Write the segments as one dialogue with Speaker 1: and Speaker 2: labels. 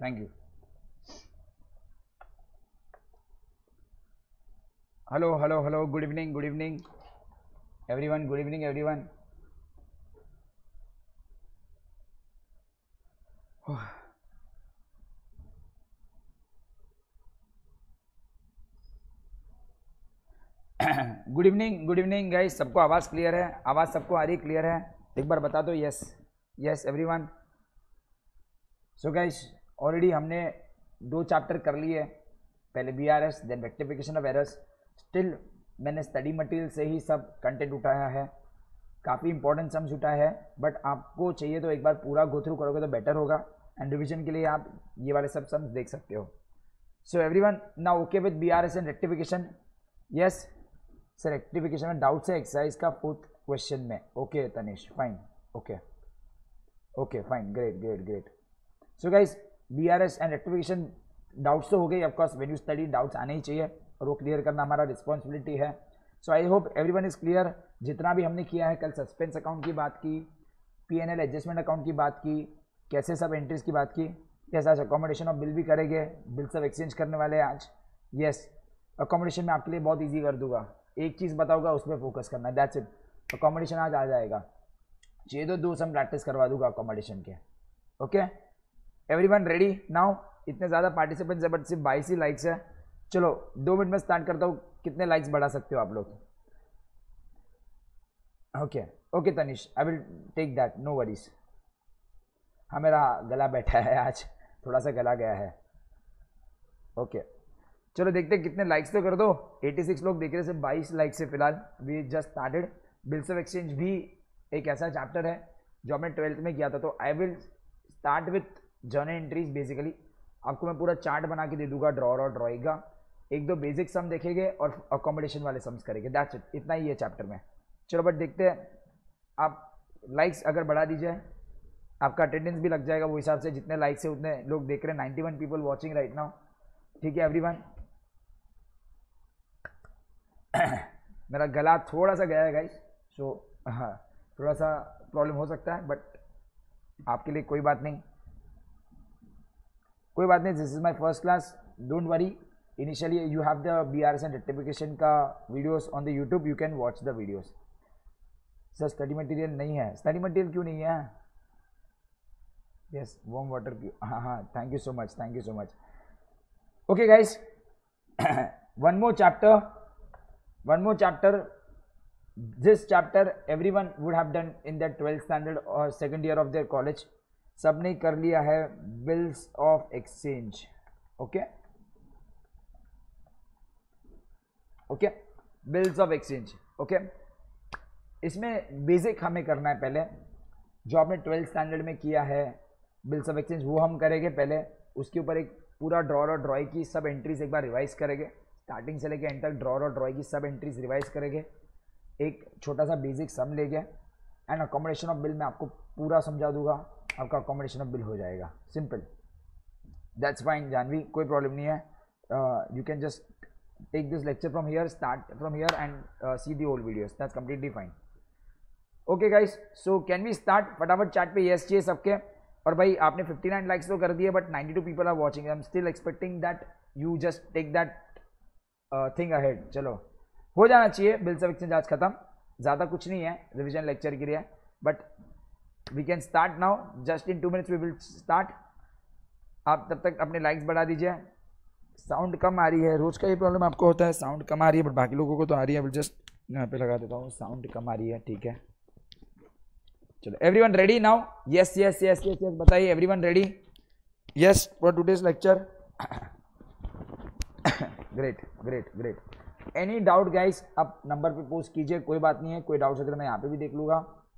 Speaker 1: Thank you. Hello hello hello, good evening everyone, good evening everyone. Good evening guys, सबको आवाज़ clear है? आवाज़ सबको आ रही क्लियर है? एक बार बता दो yes yes everyone. So guys, already हमने 2 चैप्टर कर लिए, पहले BRS then rectification of errors. Still मैंने स्टडी मटेरियल से ही सब कंटेंट उठाया है, काफ़ी इंपॉर्टेंट सम्स उठाया है, बट आपको चाहिए तो एक बार पूरा गो थ्रू करोगे तो बेटर होगा, एंड रिविजन के लिए आप ये वाले सब सम्स देख सकते हो। So everyone now okay with BRS and rectification? Yes sir, rectification में डाउट्स है एक्सरसाइज का 4th क्वेश्चन में। Okay Tanish, fine, okay fine, great. So guys, BRS and rectification doubts तो हो गई, of course when you study doubts आने ही चाहिए और वो क्लियर करना हमारा रिस्पॉन्सिबिलिटी है। So I hope everyone is clear. जितना भी हमने किया है, कल सस्पेंस अकाउंट की बात की, पीएनएल एडजस्टमेंट अकाउंट की बात की, कैसे सब एंट्रीज की बात की। यस, आज अकोमोडेशन ऑफ बिल भी करेंगे, बिल्स ऑफ एक्सचेंज करने वाले हैं आज। यस, अकोमोडेशन में आपके लिए बहुत ईजी कर दूंगा, एक चीज़ बताऊंगा उस पर फोकस करना है, दैट्स इट। अकोमोडेशन आज आ जाएगा, चाहिए तो 2 सम प्रैक्टिस करवा दूंगा अकोमोडेशन के। Okay everyone ready now? इतने ज़्यादा पार्टिसिपेंट्स है बट सिर्फ 22 ही लाइक्स है। चलो 2 मिनट में स्टार्ट करता हूँ, कितने लाइक्स बढ़ा सकते हो आप लोग? Okay Tanish, I will take that, no worries. हाँ, मेरा गला बैठा है आज, थोड़ा सा गला गया है। ओके चलो देखते हैं कितने लाइक्स तो कर दो। 86 लोग देख रहे हैं, सिर्फ 22 लाइक्स से फिलहाल। We just started. Bills of exchange भी एक ऐसा चैप्टर है जो हमने 12th में किया था, तो I will start with journal entries. Basically आपको मैं पूरा चार्ट बना के दे दूंगा ड्रॉर और ड्रॉइंग का, 1-2 बेसिक सम देखेंगे और अकोमोडेशन वाले सम्स करेंगे, दैट्स इट, इतना ही है चैप्टर में। चलो बट देखते हैं, आप लाइक्स अगर बढ़ा दीजिए, आपका अटेंडेंस भी लग जाएगा वो हिसाब से, जितने लाइक्स है उतने लोग देख रहे हैं। 91 पीपल वॉचिंग राइट नाउ, ठीक है एवरीवन। मेरा गला थोड़ा सा गया है गाइस, सो हाँ थोड़ा सा प्रॉब्लम हो सकता है, बट आपके लिए कोई बात नहीं, this is my first class, don't worry. Initially you have the BRS and rectification का videos on the YouTube, you can watch the videos. Sir study material नहीं है? स्टडी मटेरियल क्यों नहीं है? यस, वार्म वाटर की, हाँ thank you so much. Okay guys, one more chapter. This chapter everyone would have done in their 12th standard or second year of their college. सबने कर लिया है bills of exchange. Okay bills of exchange. Okay, इसमें basic हमें करना है पहले, जो आपने 12th स्टैंडर्ड में किया है बिल्स ऑफ एक्सचेंज वो हम करेंगे पहले। उसके ऊपर एक पूरा ड्रॉर और ड्रॉइंग की सब एंट्रीज एक बार रिवाइज करेंगे, स्टार्टिंग से लेके एंड तक ड्रॉर और ड्रॉइंग की सब एंट्रीज रिवाइज करेंगे, एक छोटा सा बेसिक सम लेंगे, एंड अकोमोडेशन ऑफ बिल मैं आपको पूरा समझा दूंगा, आपका अकोमोडेशन ऑफ बिल हो जाएगा, सिंपल, दैट्स फाइन जानवी, कोई प्रॉब्लम नहीं है। You can just take this lecture from here, start from here and see the old videos, that's completely fine. Okay guys, so can we start? फटाफट chat पे yes चाहिए सबके। और भाई आपने 59 लाइक्स तो कर दिए, but 92 people are watching, I am still expecting that you just take that thing ahead. चलो हो जाना चाहिए बिल्स ऑफ एक्सचेंज आज खत्म, ज़्यादा कुछ नहीं है रिविजन लेक्चर के लिए, but we can start now, just in 2 minutes we will start. आप तब तक अपने लाइक्स बढ़ा दीजिए। साउंड कम आ रही है, रोज का ये प्रॉब्लम आपको होता है, साउंड कम आ रही है, बट बाकी लोगों को तो आ रही है। विल जस्ट यहाँ पे लगा देता हूँ, साउंड कम आ रही है, ठीक है। चलो एवरीवन रेडी नाउ? यस बताइए everyone ready? Yes for today's lecture. Great. Any doubt guys आप नंबर पे पोस्ट कीजिए, कोई बात नहीं है, कोई डाउट्स अगर मैं यहाँ पे भी देख लूंगा,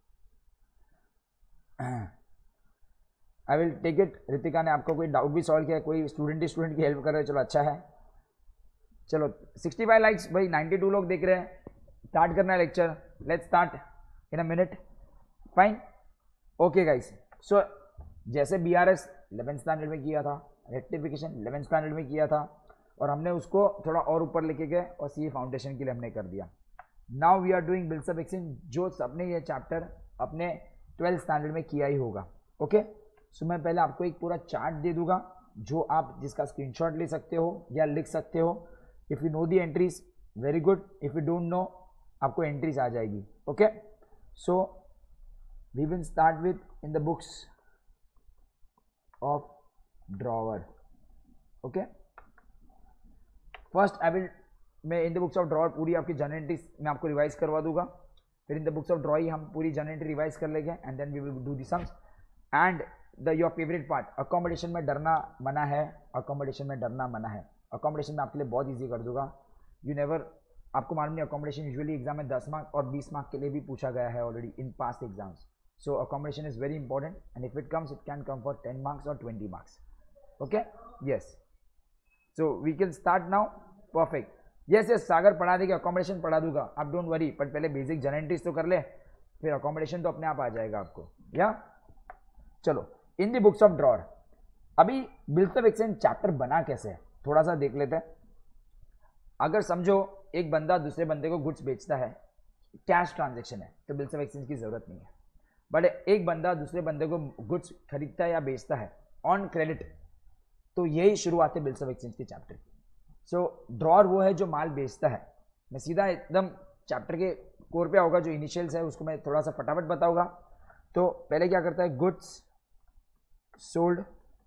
Speaker 1: I will take it. Ritika ने आपको कोई डाउट भी सॉल्व किया, कोई स्टूडेंट की हेल्प कर रहे हैं, चलो अच्छा है। चलो 65 लाइक्स भाई, 92 लोग देख रहे हैं, स्टार्ट करना है lecture, let's start in a minute, fine. Okay guys, so जैसे बीआरएस 11th स्टैंडर्ड में किया था, रेक्टिफिकेशन 11th स्टैंडर्ड में किया था, और हमने उसको थोड़ा और ऊपर लेके गए और सीए फाउंडेशन के लिए हमने कर दिया। Now we are doing bills of exchange, जो सबने ये चैप्टर अपने 12th स्टैंडर्ड में किया ही होगा। ओके, सो मैं पहले आपको एक पूरा चार्ट दे दूंगा, जो आप जिसका स्क्रीनशॉट ले सकते हो या लिख सकते हो। If you know the entries very good, if you don't know आपको एंट्रीज आ जाएगी। Okay, so we will start with in the books of drawer. Okay, first I will, मैं in the books of drawer पूरी आपकी general entries मैं आपको revise करवा दूंगा, फिर in the books of drawee हम पूरी जनरल एंट्री रिवाइज कर लेंगे and then we will do the sums and the your favourite part, accommodation में डरना मना है। अकोमोडेशन में डरना मना है। अकोमोडेशन में आपके लिए बहुत ईजी कर दूंगा। यू नेवर, आपको मालूम नहीं अकोमोडेशन यूजुअली एग्जाम में 10 मार्क और 20 मार्क के लिए भी पूछा गया है already in past exams. So accommodation is very important and if it comes it can come for 10 marks और 20 marks. Okay, yes, so we can start now. Perfect, yes yes, Sagar पढ़ा देगा, अकोमोडेशन पढ़ा दूंगा, आप डोंट वरी, बट पहले basic journal entries तो कर ले, फिर अकोमोडेशन तो अपने आप आ जाएगा आपको। या चलो, in the books of drawer, अभी बिल्स ऑफ एक्सचेंज चैप्टर बना कैसे है थोड़ा सा देख लेते हैं। अगर समझो एक बंदा दूसरे बंदे को गुड्स बेचता है, कैश ट्रांजेक्शन है, तो बिल्स ऑफ एक्सचेंज की जरूरत नहीं है। बट एक बंदा दूसरे बंदे को गुड्स खरीदता है या बेचता है ऑन क्रेडिट, तो यही शुरुआत है बिल्स ऑफ एक्सचेंज के चैप्टर की। सो ड्रॉर वो है जो माल बेचता है। मैं सीधा एकदम चैप्टर के कोर पे आऊँगा, जो इनिशियल्स है उसको मैं थोड़ा सा फटाफट बताऊंगा। तो पहले क्या करता है, goods sold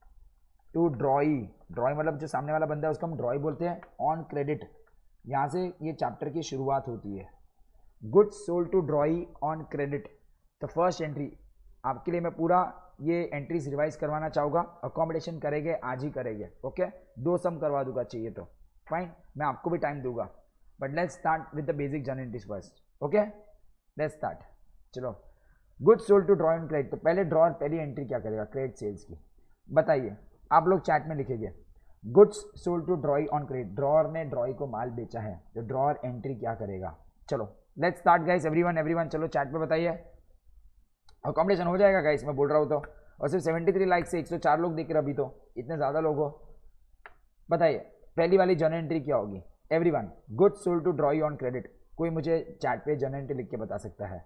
Speaker 1: to drawee, drawee मतलब जो सामने वाला बंदा है उसको हम ड्रॉई बोलते हैं, ऑन क्रेडिट, यहाँ से ये चैप्टर की शुरुआत होती है। Goods sold to drawee on credit, तो फर्स्ट एंट्री आपके लिए मैं पूरा ये एंट्रीज रिवाइज करवाना चाहूँगा। अकोमोडेशन करेंगे, आज ही करेंगे। ओके, 2 सम करवा दूंगा चाहिए तो फाइन, मैं आपको भी टाइम दूंगा, but let's start with the basic journal entries first. Okay, let's start. चलो, goods sold to draw on credit, तो पहले ड्रॉर पहली एंट्री क्या करेगा, क्रेडिट सेल्स की। बताइए, आप लोग चैट में लिखेंगे goods sold to drawee on credit, drawer ने ड्रॉई को माल बेचा है, तो ड्रॉर एंट्री क्या करेगा। चलो लेट्स स्टार्ट गाइस, एवरीवन चलो चैट पे बताइए। अकोमोडेशन हो जाएगा गाइस, मैं बोल रहा हूँ तो, और सिर्फ 73 लाइक से 104 लोग देख रहे अभी, तो इतने ज़्यादा लोग हो। बताइए पहली वाली जनरल एंट्री क्या होगी। Everyone, goods sold to drawee on credit, कोई मुझे चैट पे जनरल एंट्री लिख के बता सकता है।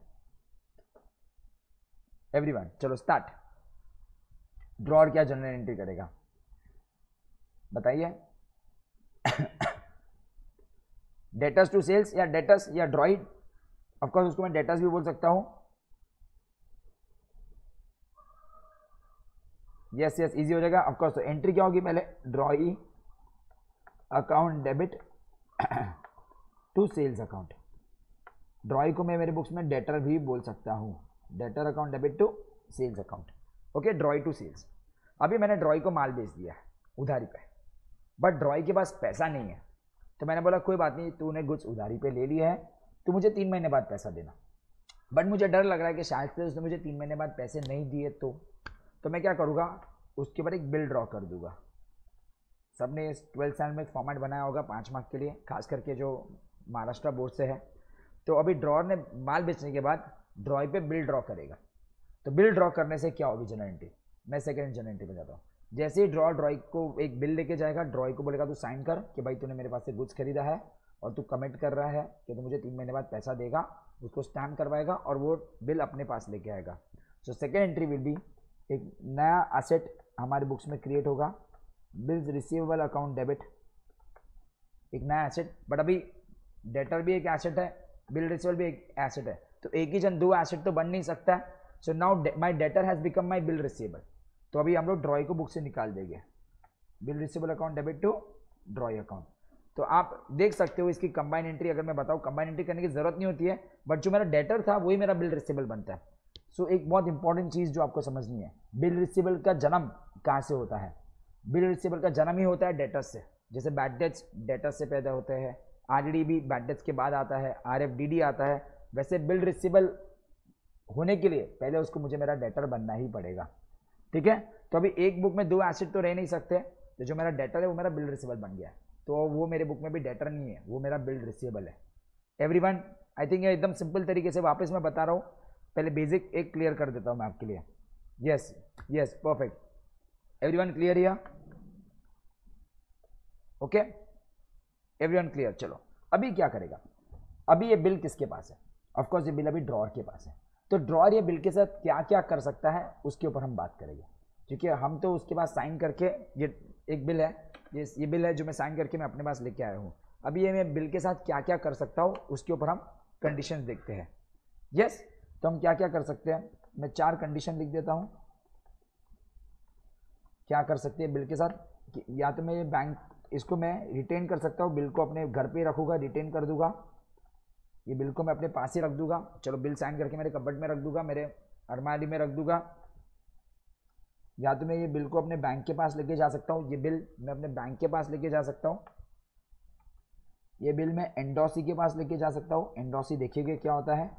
Speaker 1: एवरीवन चलो स्टार्ट। ड्रॉर क्या जनरल एंट्री करेगा बताइए। डेटर्स टू सेल्स या डेटर्स या ड्रॉइड, ऑफकोर्स उसको मैं डेटर्स भी बोल सकता हूं। यस यस, इजी हो जाएगा ऑफकोर्स। तो एंट्री क्या होगी, पहले drawee account debit to sales account. Drawee को मैं मेरे बुक्स में डेटर भी बोल सकता हूं, debtor account debit to sales account. Okay, drawee to sales. अभी मैंने ड्रॉई को माल बेच दिया है उधारी पे, बट ड्रॉई के पास पैसा नहीं है, तो मैंने बोला कोई बात नहीं, तूने गुड्स उधारी पे ले लिया है, तो मुझे 3 महीने बाद पैसा देना। बट मुझे डर लग रहा है कि शायद से उसने मुझे 3 महीने बाद पैसे नहीं दिए, तो मैं क्या करूँगा, उसके बाद एक बिल ड्रॉ कर दूंगा। सबने 12th स्टैंडर्ड में एक फॉर्मेट बनाया होगा 5 मार्क के लिए, खास करके जो महाराष्ट्र बोर्ड से है। तो अभी ड्रॉर ने माल बेचने के बाद ड्रॉई पे बिल ड्रॉ करेगा, तो बिल ड्रॉ करने से क्या होगी जनरल एंट्री। मैं सेकेंड जनरल एंट्री पे जाता हूँ। जैसे ही ड्रॉई को एक बिल लेके जाएगा, ड्रॉई को बोलेगा तू साइन कर कि भाई तूने मेरे पास से गुड्स खरीदा है और तू कमिट कर रहा है कि तू मुझे 3 महीने बाद पैसा देगा, उसको स्टैम्प करवाएगा और वो बिल अपने पास लेके आएगा। So second entry will be, एक नया एसेट हमारे बुक्स में क्रिएट होगा, बिल्स रिसीवेबल अकाउंट डेबिट, एक नया एसेट। बट अभी डेटर भी एक एसेट है, बिल रिसीवेबल भी एक एसेट है, तो एक ही जन 2 एसेट तो बन नहीं सकता है। So now my debtor has become my bill receivable, तो अभी हम लोग ड्रॉई को बुक से निकाल देंगे, bill receivable account debit to drawee account. तो आप देख सकते हो इसकी कंबाइन एंट्री, अगर मैं बताऊँ कंबाइन एंट्री करने की जरूरत नहीं होती है, बट जो मेरा डेटर था वही मेरा बिल रिसीवेबल बनता है। सो एक बहुत इंपॉर्टेंट चीज़ जो आपको समझनी है, बिल रिसीवेबल का जन्म कहाँ से होता है। बिल रिसीवेबल का जन्म ही होता है डेटर्स से। जैसे बैड डेट्स डेटर्स से पैदा होते हैं, आरडी भी बैड डेट्स के बाद आता है, आरएफडीडी आता है, वैसे बिल रिसीवेबल होने के लिए पहले उसको मुझे मेरा डेटर बनना ही पड़ेगा। ठीक है, तो अभी एक बुक में 2 एसेट तो रह नहीं सकते, तो जो मेरा डेटर है वो मेरा बिल रिसीवेबल बन गया है, तो वो मेरे बुक में भी डेटर नहीं है, वो मेरा बिल रिसीवेबल है। एवरीवन, आई थिंक ये एकदम सिंपल तरीके से वापस मैं बता रहा हूँ, पहले बेसिक एक क्लियर कर देता हूँ मैं आपके लिए। Yes yes, perfect, everyone clear here. Okay, everyone clear. चलो अभी क्या करेगा, अभी ये बिल किसके पास है, ऑफकोर्स ये बिल अभी ड्रॉर के पास है, तो ड्रॉर ये बिल के साथ क्या क्या कर सकता है उसके ऊपर हम बात करेंगे, क्योंकि हम तो उसके पास साइन करके ये एक बिल है, ये बिल है जो मैं साइन करके मैं अपने पास लेके आया हूँ। अभी ये मैं बिल के साथ क्या क्या कर सकता हूँ उसके ऊपर हम कंडीशंस देखते हैं। यस, तो हम क्या क्या कर सकते हैं, मैं 4 कंडीशन लिख देता हूँ। क्या कर सकते हैं बिल के साथ कि या तो मैं ये बैंक इसको मैं रिटेन कर सकता हूँ, बिल को अपने घर पे रखूँगा, रिटेन कर दूंगा, ये बिल को मैं अपने पास ही रख दूंगा, चलो बिल साइन करके मेरे कबर्ड में रख दूंगा, मेरे अलमारी में रख दूंगा। या तो मैं ये बिल को अपने बैंक के पास लेके जा सकता हूँ, ये बिल मैं अपने बैंक के पास लेके जा सकता हूँ। ये बिल मैं एंडोसी के पास लेके जा सकता हूँ, एंडोसी देखिएगा क्या होता है।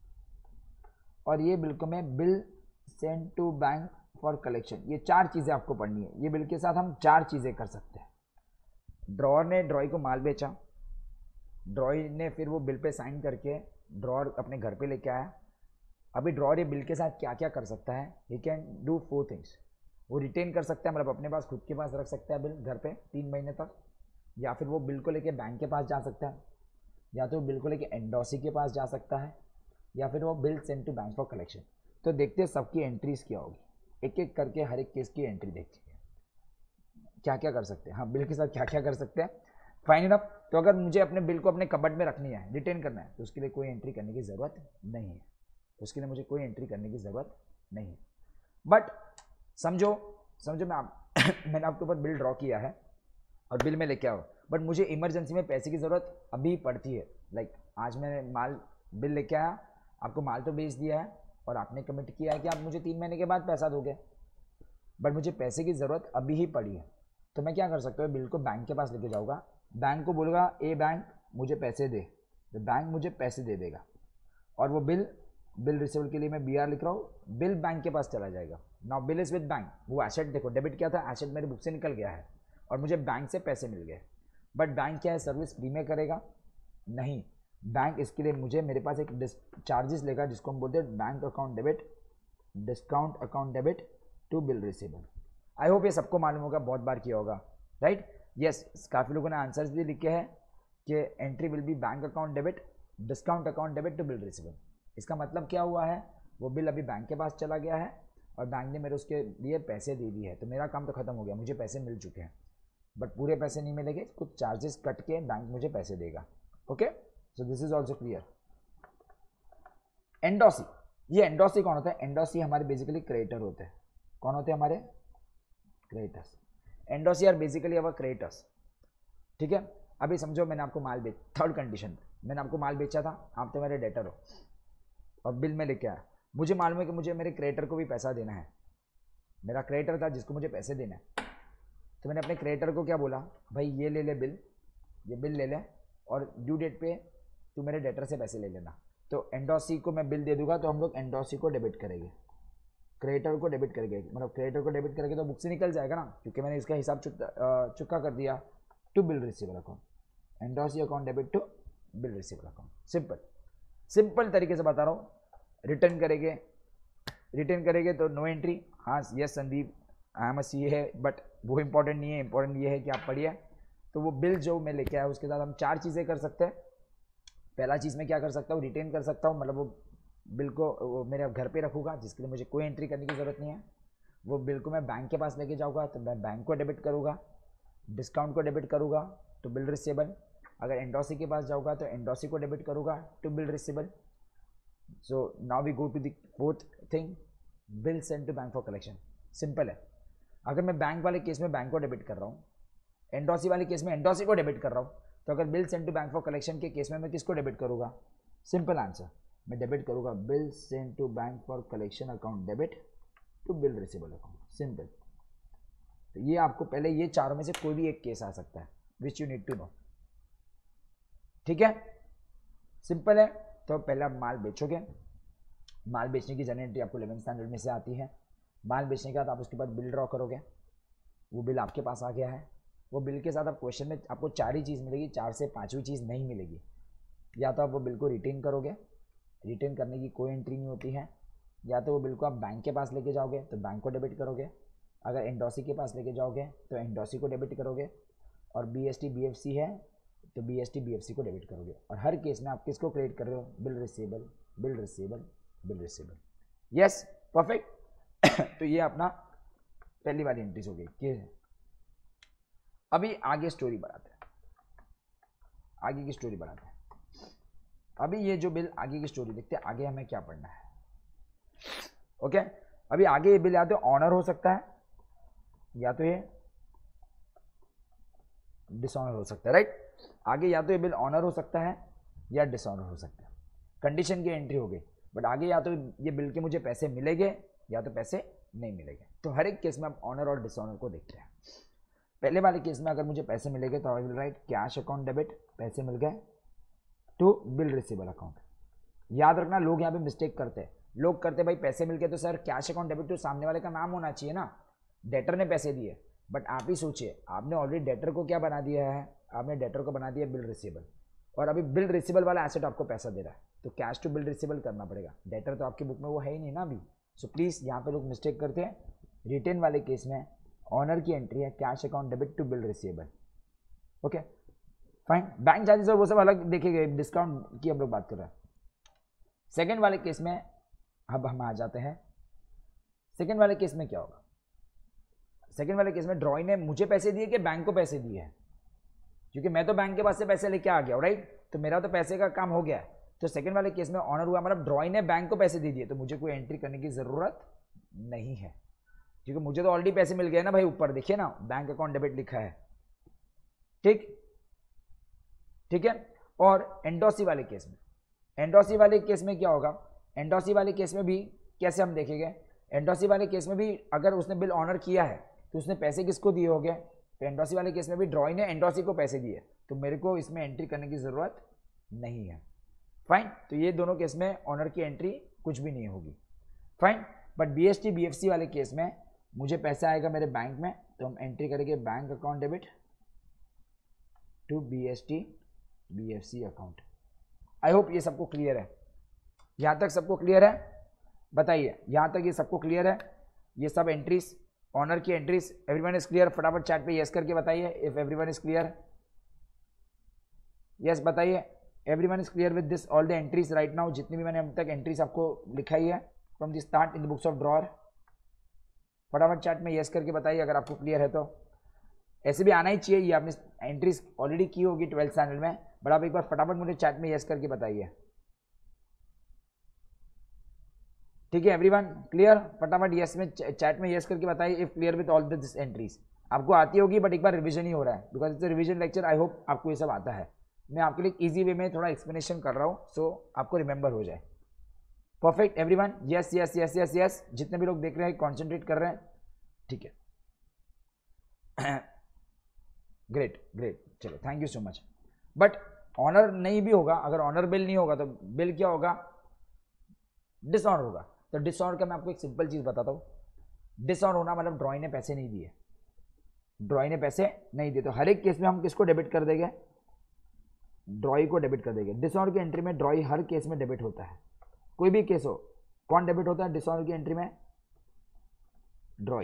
Speaker 1: और ये बिल को मैं bill send to bank for collection, ये 4 चीज़ें आपको पढ़नी है। ये बिल के साथ हम 4 चीज़ें कर सकते हैं। ड्रॉअर ने ड्रॉई को माल बेचा, ड्रॉई ने फिर वो बिल पे साइन करके ड्रॉअर अपने घर पे लेके आया। अभी ड्रॉअर ये बिल के साथ क्या क्या कर सकता है, ही कैन डू 4 थिंग्स। वो रिटेन कर सकता है, मतलब अपने पास खुद के पास रख सकता है बिल घर पे 3 महीने तक, या फिर वो बिल को लेके बैंक के पास जा सकता है, या तो बिल को लेके एंडोसी के पास जा सकता है, या फिर वो bill send to bank for collection. तो देखते हैं सबकी एंट्रीज क्या होगी, एक एक करके हर एक केस की एंट्री देखते हैं क्या क्या कर सकते हैं। हाँ, बिल के साथ क्या क्या कर सकते हैं, फाइन इनफ। तो अगर मुझे अपने बिल को अपने कबर्ड में रखनी है, रिटेन करना है, तो उसके लिए कोई एंट्री करने की ज़रूरत नहीं है, उसके लिए मुझे कोई एंट्री करने की ज़रूरत नहीं है। बट समझो मैंने आपके ऊपर बिल ड्रॉ किया है और बिल में लेके आओ, बट मुझे इमरजेंसी में पैसे की ज़रूरत अभी पड़ती है। लाइक आज मैंने माल बिल लेके आया, आपको माल तो बेच दिया है और आपने कमिट किया है कि आप मुझे 3 महीने के बाद पैसा दोगे, बट मुझे पैसे की ज़रूरत अभी ही पड़ी है। तो मैं क्या कर सकता हूँ, बिल को बैंक के पास लेके जाऊँगा, बैंक को बोलूँगा ए बैंक मुझे पैसे दे, तो बैंक मुझे पैसे दे देगा, और वो बिल रिसीवल के लिए मैं BR लिख रहा हूँ, बिल बैंक के पास चला जाएगा। Now bill is with bank, वो एसेट देखो डेबिट किया था, एसेट मेरे बुक से निकल गया है और मुझे बैंक से पैसे मिल गए। बट बैंक क्या है, सर्विस फ्री में करेगा नहीं, बैंक इसके लिए मुझे मेरे पास एक चार्जेस लेगा जिसको हम बोलते हैं bank account debit, discount account debit to bill receivable. I hope ये सबको मालूम होगा, बहुत बार किया होगा, राइट। यस, काफ़ी लोगों ने आंसर्स भी लिखे हैं कि entry will be bank account debit, discount account debit to bill receivable. इसका मतलब क्या हुआ है, वो बिल अभी बैंक के पास चला गया है और बैंक ने मेरे उसके लिए पैसे दे दिए है, तो मेरा काम तो खत्म हो गया, मुझे पैसे मिल चुके हैं। बट पूरे पैसे नहीं मिलेंगे, कुछ चार्जेस कट के बैंक मुझे पैसे देगा। Okay, so this is also clear. Endorsee, ये एंडोसी कौन होता है, एंडोसी हमारे बेसिकली क्रेडिटर होते हैं। कौन होते हैं हमारे creditors, endorsee are basically our creditors, ठीक है। अभी समझो मैंने आपको माल बेच, थर्ड कंडीशन, मैंने आपको माल बेचा था, आप तो मेरे डेटर हो और बिल में लेके आया, मुझे मालूम है कि मुझे मेरे क्रेडिटर को भी पैसा देना है, मेरा क्रेडिटर था जिसको मुझे पैसे देना है, तो मैंने अपने क्रेडिटर को क्या बोला, भाई ये ले ले बिल, ये बिल ले ले और ड्यू डेट पे तू मेरे डेटर से पैसे ले लेना। तो एंडोसी को मैं बिल दे दूंगा, तो हम लोग एंडोसी को डेबिट करेंगे, क्रेडिटर को डेबिट करेंगे, मतलब क्रेडिटर को डेबिट करेंगे तो बुक से निकल जाएगा ना, क्योंकि मैंने इसका हिसाब चुका कर दिया to bill receivable account, endorsee account debit to bill receivable account. Simple तरीके से बता रहा हूँ। रिटर्न करेंगे तो नो एंट्री। हाँ yes Sandeep, I am see है, बट वो इंपॉर्टेंट नहीं है, इंपॉर्टेंट ये है कि आप पढ़िए। तो वो बिल जो मैं लेके आया उसके साथ हम 4 चीज़ें कर सकते हैं। पहला चीज़ मैं क्या कर सकता हूँ, रिटेन कर सकता हूँ, मतलब वो बिल को वो मेरे घर पे रखूँगा जिसके लिए मुझे कोई एंट्री करने की ज़रूरत नहीं है। वो बिल को मैं बैंक के पास लेके जाऊँगा, तो मैं बैंक को डेबिट करूँगा, डिस्काउंट को डेबिट करूँगा टू बिल रिसीवेबल। अगर एंडोसी के पास जाऊँगा तो एंडोसी को डेबिट करूँगा to bill receivable. So now we go to the fourth thing, bill send to bank for collection. Simple है, अगर मैं बैंक वाले केस में बैंक को डेबिट कर रहा हूँ, एंडोसी वाले केस में एंडोसी को डेबिट कर रहा हूँ, तो अगर bill send to bank for collection के केस में मैं किसको डेबिट करूँगा, सिंपल आंसर, मैं डेबिट करूँगा bill send to bank for collection account debit to bill receivable account, simple. तो ये आपको पहले ये चारों में से कोई भी एक केस आ सकता है which you need to know, ठीक है, सिंपल है। तो पहले आप माल बेचोगे, माल बेचने की जनरल एंट्री आपको 11th स्टैंडर्ड में से आती है। माल बेचने के बाद आप उसके बाद बिल ड्रॉ करोगे, वो बिल आपके पास आ गया है। वो बिल के साथ आप क्वेश्चन में आपको 4 ही चीज़ मिलेगी, 4 से 5वीं चीज़ नहीं मिलेगी। या तो आप वो बिल को रिटेन करोगे, रिटेन करने की कोई एंट्री नहीं होती है, या तो वो बिल को आप बैंक के पास लेके जाओगे तो बैंक को डेबिट करोगे, अगर एंडोसी के पास लेके जाओगे तो एंडोसी को डेबिट करोगे, और BST BFC है तो BST BFC को डेबिट करोगे। और हर केस में आप किसको क्रेडिट कर रहे हो, bill receivable, bill receivable, bill receivable. Yes, perfect. तो ये अपना पहली वाली एंट्रीज हो गई कि अभी आगे स्टोरी बढ़ाते हैं, आगे की स्टोरी बढ़ाते हैं। अभी ये जो बिल आगे की स्टोरी देखते हैं, आगे हमें क्या पढ़ना है। ओके, अभी आगे ये बिल या तो ऑनर हो सकता है या तो ये डिसऑनर हो सकता है, राइट। आगे या तो ये बिल ऑनर हो सकता है या डिसऑनर हो सकता है, कंडीशन की एंट्री हो गई। बट आगे या तो ये बिल के मुझे पैसे मिलेंगे या तो पैसे नहीं मिलेंगे। तो हर एक केस में आप ऑनर और डिसऑनर को देखते हैं। पहले वाले केस में अगर मुझे पैसे मिलेंगे तो I will write cash account debit, पैसे मिल गए, टू बिल रिसीवेबल अकाउंट। याद रखना, लोग यहाँ पे मिस्टेक करते हैं। लोग करते भाई पैसे मिल गए तो सर कैश अकाउंट डेबिट तो सामने वाले का नाम होना चाहिए ना, डेटर ने पैसे दिए। बट आप ही सोचिए, आपने ऑलरेडी डेटर को क्या बना दिया है, आपने डेटर को बना दिया बिल रिसीवेबल, और अभी बिल रिसीवेबल वाला एसेट आपको पैसा दे रहा है, तो कैश टू बिल रिसीवेबल करना पड़ेगा। डेटर तो आपकी बुक में वो है ही नहीं ना अभी। सो प्लीज़ यहाँ पे लोग मिस्टेक करते हैं। रिटेन वाले केस में ऑनर की एंट्री है cash account debit to bill receivable. Okay fine, bank charges और वो सब अलग देखेंगे, डिस्काउंट की हम लोग बात कर रहे हैं। सेकेंड वाले केस में अब हम आ जाते हैं। सेकेंड वाले केस में क्या होगा, सेकेंड वाले केस में ड्रॉई ने मुझे पैसे दिए कि बैंक को पैसे दिए हैं, क्योंकि मैं तो बैंक के पास से पैसे लेके आ गया, राइट। तो मेरा तो पैसे का काम हो गया है। तो सेकंड वाले केस में ऑनर हुआ, मतलब ड्रॉई ने बैंक को पैसे दे दिए, तो मुझे कोई एंट्री करने की ज़रूरत नहीं है, क्योंकि मुझे तो ऑलरेडी पैसे मिल गए ना भाई। ऊपर देखिए ना, बैंक अकाउंट डेबिट लिखा है, ठीक ठीक है। और एंडोसी वाले केस में, एंडोसी वाले केस में क्या होगा, एंडोसी वाले केस में भी कैसे हम देखेंगे। एंडोसी वाले केस में भी अगर उसने बिल ऑनर किया है तो उसने पैसे किसको दिए होंगे, तो एंडोसी वाले केस में भी ड्रॉई ने एंडोसी को पैसे दिए, तो मेरे को इसमें एंट्री करने की ज़रूरत नहीं है। फाइन, तो ये दोनों केस में ऑनर की एंट्री कुछ भी नहीं होगी। फाइन, बट बीएसटी बीएफसी वाले केस में मुझे पैसा आएगा मेरे बैंक में, तो हम एंट्री करेंगे bank account debit to BST BFC account. I hope ये सबको क्लियर है, यहाँ तक सबको क्लियर है, बताइए यहाँ तक ये सबको क्लियर है। ये सब एंट्रीज, ऑनर की एंट्रीज, एवरीवन इज क्लियर। फटाफट चैट पे यस करके बताइए if everyone is clear. Yes बताइए, everyone is clear with this all the entries right now. जितनी भी मैंने अब तक एंट्रीज आपको लिखाई है from the start in the books of drawer, फटाफट चैट में यस करके बताइए अगर आपको क्लियर है। तो ऐसे भी आना ही चाहिए, ये आपने एंट्रीज ऑलरेडी की होगी 12th स्टैंडर्ड में, बट आप एक बार फटाफट मुझे चैट में यस करके बताइए। ठीक है एवरीवन क्लियर, फटाफट यस में चैट में यस करके बताइए if clear with all this entries. आपको आती होगी बट एक बार रिवीजन ही हो रहा है, because it's revision lecture. I hope आपको ये सब आता है। मैं आपके लिए इजी वे में थोड़ा एक्सप्लेनेशन कर रहा हूँ, सो आपको रिमेंबर हो जाए। Perfect everyone, yes yes yes yes yes. जितने भी लोग देख रहे हैं कॉन्सेंट्रेट कर रहे हैं, ठीक है। ग्रेट ग्रेट, चलो thank you so much. But honour नहीं भी होगा, अगर ऑनर बिल नहीं होगा तो बिल क्या होगा, डिसऑनर होगा। तो डिसऑनर का मैं आपको एक सिंपल चीज बताता हूँ। डिसऑनर होना मतलब ड्रॉई ने पैसे नहीं दिए, ड्रॉई ने पैसे नहीं दिए, तो हर एक केस में हम किसको डेबिट कर देंगे, ड्रॉई को डेबिट कर देंगे। डिसऑनर की एंट्री में ड्रॉई हर केस में डेबिट होता है, कोई भी केस हो। कौन डेबिट होता है डिसऑनर की एंट्री में, ड्रॉई।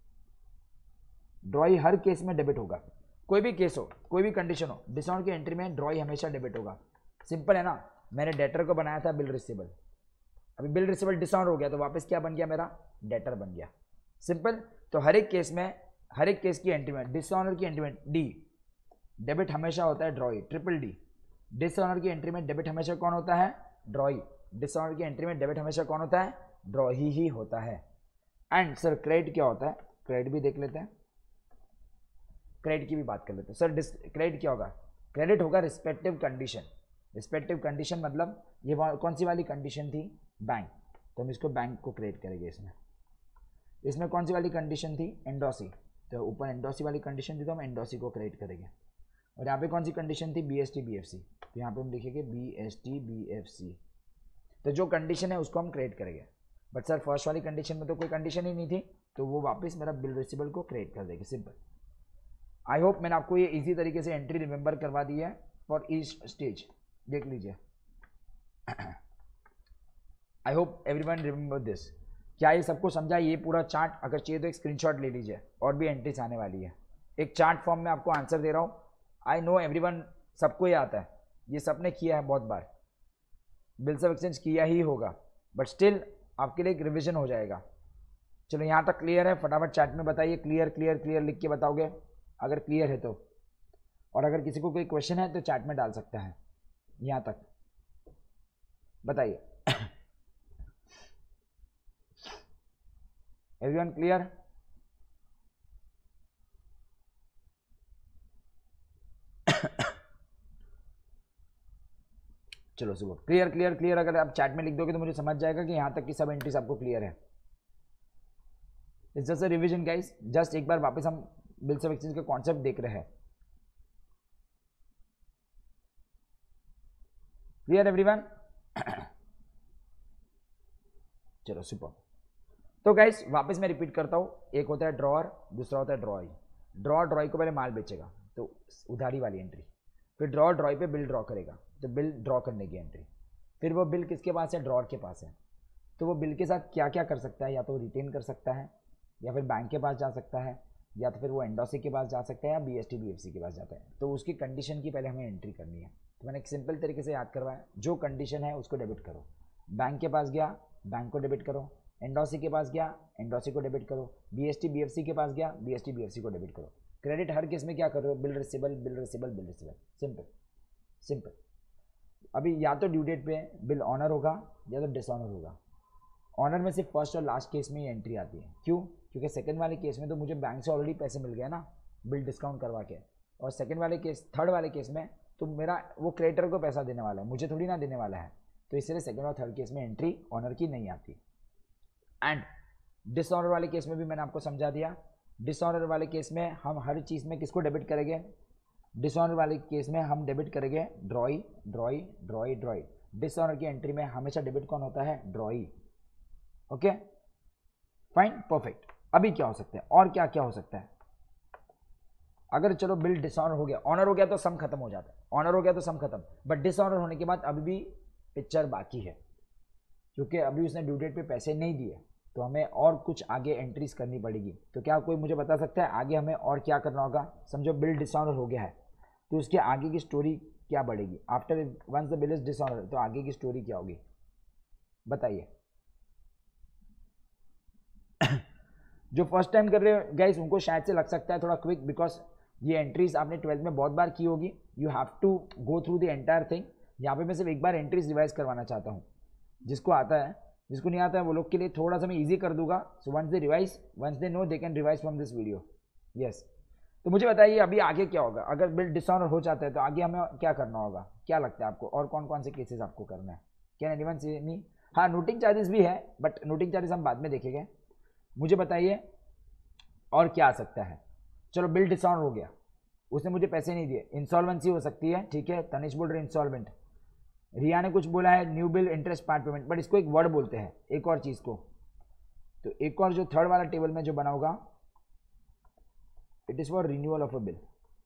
Speaker 1: ड्रॉई हर केस में डेबिट होगा, कोई भी केस हो, कोई भी कंडीशन हो, डिसऑनर की एंट्री में ड्रॉई हमेशा डेबिट होगा। सिंपल है ना, मैंने डेटर को बनाया था बिल रिसीवेबल, अभी बिल रिसीवेबल डिसऑनर हो गया तो वापस क्या बन गया, मेरा डेटर बन गया। सिंपल। तो हर एक केस में, हर एक केस की एंट्री में, डिसऑनर की एंट्री में डी डेबिट हमेशा होता है ड्रॉई, ट्रिपल डी। डिसऑनर की एंट्री में डेबिट हमेशा कौन होता है, ड्रॉई। डिसऑनर की एंट्री में डेबिट हमेशा कौन होता है, ड्रॉई ही होता है। एंड सर क्रेडिट क्या होता है, क्रेडिट भी देख लेते हैं, क्रेडिट की भी बात कर लेते हैं। सर क्रेडिट क्या होगा, क्रेडिट होगा रिस्पेक्टिव कंडीशन। रिस्पेक्टिव कंडीशन मतलब ये कौन सी वाली कंडीशन थी, बैंक, तो हम इसको बैंक को क्रेडिट करेंगे। इसमें कौन सी वाली कंडीशन थी, एंडोसी, तो ऊपर एंडोसी वाली कंडीशन थी तो हम एंडोसी को क्रेडिट करेंगे। और यहाँ पे कौन सी कंडीशन थी, बीएसटी बीएफसी, तो यहाँ पे हम लिखेंगे बीएसटी बीएफसी। तो जो कंडीशन है उसको हम क्रेडिट करेंगे। बट सर फर्स्ट वाली कंडीशन में तो कोई कंडीशन ही नहीं थी, तो वो वापस मेरा बिल रिसीवेबल को क्रेडिट कर देंगे, सिंपल। आई होप मैंने आपको ये इजी तरीके से एंट्री रिमेंबर करवा दी है फॉर ईच स्टेज, देख लीजिए। I hope everyone remember this. क्या ये सबको समझा, ये पूरा चार्ट? अगर चाहिए तो एक स्क्रीनशॉट ले लीजिए, और भी एंट्रीज आने वाली है। एक चार्ट फॉर्म में आपको आंसर दे रहा हूँ। आई नो एवरीवन, सबको ये आता है, ये सबने किया है बहुत बार, बिल्स ऑफ एक्सचेंज किया ही होगा, बट स्टिल आपके लिए एक रिविजन हो जाएगा। चलो यहाँ तक क्लियर है, फटाफट चैट में बताइए क्लियर क्लियर क्लियर लिख के बताओगे। अगर क्लियर है तो, और अगर किसी को कोई क्वेश्चन है तो चैट में डाल सकता है। यहाँ तक बताइए। Everyone clear? चलो सुबह क्लियर क्लियर क्लियर। अगर आप चैट में लिख दोगे तो मुझे समझ जाएगा कि यहाँ तक की सब एंट्रीज आपको क्लियर है। It's just a revision guys, जस्ट एक बार वापस हम बिल्स ऑफ एक्सचेंज का कॉन्सेप्ट देख रहे हैं। Clear everyone? चलो सुपर। तो गाइस वापस मैं रिपीट करता हूँ, एक होता है ड्रॉअर, दूसरा होता है ड्रॉई। ड्रॉअर ड्रॉई को पहले माल बेचेगा तो उधारी वाली एंट्री, फिर ड्रॉअर ड्रॉई पे बिल ड्रॉ करेगा तो बिल ड्रॉ करने की एंट्री, फिर वो बिल किसके पास है? ड्रॉअर के पास है। तो वो बिल के साथ क्या क्या कर सकता है? या तो वो रिटेन कर सकता है, या फिर बैंक के पास जा सकता है, या तो फिर वो एंडोसी के पास जा सकता है, या BST BFC के पास जाता है। तो उसकी कंडीशन की पहले हमें एंट्री करनी है। तो मैंने एक सिंपल तरीके से याद करवाया, जो कंडीशन है उसको डेबिट करो। बैंक के पास गया, बैंक को डेबिट करो। एंडोसी के पास गया, एंडोसी को डेबिट करो। BST BFC के पास गया, BST BFC को डेबिट करो। क्रेडिट हर केस में क्या कर रहे हो? Bill receivable, bill receivable, bill receivable. Simple simple. अभी या तो ड्यू डेट पे बिल ऑनर होगा या तो डिसऑनर होगा। ऑनर में सिर्फ फर्स्ट और लास्ट केस में ही एंट्री आती है। क्यों? क्योंकि सेकंड वाले केस में तो मुझे बैंक से ऑलरेडी पैसे मिल गए ना, बिल डिस्काउंट करवा के। और सेकंड वाले केस, थर्ड वाले केस में तो मेरा वो क्रेडिटर को पैसा देने वाला है, मुझे थोड़ी ना देने वाला है। तो इसलिए सेकंड और थर्ड केस में एंट्री ऑनर की नहीं आती। एंड डिसऑनर वाले केस में भी मैंने आपको समझा दिया। डिसऑनर वाले केस में हम हर चीज़ में किसको डेबिट करेंगे? डिसऑनर वाले केस में हम डेबिट करेंगे ड्रॉई ड्रॉई ड्रॉई ड्रॉई। डिसऑनर की एंट्री में हमेशा डेबिट कौन होता है? ड्रॉई। Okay fine perfect. अभी क्या हो सकता है और क्या क्या हो सकता है? अगर चलो बिल डिसऑनर हो गया, ऑनर हो गया तो सम खत्म हो जाता है, ऑनर हो गया तो सम खत्म। बट डिसऑनर होने के बाद अभी भी पिक्चर बाकी है, क्योंकि अभी उसने ड्यू डेट पे पैसे नहीं दिए, तो हमें और कुछ आगे एंट्रीज करनी पड़ेगी। तो क्या कोई मुझे बता सकता है आगे हमें और क्या करना होगा? समझो बिल डिसऑनर हो गया है तो उसके आगे की स्टोरी क्या बढ़ेगी? After once the bill is dishonour तो आगे की स्टोरी क्या होगी बताइए। जो फर्स्ट टाइम कर रहे हो गाइस उनको शायद से लग सकता है थोड़ा क्विक, बिकॉज ये एंट्रीज आपने 12th में बहुत बार की होगी। You have to go through the entire thing. यहाँ पे मैं सिर्फ एक बार एंट्रीज रिवाइज करवाना चाहता हूँ। जिसको आता है, जिसको नहीं आता है वो लोग के लिए थोड़ा सा मैं इजी कर दूंगा। So once they revise, once they know, they can revise from this video. Yes, तो मुझे बताइए अभी आगे क्या होगा? अगर बिल डिसऑनर हो जाता है तो आगे हमें क्या करना होगा? क्या लगता है आपको? और कौन कौन से केसेस आपको करना है? कैन एनीवन से मी? हाँ, नोटिंग चार्जेस भी है, बट नोटिंग चार्जेस हम बाद में देखेंगे। मुझे बताइए और क्या आ सकता है? चलो बिल डिसऑनर हो गया, उसने मुझे पैसे नहीं दिए, इंसॉल्वेंसी हो सकती है। ठीक है, तनिष बोल रहे इंसॉल्वेंट। रिया ने कुछ बोला है new bill interest part payment, but इसको एक वर्ड बोलते हैं एक और चीज को। तो एक और जो थर्ड वाला टेबल में जो बना होगा, it is for renewal of a bill.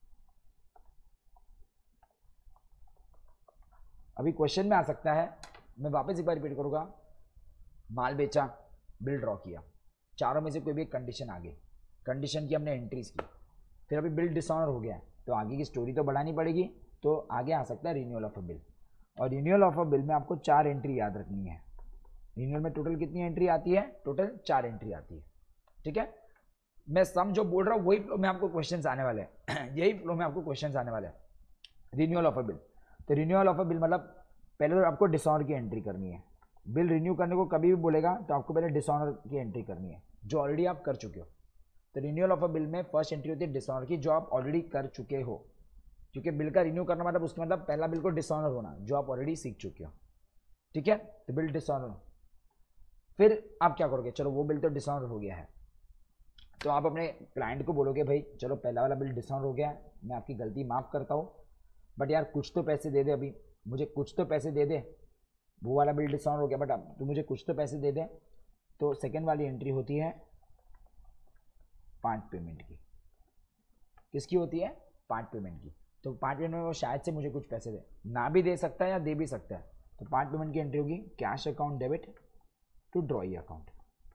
Speaker 1: अभी क्वेश्चन में आ सकता है, मैं वापस एक बार रिपीट करूंगा। माल बेचा, बिल ड्रॉ किया, चारों में से कोई भी एक कंडीशन आ गई, कंडीशन की हमने एंट्रीज की, फिर अभी बिल डिसऑनर हो गया तो आगे की स्टोरी तो बढ़ानी पड़ेगी। तो आगे आ सकता है रिन्यूअल ऑफ अ बिल। और रिन्यूअल ऑफ अ बिल में आपको 4 एंट्री याद रखनी है। रिन्यूअल में टोटल कितनी एंट्री आती है? टोटल 4 एंट्री आती है। ठीक है, मैं सम जो बोल रहा हूँ वही फ्लो में आपको क्वेश्चंस आने वाले हैं। यही फ्लो में आपको क्वेश्चंस आने वाले हैं। रिन्यूअल ऑफ अ बिल, तो रिन्यूअल ऑफ अ बिल मतलब पहले तो आपको डिसऑनर की एंट्री करनी है। बिल रिन्यू करने को कभी भी बोलेगा तो आपको पहले डिसऑनर की एंट्री करनी है, जो ऑलरेडी आप कर चुके हो। तो रिन्यूअल ऑफ अ बिल में फर्स्ट एंट्री होती है डिसऑनर की, जो आप ऑलरेडी कर चुके हो। क्योंकि बिल का रिन्यू करना मतलब उसका मतलब पहला बिल को डिसऑनर होना, जो आप ऑलरेडी सीख चुके हो। ठीक है, तो बिल डिसऑनर, फिर आप क्या करोगे? चलो वो बिल तो डिसऑनर हो गया है, तो आप अपने क्लाइंट को बोलोगे भाई चलो पहला वाला बिल डिसऑनर हो गया, मैं आपकी गलती माफ़ करता हूँ, बट यार कुछ तो पैसे दे दे, अभी मुझे कुछ तो पैसे दे दे। वो वाला बिल डिसऑनर हो गया बट अब तू मुझे कुछ तो पैसे दे दे। तो सेकेंड वाली एंट्री होती है पार्ट पेमेंट की। किसकी होती है? पार्ट पेमेंट की। तो पार्ट पेमेंट में वो शायद से मुझे कुछ पैसे दे, ना भी दे सकता है या दे भी सकता है। तो पार्ट पेमेंट की एंट्री होगी cash account debit to drawee account,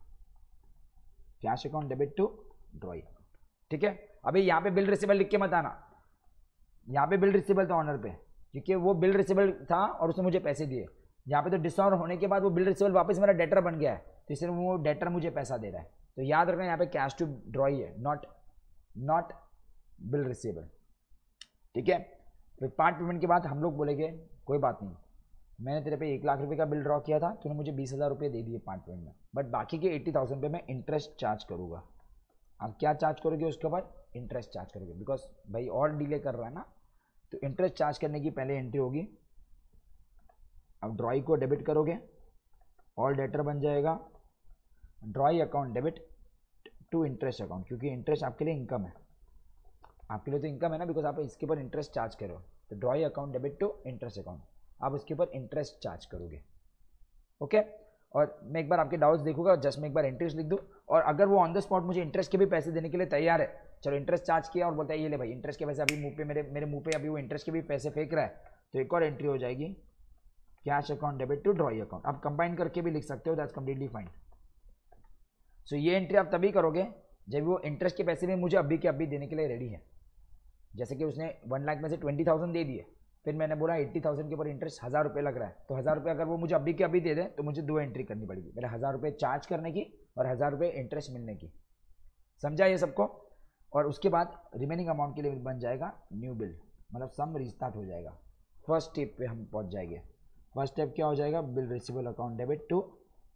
Speaker 1: cash account debit to drawee account. ठीक है, अभी यहाँ पे बिल रिसीबल लिख के मत आना, यहाँ पे बिल रिसीबल था ऑनर पे, क्योंकि वो बिल रिसीबल था और उसने मुझे पैसे दिए। यहाँ पे तो डिसऑनर होने के बाद वो बिल रिसीबल वापस मेरा डेटर बन गया है, तो इसलिए वो डेटर मुझे पैसा दे रहा है। तो याद रखना यहाँ पे कैश टू ड्रॉई है, नॉट बिल रिसीवेबल, ठीक है। फिर पार्ट पेमेंट के बाद हम लोग बोलेंगे कोई बात नहीं, मैंने तेरे पे 1 लाख रुपए का बिल ड्रॉ किया था, तूने मुझे 20,000 रुपये दे दिए पार्ट पेमेंट में, बट बाकी के 80,000 पे मैं इंटरेस्ट चार्ज करूँगा। आप क्या चार्ज करोगे उसके बाद? इंटरेस्ट चार्ज करोगे, बिकॉज भाई और डिले कर रहा है ना, तो इंटरेस्ट चार्ज करने की पहले एंट्री होगी। अब ड्रॉई को डेबिट करोगे, ऑल डेटर बन जाएगा, drawee account debit to interest account, क्योंकि इंटरेस्ट आपके लिए इनकम है, आपके लिए तो इनकम है ना, बिकॉज आप इसके ऊपर इंटरेस्ट चार्ज करो। तो drawee account debit to interest account, आप उसके ऊपर इंटरेस्ट चार्ज करोगे, ओके। और मैं एक बार आपके डाउट्स देखूंगा, जस्ट मैं एक बार इंटरेस्ट लिख दूँ, और अगर वो ऑन द स्पॉट मुझे इंटरेस्ट के भी पैसे देने के लिए तैयार है, चलो इंटरेस्ट चार्ज किया और बोलता है ये ले भाई इंटरेस्ट के पैसे, अभी मुंह पे मेरे मुंह पे अभी वो इंटरेस्ट के भी पैसे फेंक रहा है, तो एक और एंट्री हो जाएगी, cash account debit to drawee account. आप कंबाइन करके भी लिख सकते हो, दैट्स कंप्लीटली फाइन। सो ये एंट्री आप तभी करोगे जब वो इंटरेस्ट के पैसे भी मुझे अभी के अभी देने के लिए रेडी है। जैसे कि उसने 1 लाख में से 20,000 दे दिए, फिर मैंने बोला 80,000 के ऊपर इंटरेस्ट 1,000 रुपये लग रहा है, तो 1,000 रुपये अगर वो मुझे अभी के अभी दे दे तो मुझे 2 एंट्री करनी पड़ेगी, मेरे 1,000 रुपये चार्ज करने की और 1,000 रुपये इंटरेस्ट मिलने की। समझा ये सबको? और उसके बाद रिमेनिंग अमाउंट के लिए बन जाएगा न्यू बिल, मतलब सम रीस्टार्ट हो जाएगा। फर्स्ट स्टेप पे हम पहुंच जाएंगे। फर्स्ट स्टेप क्या हो जाएगा? Bill receivable account debit to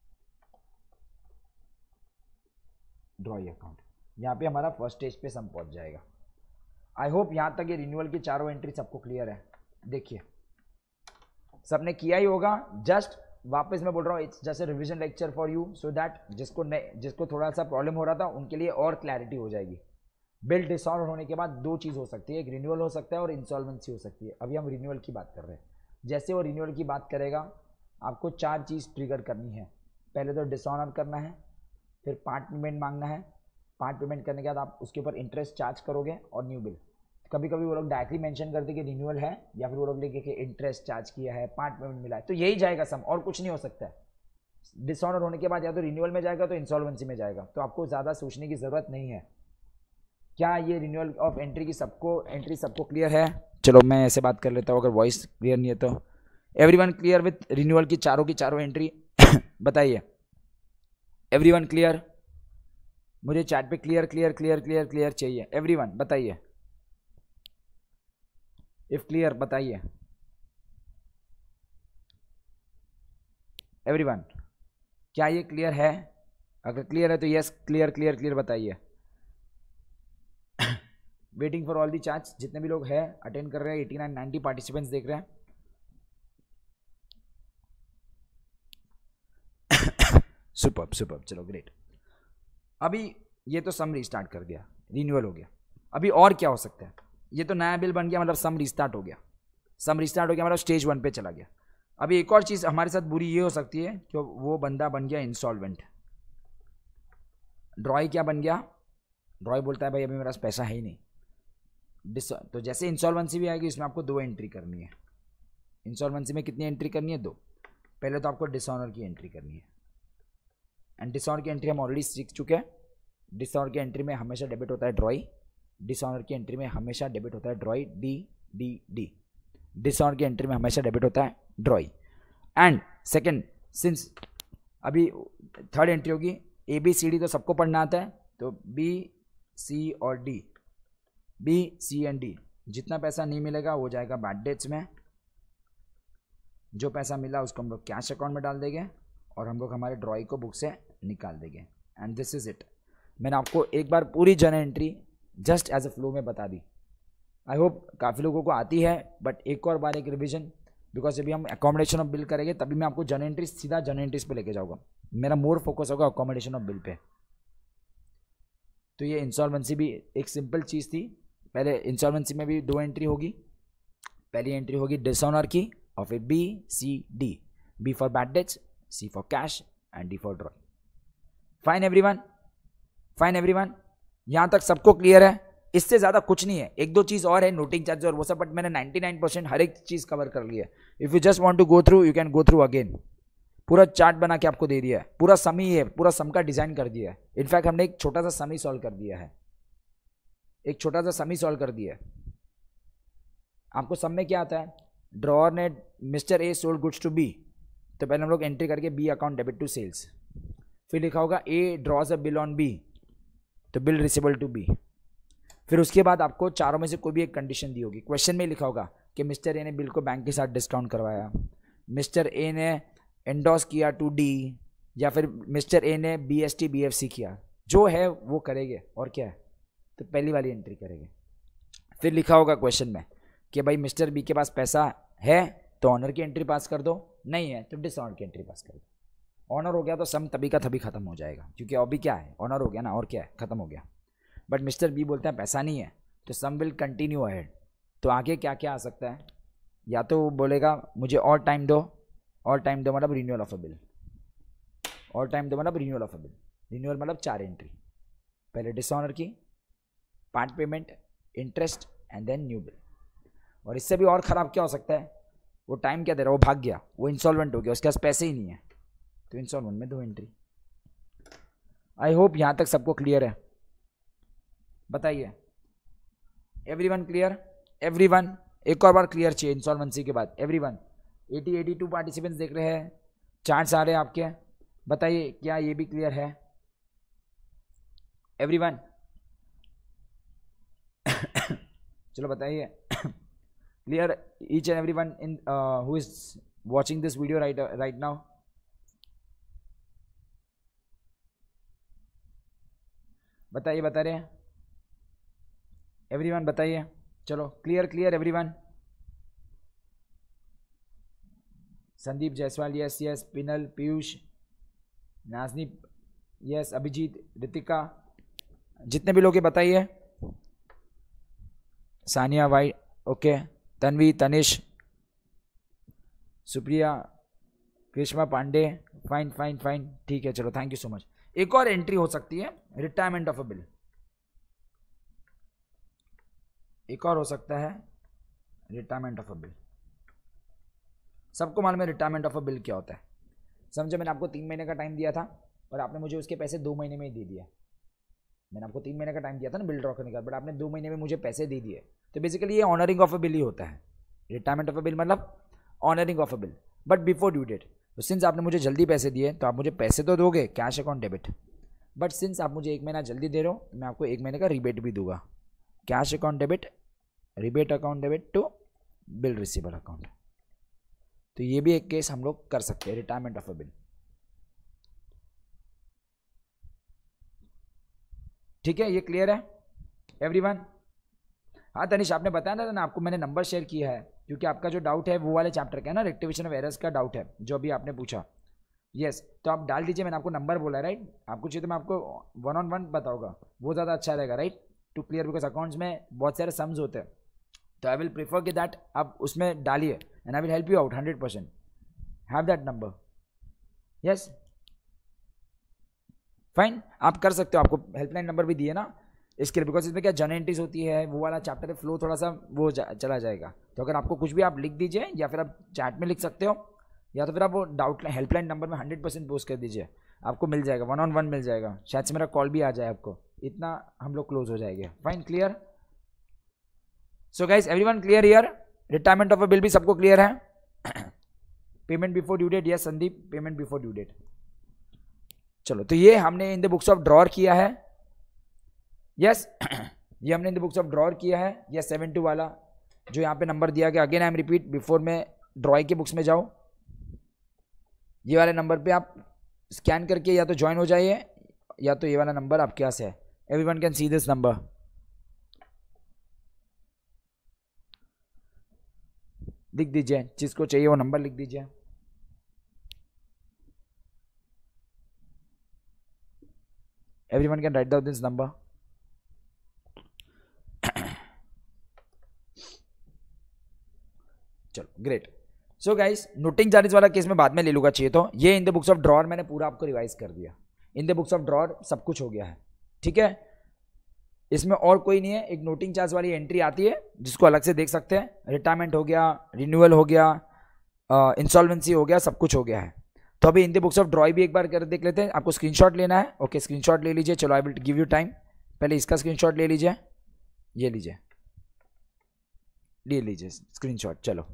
Speaker 1: drawee account. यहाँ पे हमारा फर्स्ट स्टेज पे सम पहुंच जाएगा। आई होप यहाँ तक ये रिन्यूअल की चारों एंट्री सबको क्लियर है। देखिए सबने किया ही होगा, जस्ट वापस मैं बोल रहा हूँ, it's just a revision lecture for you, so that जिसको थोड़ा सा प्रॉब्लम हो रहा था उनके लिए और क्लैरिटी हो जाएगी। बिल डिसऑर्डर होने के बाद 2 चीज़ हो सकती है, एक रिन्यूअल हो सकता है और इंसॉल्वेंसी हो सकती है। अभी हम रिन्यूअल की बात कर रहे हैं। जैसे वो रिन्यूअल की बात करेगा, आपको 4 चीज़ ट्रिगर करनी है। पहले तो डिसऑनर करना है, फिर पार्ट पेमेंट मांगना है, पार्ट पेमेंट करने के बाद आप उसके ऊपर इंटरेस्ट चार्ज करोगे और न्यू बिल। कभी कभी वो लोग डायरेक्टली मेंशन करते कि रिन्यूअल है, या फिर वो लोग लिखे कि इंटरेस्ट चार्ज किया है, पार्ट पेमेंट मिला है, तो यही जाएगा सम, और कुछ नहीं हो सकता है। डिसऑनर होने के बाद या तो रिन्यूअल में जाएगा तो इंसॉल्वेंसी में जाएगा, तो आपको ज़्यादा सोचने की ज़रूरत नहीं है। क्या ये रिन्यूअल ऑफ एंट्री की सबको क्लियर है? चलो मैं ऐसे बात कर लेता हूँ, अगर वॉइस क्लियर नहीं है तो। एवरीवन क्लियर विथ रिन्यूअल की चारों एंट्री? बताइए एवरीवन क्लियर? मुझे चैट पे clear clear clear clear clear चाहिए। एवरीवन बताइए, इफ क्लियर बताइए। एवरीवन क्या ये क्लियर है? अगर क्लियर है तो यस क्लियर क्लियर क्लियर बताइए। Waiting for all the chats. जितने भी लोग हैं अटेंड कर रहे हैं, 89-90 पार्टिसिपेंट्स देख रहे हैं। सुपर्ब सुपर्ब, चलो ग्रेट। अभी ये तो सम रीस्टार्ट कर दिया, रिन्यूअल हो गया। अभी और क्या हो सकता है? ये तो नया बिल बन गया, मतलब सम रीस्टार्ट हो गया। सम रीस्टार्ट हो गया मतलब स्टेज 1 पे चला गया। अभी एक और चीज़ हमारे साथ बुरी ये हो सकती है कि वो बंदा बन गया इंस्टॉलमेंट। ड्रॉई क्या बन गया? ड्रॉई बोलता है भाई अभी मेरे पास पैसा है ही नहीं। तो जैसे इंसॉल्वेंसी भी आएगी, इसमें आपको 2 एंट्री करनी है। इंसॉल्वेंसी में कितनी एंट्री करनी है? 2। पहले तो आपको डिसऑनर की एंट्री करनी है, एंड डिसऑनर की एंट्री हम ऑलरेडी सीख चुके हैं। डिसऑनर की एंट्री में हमेशा डेबिट होता है ड्रॉई। डिसऑनर की एंट्री में हमेशा डेबिट होता है ड्रॉई, डी। डिसऑनर की एंट्री में हमेशा डेबिट होता है ड्रॉई। एंड सेकंड, सिंस अभी थर्ड एंट्री होगी, ABCD तो सबको पढ़ना आता है, तो B, C और D, B, C and D। जितना पैसा नहीं मिलेगा वो जाएगा बैड डेट्स में। जो पैसा मिला उसको हम लोग कैश अकाउंट में डाल देंगे और हम लोग हमारे ड्रॉई को बुक से निकाल देंगे। And this is it. मैंने आपको एक बार पूरी journal entry just as a flow में बता दी। आई होप काफ़ी लोगों को आती है, बट एक और बार एक रिविजन, बिकॉज अभी हम अकोमोडेशन ऑफ बिल करेंगे, तभी मैं आपको जर्नल एंट्री सीधा जर्नल एंट्रीज पे लेके जाऊँगा। मेरा मोर फोकस होगा अकोमोडेशन ऑफ बिल पे। तो ये इंसॉल्वेंसी भी एक सिंपल चीज़ थी। पहले इंसॉल्वेंसी में भी 2 एंट्री होगी। पहली एंट्री होगी डिसऑनर की, और फिर B, C, D। B for bad debts, C for cash and D for drawee. Fine everyone? Fine everyone? यहाँ तक सबको क्लियर है? इससे ज़्यादा कुछ नहीं है। 1-2 चीज़ और है, नोटिंग चार्ज और वो सब, बट मैंने 99% हर एक चीज़ कवर कर ली है। If you just want to go through, you can go through again. पूरा चार्ट बना के आपको दे दिया है, पूरा सम ही है, पूरा सम का डिज़ाइन कर दिया है। इनफैक्ट हमने एक छोटा सा सम ही सॉल्व कर दिया है, एक छोटा सा सम ही सॉल्व कर दिया है। आपको सम में क्या आता है? ड्रॉअर ने mister A sold goods to B, तो पहले हम लोग एंट्री करके B account debit to sales. फिर लिखा होगा A draws a bill on B, तो बिल रिसीवेबल टू B। फिर उसके बाद आपको चारों में से कोई भी एक कंडीशन दी होगी, क्वेश्चन में लिखा होगा कि मिस्टर ए ने बिल को बैंक के साथ डिस्काउंट करवाया, मिस्टर ए ने एंडोस किया टू डी, या फिर मिस्टर ए ने BST BFC किया, जो है वो करेंगे और क्या है, तो पहली वाली एंट्री करेंगे। फिर लिखा होगा क्वेश्चन में कि भाई मिस्टर बी के पास पैसा है तो ऑनर की एंट्री पास कर दो, नहीं है तो डिसऑनर की एंट्री पास कर दो। ऑनर हो गया तो सम तभी का तभी खत्म हो जाएगा, क्योंकि अभी क्या है, ऑनर हो गया ना, और क्या है, खत्म हो गया। बट मिस्टर बी बोलता है पैसा नहीं है, तो सम विल कंटिन्यू अहेड। तो आगे क्या क्या आ सकता है, या तो वो बोलेगा मुझे और टाइम दो, और टाइम दो मतलब रिन्यूअल ऑफ अ बिल, और टाइम दो मतलब renewal of a bill. Renewal मतलब 4 एंट्री, पहले डिसऑनर की, part payment, interest and then new bill. और इससे भी और ख़राब क्या हो सकता है, वो टाइम क्या दे रहा है, वो भाग गया, वो इंसॉल्वेंट हो गया, उसके पास पैसे ही नहीं है, तो इंसॉल्वेंट में 2 एंट्री। आई होप यहाँ तक सबको क्लियर है, बताइए एवरीवन क्लियर, एवरीवन एक और बार क्लियर चाहिए इंसॉल्वेंसी के बाद, एवरीवन। 82 पार्टिसिपेंट्स देख रहे हैं, चार्ट्स आ रहे हैं आपके, बताइए क्या ये भी क्लियर है एवरीवन? चलो बताइए clear each and everyone in who is watching this video right now? बताइए, बता रहे हैं एवरीवन, बताइए। चलो clear everyone. Sandeep Jaiswal yes yes, Pinal, Piyush, Nazni yes, Abhijeet, Ritika, जितने भी लोग हैं बताइए। Sania Y okay, Tanvi, Tanish, Supriya, Krishna Pandey, fine fine fine, ठीक है चलो, थैंक यू सो मच। एक और एंट्री हो सकती है रिटायरमेंट ऑफ अ बिल, एक और हो सकता है रिटायरमेंट ऑफ अ बिल। सबको मालूम है रिटायरमेंट ऑफ अ बिल क्या होता है। समझो मैंने आपको 3 महीने का टाइम दिया था और आपने मुझे उसके पैसे 2 महीने में ही दे दिया। मैंने आपको 3 महीने का टाइम दिया था ना बिल ड्रॉ करने का, बट आपने 2 महीने में मुझे पैसे दे दिए, तो बेसिकली ये ऑनरिंग ऑफ अ बिल ही होता है। रिटायरमेंट ऑफ अ बिल मतलब honouring of a bill, but before due date. तो सिंस आपने मुझे जल्दी पैसे दिए तो आप मुझे पैसे तो दोगे, cash account debit, but since आप मुझे 1 महीना जल्दी दे रहे हो, मैं आपको 1 महीने का रिबेट भी दूंगा, cash account debit, rebate account debit to bill receiver account. तो ये भी एक केस हम लोग कर सकते हैं, रिटायरमेंट ऑफ अ बिल। ठीक है, ये क्लियर है एवरीवन? हाँ तनिष, आपने बताया था ना, आपको मैंने नंबर शेयर किया है, क्योंकि आपका जो डाउट है वो वाले चैप्टर का है ना, रेक्टिफिकेशन ऑफ एरर्स का डाउट है जो अभी आपने पूछा। यस, तो आप डाल दीजिए, मैंने आपको नंबर बोला है राइट। आपको चाहिए तो मैं आपको 1-on-1 बताऊंगा, वो ज़्यादा अच्छा रहेगा right, to clear, because accounts में बहुत सारे सम्स होते हैं। तो आई विल प्रीफर कि दैट आप उसमें डालिए and I will help you out 100%। Have that number, yes fine, आप कर सकते हो, आपको हेल्पलाइन नंबर भी दिए ना इसके लिए, बिकॉज इसमें क्या जर्नल एंट्रीज होती है, वो वाला चैप्टर है, फ्लो थोड़ा सा वो चला जाएगा। तो अगर आपको कुछ भी आप लिख दीजिए, या फिर आप चैट में लिख सकते हो, या तो फिर आप वो डाउट हेल्पलाइन नंबर में 100% पोस्ट कर दीजिए, आपको मिल जाएगा, 1-on-1 मिल जाएगा, शायद से मेरा कॉल भी आ जाए आपको, इतना हम लोग क्लोज हो जाएंगे। Fine, clear? So guys everyone clear here? Retirement of a bill भी सबको क्लियर है? Payment before due date, yes Sandeep, payment before due date. चलो, तो ये हमने in the books of drawer किया है, यस ये हमने in the books of drawer किया है, यस 72 वाला जो यहाँ पे नंबर दिया गया। Again I am repeat, before में ड्रॉइंग के बुक्स में जाओ, ये वाले नंबर पे आप स्कैन करके या तो ज्वाइन हो जाइए, या तो ये वाला नंबर आपके पास है, everyone can see this number. लिख दीजिए, जिसको चाहिए वो नंबर लिख दीजिए। Everyone can write down this number. चलो great. So guys, noting charges वाला केस में बाद में ले लूंगा चाहिए तो। ये in the books of drawer मैंने पूरा आपको रिवाइज कर दिया, in the books of drawer सब कुछ हो गया है, ठीक है। इसमें और कोई नहीं है, एक नोटिंग चार्ज वाली एंट्री आती है जिसको अलग से देख सकते हैं। रिटायरमेंट हो गया, रिन्यूअल हो गया, इंसॉल्वेंसी हो गया, सब कुछ हो गया है। तो अभी in the books of draw भी एक बार कर देख लेते हैं। आपको स्क्रीनशॉट लेना है, ओके स्क्रीनशॉट ले लीजिए। चलो I will give you time, पहले इसका स्क्रीनशॉट ले लीजिए, ये लीजिए, ले लीजिए स्क्रीनशॉट। चलो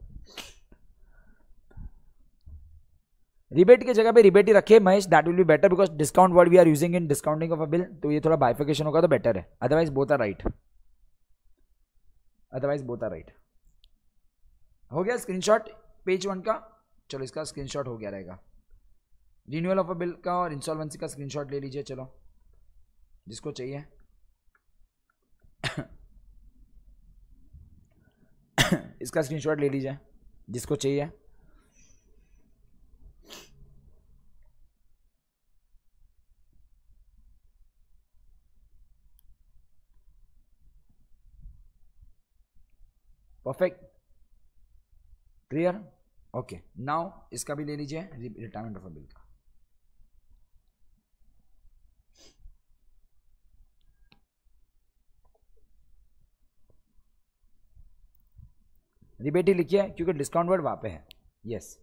Speaker 1: रिबेट की जगह पे रिबेट ही रखिए Mahesh, that will be better, because discount word we are using in discounting of a bill, तो ये थोड़ा बाइफिकेशन होगा तो बेटर है, otherwise both are right. Otherwise both are right. हो गया स्क्रीनशॉट पेज 1 का। चलो इसका स्क्रीनशॉट हो गया रहेगा। रिन्यूअल ऑफ अ बिल का और इंस्टॉलमेंसी का स्क्रीनशॉट ले लीजिए। चलो जिसको चाहिए इसका स्क्रीनशॉट ले लीजिए जिसको चाहिए। Perfect, clear, okay. नाउ इसका भी ले लीजिए रिटायरमेंट ऑफ बिल का। रिबेट ही लिखिए क्योंकि डिस्काउंट वर्ड वहां पे है। Yes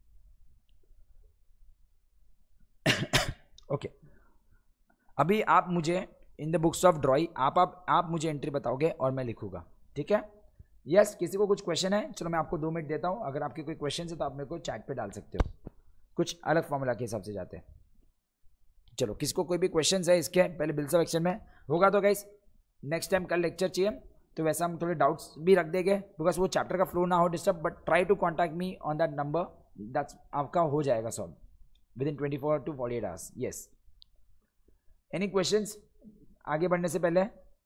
Speaker 1: okay. अभी आप मुझे in the books of drawing आप मुझे एंट्री बताओगे और मैं लिखूंगा, ठीक है। यस किसी को कुछ क्वेश्चन है? चलो मैं आपको 2 मिनट देता हूं। अगर आपके कोई क्वेश्चन है तो आप मेरे को चैट पे डाल सकते हो। कुछ अलग फॉर्मूला के हिसाब से जाते हैं। चलो किसी को कोई भी क्वेश्चन है इसके पहले बिल्स ऑफ एक्सचेंज में होगा तो गाइस नेक्स्ट टाइम कल लेक्चर चाहिए तो वैसा हम थोड़े डाउट्स भी रख देंगे बिकॉज वो चैप्टर का फ्लो ना हो disturb. But try to contact me on that number, that's आपका हो जाएगा solve with in 24 to 48 hours. Yes any questions आगे बढ़ने से पहले?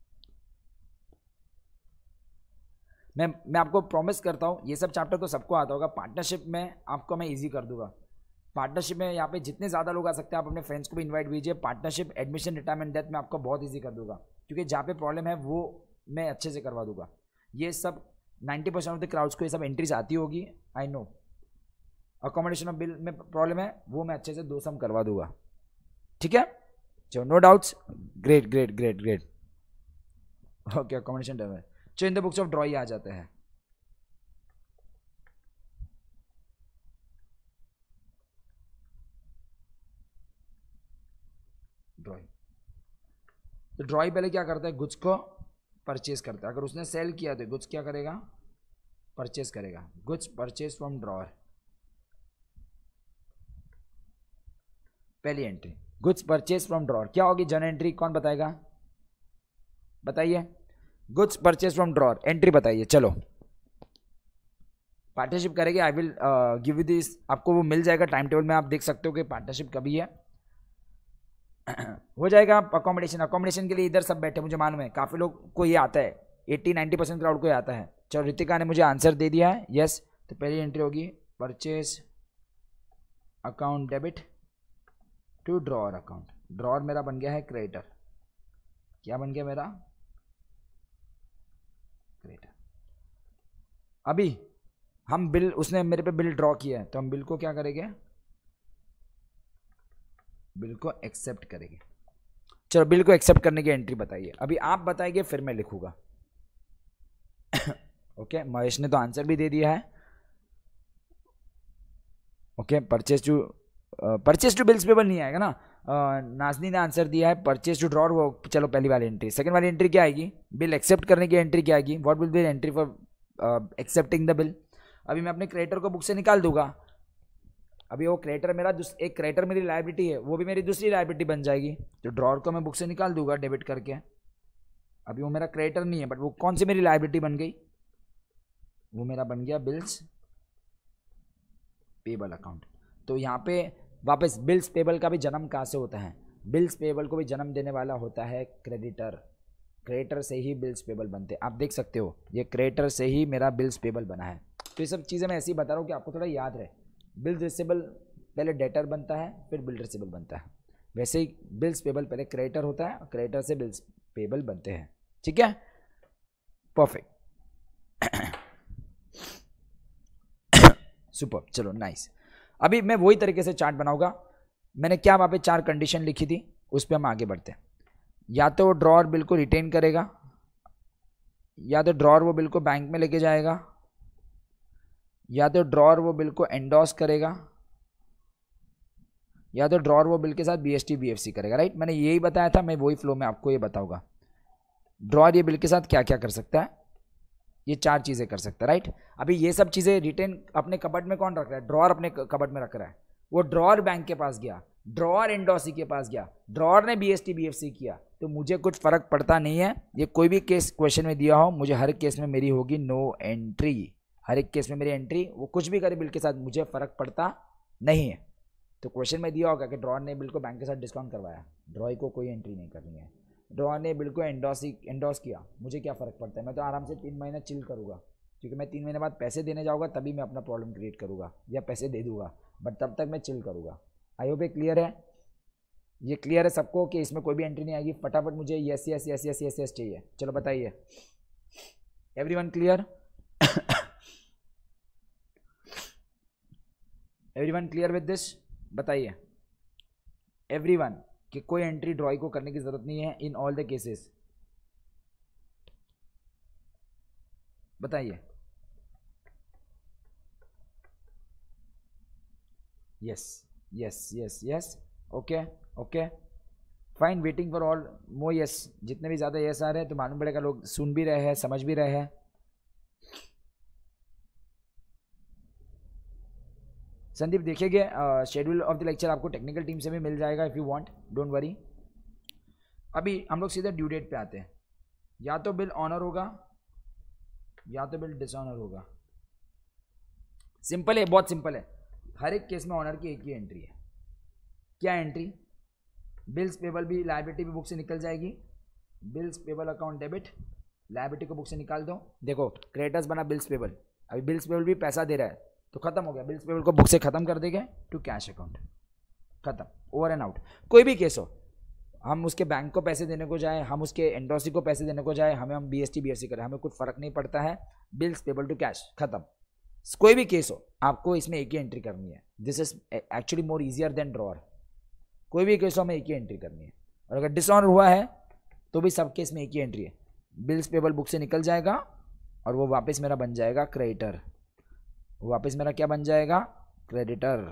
Speaker 1: मैं आपको प्रॉमिस करता हूँ ये सब चैप्टर तो सबको आता होगा। पार्टनरशिप में आपको मैं इजी कर दूंगा। पार्टनरशिप में यहाँ पे जितने ज़्यादा लोग आ सकते हैं आप अपने फ्रेंड्स को भी इनवाइट कीजिए। पार्टनरशिप, एडमिशन, रिटायरमेंट, डेथ में आपको बहुत इजी कर दूंगा क्योंकि जहाँ पे प्रॉब्लम है वो मैं अच्छे से करवा दूंगा। ये सब 90% ऑफ द क्राउड्स को ये सब एंट्रीज आती होगी, I know. Accommodation of bill में प्रॉब्लम है वो मैं अच्छे से 2 सम करवा दूंगा, ठीक है। चलो no doubts, great great great great, okay. Accommodation term है। चलो in the books of drawing आ जाते हैं। ड्रॉइंग तो ड्रॉइंग पहले क्या करता है? गुड्स को परचेज करता है। अगर उसने सेल किया तो गुड्स क्या करेगा? परचेज करेगा। गुड्स परचेज फ्रॉम ड्रॉअर, पहली entry goods purchase from drawer क्या होगी? जर्नल एंट्री कौन बताएगा? बताइए। Goods purchase from drawer entry बताइए। चलो पार्टनरशिप करेंगे। I will give you this, आपको वो मिल जाएगा टाइम टेबल में। आप देख सकते हो कि पार्टनरशिप कभी है। हो जाएगा। अकोमोडेशन के लिए इधर सब बैठे, मुझे मालूम है काफ़ी लोग को ये आता है, 80-90% क्राउड को ये आता है। चलो रितिका ने मुझे आंसर दे दिया है, यस। तो पहली एंट्री होगी purchase account debit to drawer account. Drawer मेरा बन गया है क्रेडिटर। क्या बन गया मेरा? क्रेडिटर। अभी हम बिल, उसने मेरे पे बिल ड्रॉ किया है तो हम बिल को क्या करेंगे? बिल को एक्सेप्ट करेंगे। चलो बिल को एक्सेप्ट करने की एंट्री बताइए। अभी आप बताएंगे फिर मैं लिखूंगा। ओके महेश ने तो आंसर भी दे दिया है। Okay purchase to bills payable नहीं आएगा ना। नाजनी ने आंसर दिया है परचेज टू ड्रॉअर, वो चलो पहली वाली एंट्री। सेकंड वाली एंट्री क्या आएगी? बिल एक्सेप्ट करने की एंट्री क्या आएगी? What will be entry for accepting the bill. अभी मैं अपने क्रेडिटर को बुक से निकाल दूंगा। अभी वो क्रेडिटर मेरा एक क्रेडिटर मेरी लायबिलिटी है, वो भी मेरी दूसरी लायबिलिटी बन जाएगी। तो ड्रॉअर को मैं बुक से निकाल दूंगा डेबिट करके। अभी वो मेरा क्रेडिटर नहीं है बट वो कौन सी मेरी लायबिलिटी बन गई? वो मेरा बन गया बिल्स पेबल अकाउंट। तो यहाँ पे वापस बिल्स पेबल का भी जन्म कहाँ से होता है? बिल्स पेबल को भी जन्म देने वाला होता है क्रेडिटर। क्रेडिटर से ही बिल्स पेबल बनते हैं। आप देख सकते हो ये क्रेडिटर से ही मेरा बिल्स पेबल बना है। तो ये सब चीज़ें मैं ऐसे ही बता रहा हूँ कि आपको थोड़ा याद रहे। बिल रिसीवेबल पहले डेटर बनता है फिर बिल रिसीवेबल बनता है। वैसे ही बिल्स पेबल पहले क्रेडिटर होता है और क्रेडिटर से बिल्स पेबल बनते हैं, ठीक है। Perfect, super. चलो नाइस। अभी मैं वही तरीके से चार्ट बनाऊंगा। मैंने क्या वहाँ पे 4 कंडीशन लिखी थी, उस पर हम आगे बढ़ते हैं। या तो ड्रॉअर बिल को रिटेन करेगा, या तो ड्रॉअर वो बिल को बैंक में लेके जाएगा, या तो ड्रॉअर वो बिल को एंडोर्स करेगा, या तो ड्रॉअर वो बिल के साथ BST BFC करेगा। राइट, मैंने यही बताया था। मैं वही फ्लो में आपको ये बताऊंगा। ड्रॉअर ये बिल के साथ क्या क्या कर सकता है, ये 4 चीज़ें कर सकता है। राइट, अभी ये सब चीज़ें रिटेन अपने कबर्ड में कौन रख रहा है? ड्रॉअर अपने कबर्ड में रख रहा है। वो ड्रॉअर बैंक के पास गया, ड्रॉअर एंडोसी के पास गया, ड्रॉअर ने बीएसटी बीएफसी किया, तो मुझे कुछ फर्क पड़ता नहीं है। ये कोई भी केस क्वेश्चन में दिया हो, मुझे हर केस में मेरी होगी नो एंट्री, हर एक केस में मेरी एंट्री, वो कुछ भी करे बिल के साथ मुझे फर्क पड़ता नहीं है। तो क्वेश्चन में दिया होगा कि ड्रॉअर ने बिल को बैंक के साथ डिस्काउंट करवाया, ड्रॉई को कोई एंट्री नहीं करनी है। ड्रॉअर ने बिल को एंडोस किया, मुझे क्या फ़र्क पड़ता है, मैं तो आराम से 3 महीने चिल करूँगा, क्योंकि मैं 3 महीने बाद पैसे देने जाऊँगा तभी मैं अपना प्रॉब्लम क्रिएट करूँगा या पैसे दे दूँगा, बट तब तक मैं चिल करूँगा। आई होप ये क्लियर है, ये क्लियर है सबको कि इसमें कोई भी एंट्री नहीं आएगी। फटाफट मुझे yes yes yes yes yes yes चाहिए, चलो बताइए, everyone clear? Everyone clear with this? बताइए एवरीवन कि कोई एंट्री ड्रॉई को करने की जरूरत नहीं है इन ऑल द केसेस, बताइए। Yes yes yes yes, okay okay fine, waiting for all more yes. जितने भी ज़्यादा यस आ रहे हैं तो मालूम पड़ेगा लोग सुन भी रहे हैं, समझ भी रहे हैं। संदीप देखिए शेड्यूल ऑफ द लेक्चर आपको टेक्निकल टीम से भी मिल जाएगा, if you want, don't worry. अभी हम लोग सीधे ड्यू डेट पे आते हैं। या तो बिल ऑनर होगा या तो बिल डिसऑनर होगा। सिंपल है, बहुत सिंपल है। हर एक केस में ऑनर की एक ही एंट्री है। क्या एंट्री? बिल्स पेबल भी लायबिलिटी भी बुक से निकल जाएगी। Bills payable account debit, liability को बुक से निकाल दो। देखो क्रेडिटर्स बना बिल्स पेबल, अभी बिल्स पेबल भी पैसा दे रहा है तो खत्म हो गया, बिल्स पेबल को बुक से खत्म कर देंगे टू कैश अकाउंट, खत्म, ओवर एंड आउट। कोई भी केस हो, हम उसके बैंक को पैसे देने को जाए, हम उसके एंडोसी को पैसे देने को जाए, हम बीएसटी बीएफसी करें, हमें कुछ फर्क नहीं पड़ता है। बिल्स पेबल टू कैश, खत्म। कोई भी केस हो आपको इसमें एक ही एंट्री करनी है। This is actually more easier than drawer. कोई भी केस हो हमें एक ही एंट्री करनी है, और अगर डिसऑनर हुआ है तो भी सब केस में एक ही एंट्री है। बिल्स पेबल बुक से निकल जाएगा और वो वापस मेरा बन जाएगा क्रेडिटर, वापस मेरा क्या बन जाएगा? क्रेडिटर।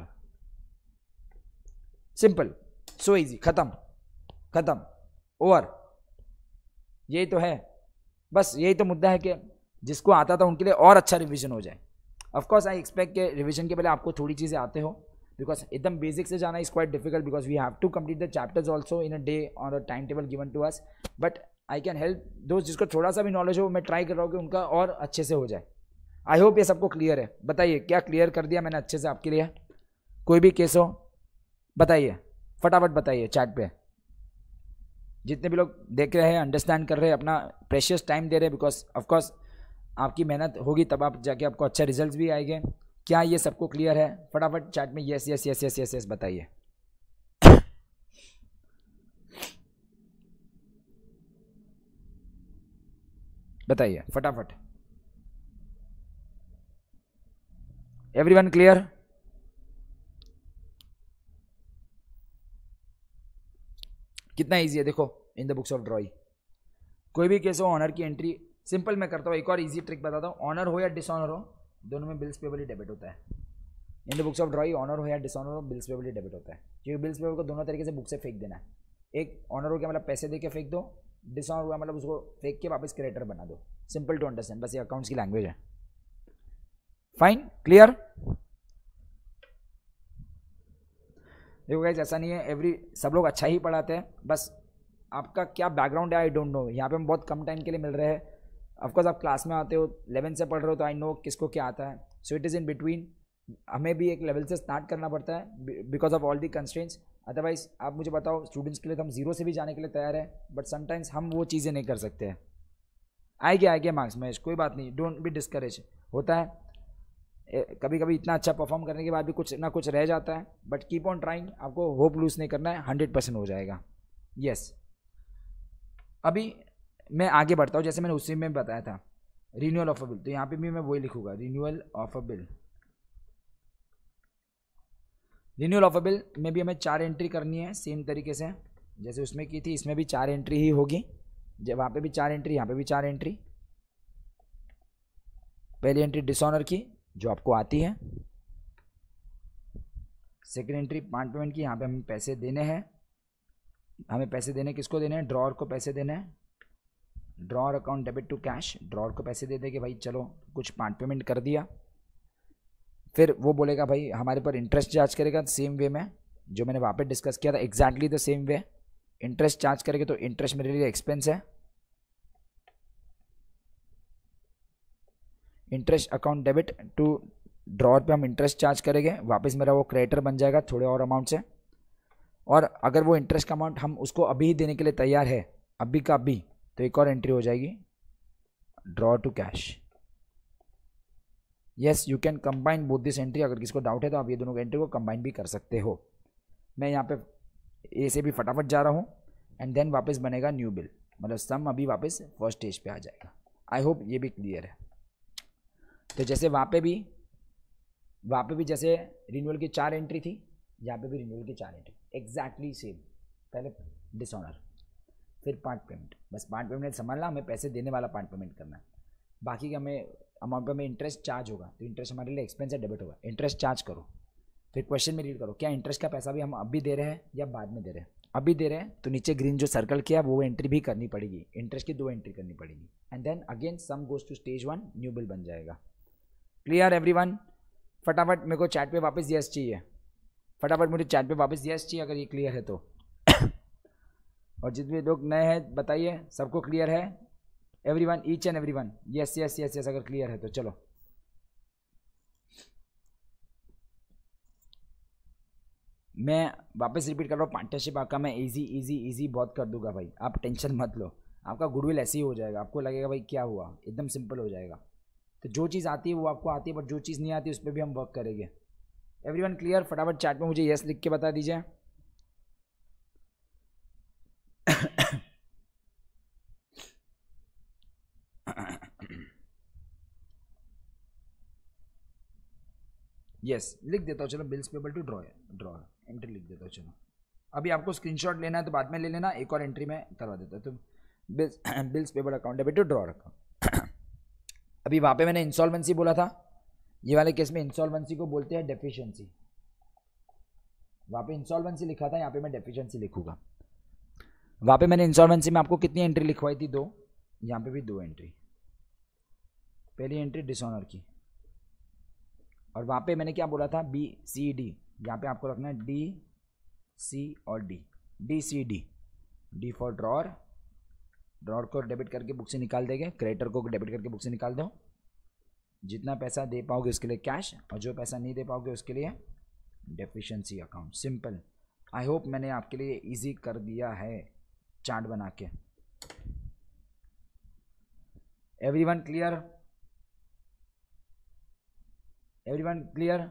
Speaker 1: सिंपल, सो इजी, खत्म खत्म, ओवर। यही तो है, बस यही तो मुद्दा है कि जिसको आता था उनके लिए और अच्छा रिवीजन हो जाए। ऑफ कोर्स आई एक्सपेक्ट के रिवीजन के पहले आपको थोड़ी चीज़ें आते हो, बिकॉज एकदम बेसिक से जाना is quite difficult, because we have to complete the chapters also in a day और a time table given to us. But I can help दोस्त जिसको थोड़ा सा भी नॉलेज हो, मैं ट्राई कर रहा हूँ कि उनका और अच्छे से हो जाए। आई होप ये सबको क्लियर है। बताइए क्या क्लियर कर दिया मैंने अच्छे से आपके लिए? कोई भी केस हो बताइए, फटाफट बताइए चैट पे। जितने भी लोग देख रहे हैं, अंडरस्टैंड कर रहे हैं, अपना प्रेशियस टाइम दे रहे हैं, बिकॉज ऑफकोर्स आपकी मेहनत होगी तब आप जाके आपको अच्छा रिजल्ट भी आएंगे। क्या ये सबको क्लियर है? फटाफट चैट में yes yes yes yes yes yes बताइए। बताइए फटाफट। Everyone clear? कितना इजी है देखो, in the books of drawee. कोई भी केस हो ऑनर की एंट्री सिंपल मैं करता हूँ। एक और इजी ट्रिक बताता हूँ, ऑनर हो या डिसऑनर हो दोनों में बिल्स पेबल ही डेबिट होता है। In the books of drawee honour हो या डिसऑनर हो बिल्स पेबल ही डेबिट होता है, क्योंकि बिल्स पेबल को दोनों तरीके से बुक से फेंक देना है। एक ऑनर हो गया मतलब पैसे दे के फेंक दो, डिसऑनर हुआ मतलब उसको फेंक के वापस क्रेडिटर बना दो। सिंपल टू अंडरस्टैंड, बस ये अकाउंट्स की लैंग्वेज है। Fine, clear? देखो गाइस ऐसा नहीं है सब लोग अच्छा ही पढ़ाते हैं, बस आपका क्या बैकग्राउंड है आई डोंट नो। यहाँ पे हम बहुत कम टाइम के लिए मिल रहे हैं। ऑफकोर्स आप क्लास में आते हो, 11 से पढ़ रहे हो तो आई नो किसको क्या आता है। So it is in between, हमें भी एक लेवल से स्टार्ट करना पड़ता है because of all the constraints. Otherwise आप मुझे बताओ स्टूडेंट्स के लिए तो हम जीरो से भी जाने के लिए तैयार है, बट समटाइम्स हम वो चीज़ें नहीं कर सकते हैं। आएंगे मार्क्स में, कोई बात नहीं, डोंट बी डिस्करेज। होता है कभी कभी इतना अच्छा परफॉर्म करने के बाद भी कुछ ना कुछ रह जाता है, बट कीप ऑन ट्राइंग, आपको होप लूज नहीं करना है, 100% हो जाएगा। यस अभी मैं आगे बढ़ता हूँ, जैसे मैंने उसी में बताया था रिन्यूअल ऑफ अ बिल, तो यहाँ पे भी मैं वही लिखूंगा, renewal of a bill. Renewal of a bill में भी हमें 4 एंट्री करनी है, सेम तरीके से जैसे उसमें की थी, इसमें भी 4 एंट्री ही होगी। जब वहाँ पे भी 4 एंट्री, यहाँ पे भी 4 एंट्री। पहली एंट्री डिसऑनर की जो आपको आती है, सेकेंड एंट्री पार्ट पेमेंट की, यहाँ पे हमें पैसे देने हैं। हमें पैसे देने किसको देने हैं? ड्रॉअर को पैसे देने हैं। Drawer account debit to cash, drawer को पैसे दे दे कि भाई चलो कुछ पार्ट पेमेंट कर दिया। फिर वो बोलेगा भाई हमारे पर इंटरेस्ट चार्ज करेगा, सेम वे में जो मैंने वहाँ पे डिस्कस किया था exactly the same way. Interest charge करेंगे तो इंटरेस्ट मेरे लिए एक्सपेंस है, interest account debit to drawer पे हम इंटरेस्ट चार्ज करेंगे, वापस मेरा वो क्रेडिटर बन जाएगा थोड़े और अमाउंट से। और अगर वो इंटरेस्ट का अमाउंट हम उसको अभी ही देने के लिए तैयार है, अभी का अभी, तो एक और एंट्री हो जाएगी draw to cash. Yes you can combine both this entry. अगर किसी को डाउट है तो आप ये दोनों एंट्री को कंबाइन भी कर सकते हो। मैं यहाँ पे ए से भी फटाफट जा रहा हूँ एंड देन वापस बनेगा न्यू बिल, मतलब सम अभी वापस फर्स्ट स्टेज पे आ जाएगा। आई होप ये भी क्लियर है। तो जैसे वहाँ पे भी जैसे रिन्यूअल की 4 एंट्री थी, यहाँ पे भी रिन्यूअल की 4 एंट्री एग्जैक्टली सेम। पहले डिसऑनर, फिर पार्ट पेमेंट, बस पार्ट पेमेंट संभालना, हमें पैसे देने वाला पार्ट पेमेंट करना है। बाकी का हमें अमाउंट पे हमें इंटरेस्ट चार्ज होगा, तो इंटरेस्ट हमारे लिए एक्सपेंस है, डेबिट होगा। इंटरेस्ट चार्ज करो, फिर क्वेश्चन में रीड करो क्या इंटरेस्ट का पैसा भी हम अभी दे रहे हैं या बाद में दे रहे हैं। अभी दे रहे हैं तो नीचे ग्रीन जो सर्कल किया वो एंट्री भी करनी पड़ेगी, इंटरेस्ट की 2 एंट्री करनी पड़ेगी and then again sum goes to stage 1, new bill बन जाएगा। Clear everyone? फटाफट मेरे को चैट पे वापस यस चाहिए, फटाफट मुझे चैट पे वापस यस चाहिए अगर ये क्लियर है तो। और जितने लोग नए हैं बताइए सबको क्लियर है? Everyone, each and everyone, yes yes yes yes अगर क्लियर है तो चलो। मैं वापस रिपीट कर रहा हूँ, पार्टनरशिप आपका मैं इजी इजी इजी बहुत कर दूंगा भाई, आप टेंशन मत लो। आपका गुडविल ऐसे ही हो जाएगा, आपको लगेगा भाई क्या हुआ, एकदम सिंपल हो जाएगा। तो जो चीज़ आती है वो आपको आती है, बट जो चीज़ नहीं आती उस पर भी हम वर्क करेंगे। Everyone clear? फटाफट चैट में मुझे यस लिख के बता दीजिए। यस लिख देता हूँ, चलो bills payable to draw entry लिख देता हूँ। चलो अभी आपको स्क्रीनशॉट लेना है तो बाद में ले लेना, एक और एंट्री में करवा देता हूँ। तो bills payable account debit to draw रखा। अभी वहाँ पे मैंने इंसॉल्वेंसी बोला था, ये वाले केस में इंसॉल्वेंसी को बोलते हैं डेफिशिएंसी। वहाँ पे इंसॉल्वेंसी लिखा था, यहाँ पे मैं डेफिशिएंसी लिखूंगा। वहाँ पे मैंने इंसॉल्वेंसी में आपको कितनी एंट्री लिखवाई थी? 2। यहाँ पे भी 2 एंट्री। पहली एंट्री डिसऑनर की, और वहाँ पे मैंने क्या बोला था? B C D. यहाँ पे आपको रखना है डी सी और D, D C D. D for drawer, drawer को डेबिट करके बुक से निकाल देंगे, क्रेडिटर को डेबिट करके बुक से निकाल दो। जितना पैसा दे पाओगे उसके लिए कैश, और जो पैसा नहीं दे पाओगे उसके लिए deficiency account. Simple. I hope मैंने आपके लिए इजी कर दिया है चार्ट बना के। Everyone clear? Everyone clear?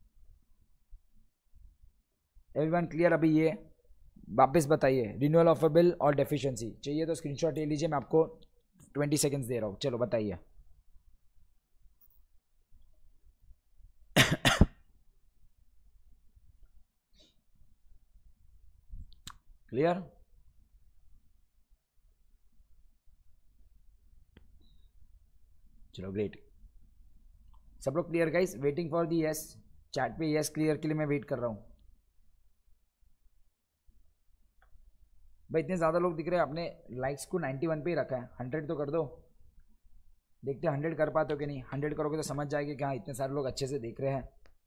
Speaker 1: Everyone clear? अभी ये वापस बताइए, रिन्यूअल ऑफ अ बिल और डेफिशिएंसी चाहिए तो स्क्रीनशॉट ले लीजिए, मैं आपको 20 सेकेंड्स दे रहा हूँ। चलो बताइए। क्लियर? चलो ग्रेट, सब लोग clear guys? Waiting for the yes. Chat पे यस क्लियर के लिए मैं वेट कर रहा हूँ भाई। इतने ज़्यादा लोग दिख रहे हैं, आपने लाइक्स को 91 पे ही रखा है, 100 तो कर दो। देखते हैं 100 कर पाते हो कि नहीं। 100 करोगे तो समझ जाएगी कि हाँ इतने सारे लोग अच्छे से देख रहे हैं।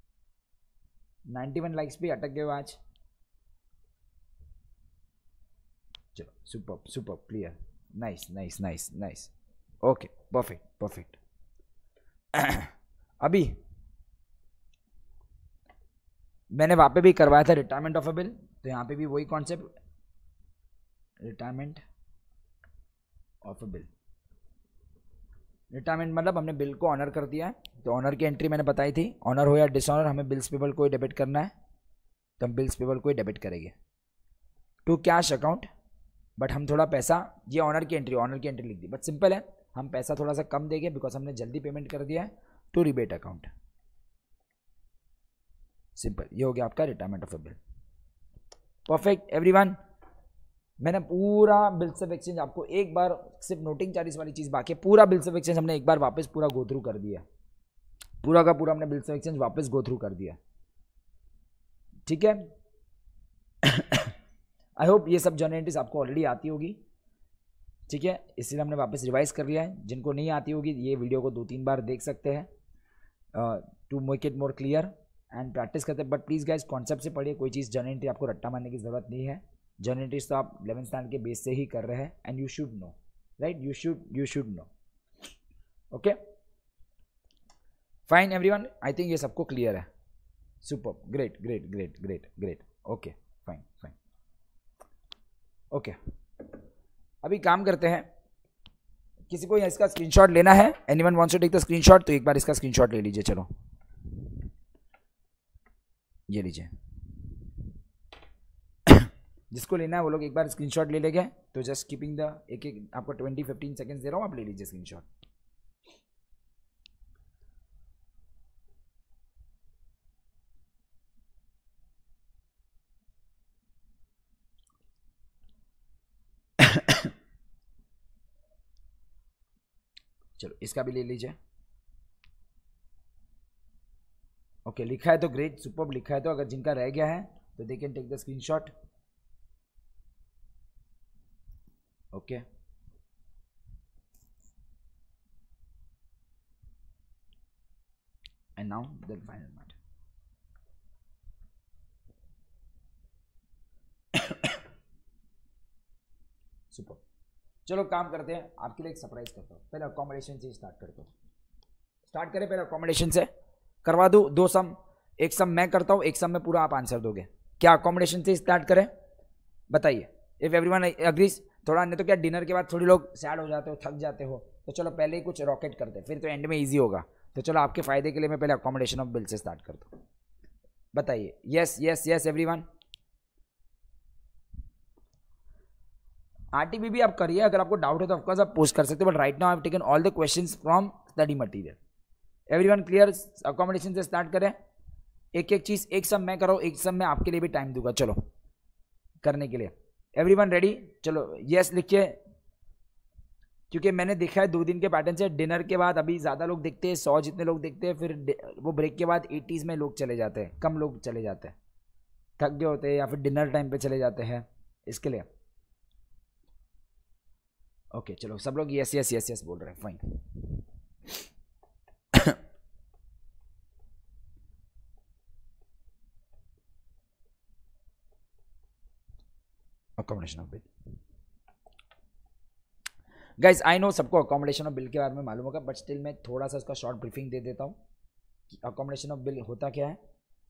Speaker 1: 91 लाइक्स पे अटक गए हो आज। चलो super super, clear, nice nice nice nice, okay perfect perfect. अभी मैंने वहाँ पे भी करवाया था रिटायरमेंट ऑफ अ बिल, तो यहाँ पे भी वही concept, retirement of a bill. Retirement मतलब हमने बिल को ऑनर कर दिया है, तो ऑनर की एंट्री मैंने बताई थी। ऑनर हो या डिसऑनर, हमें बिल्स पेबल को ही डेबिट करना है, तो हम बिल्स पेबल को ही डेबिट करेंगे टू कैश अकाउंट। बट हम थोड़ा पैसा, ये ऑनर की एंट्री लिख दी, बट सिंपल है, हम पैसा थोड़ा सा कम देंगे बिकॉज हमने जल्दी पेमेंट कर दिया है, टू रिबेट अकाउंट। सिंपल, ये हो गया आपका retirement of a bill. Perfect everyone. मैंने पूरा बिल्स ऑफ एक्सचेंज आपको एक बार, सिर्फ नोटिंग चार्जेस वाली चीज़ बाकी है, पूरा बिल्स ऑफ एक्सचेंज हमने एक बार वापस पूरा गो थ्रू कर दिया, पूरा का पूरा हमने बिल्स ऑफ एक्सचेंज वापस गो थ्रू कर दिया। ठीक है? आई होप ये सब जनरलिटीज आपको ऑलरेडी आती होगी। ठीक है, इसलिए हमने वापस रिवाइज कर लिया है। जिनको नहीं आती होगी ये वीडियो को 2-3 बार देख सकते हैं to make it more clear and practice करते हैं। बट प्लीज़ गाइस कॉन्सेप्ट से पढ़िए, कोई चीज़ जर्नल एंट्री आपको रट्टा मारने की ज़रूरत नहीं है। जर्नल एंट्रीज तो आप 11th स्टैंडर्ड के बेस से ही कर रहे हैं and you should know, right, you should know. Okay fine everyone, I think ये सबको क्लियर है। Super, great great great great great. Okay fine fine. Okay अभी काम करते हैं, किसी को इसका स्क्रीनशॉट लेना है? Anyone wants to take the screenshot? तो एक बार इसका स्क्रीनशॉट ले लीजिए। चलो ये लीजिए, जिसको लेना है वो लोग एक बार स्क्रीनशॉट ले लेंगे। तो जस्ट कीपिंग द एक आपको 20-15 सेकेंड्स दे रहा हूँ, आप ले लीजिए स्क्रीनशॉट। चलो इसका भी ले लीजिए। ओके लिखा है तो ग्रेट, सुपर्ब लिखा है तो, अगर जिनका रह गया है तो they can take the screenshot. Okay and now the final matter. Super, चलो काम करते हैं, आपके लिए एक सरप्राइज करता हूँ। पहले अकोमोडेशन से स्टार्ट करता हूँ। स्टार्ट करें पहले अकोमोडेशन से, करवा दूँ 2 सम, एक सम मैं करता हूँ, एक सम में पूरा आप आंसर दोगे। क्या अकोमोडेशन से स्टार्ट करें? बताइए इफ एवरीवन एग्रीज। थोड़ा नहीं तो क्या डिनर के बाद थोड़ी लोग सैड हो जाते हो, थक जाते हो, तो चलो पहले ही कुछ रॉकेट करते हैं, फिर तो एंड में ईजी होगा। तो चलो आपके फायदे के लिए मैं पहले अकोमोडेशन ऑफ बिल से स्टार्ट करता हूँ। बताइए yes yes yes everyone. RTB भी आप करिए, अगर आपको डाउट है तो ऑफकोर्स आप पोस्ट कर सकते हो, but right now I have taken all the questions from study material. Everyone clear? Accommodation से स्टार्ट करें, एक एक चीज, एक सम मैं करो, एक सम मैं आपके लिए भी टाइम दूंगा चलो करने के लिए। Everyone ready? चलो यस लिखिए, क्योंकि मैंने देखा है 2 दिन के पैटर्न से डिनर के बाद अभी ज़्यादा लोग देखते हैं, 100 जितने लोग देखते हैं, फिर वो ब्रेक के बाद 80s में लोग चले जाते हैं, कम लोग चले जाते हैं, थक गए होते हैं या फिर डिनर टाइम पे चले जाते हैं, इसके लिए। ओके चलो सब लोग यस यस यस यस बोल रहे हैं, fine. Accommodation of bill, guys I know सबको अकोमोडेशन ऑफ बिल के बारे में मालूम होगा, बट स्टिल मैं थोड़ा सा उसका शॉर्ट ब्रीफिंग दे देता हूँ कि अकोमोडेशन ऑफ बिल होता क्या है।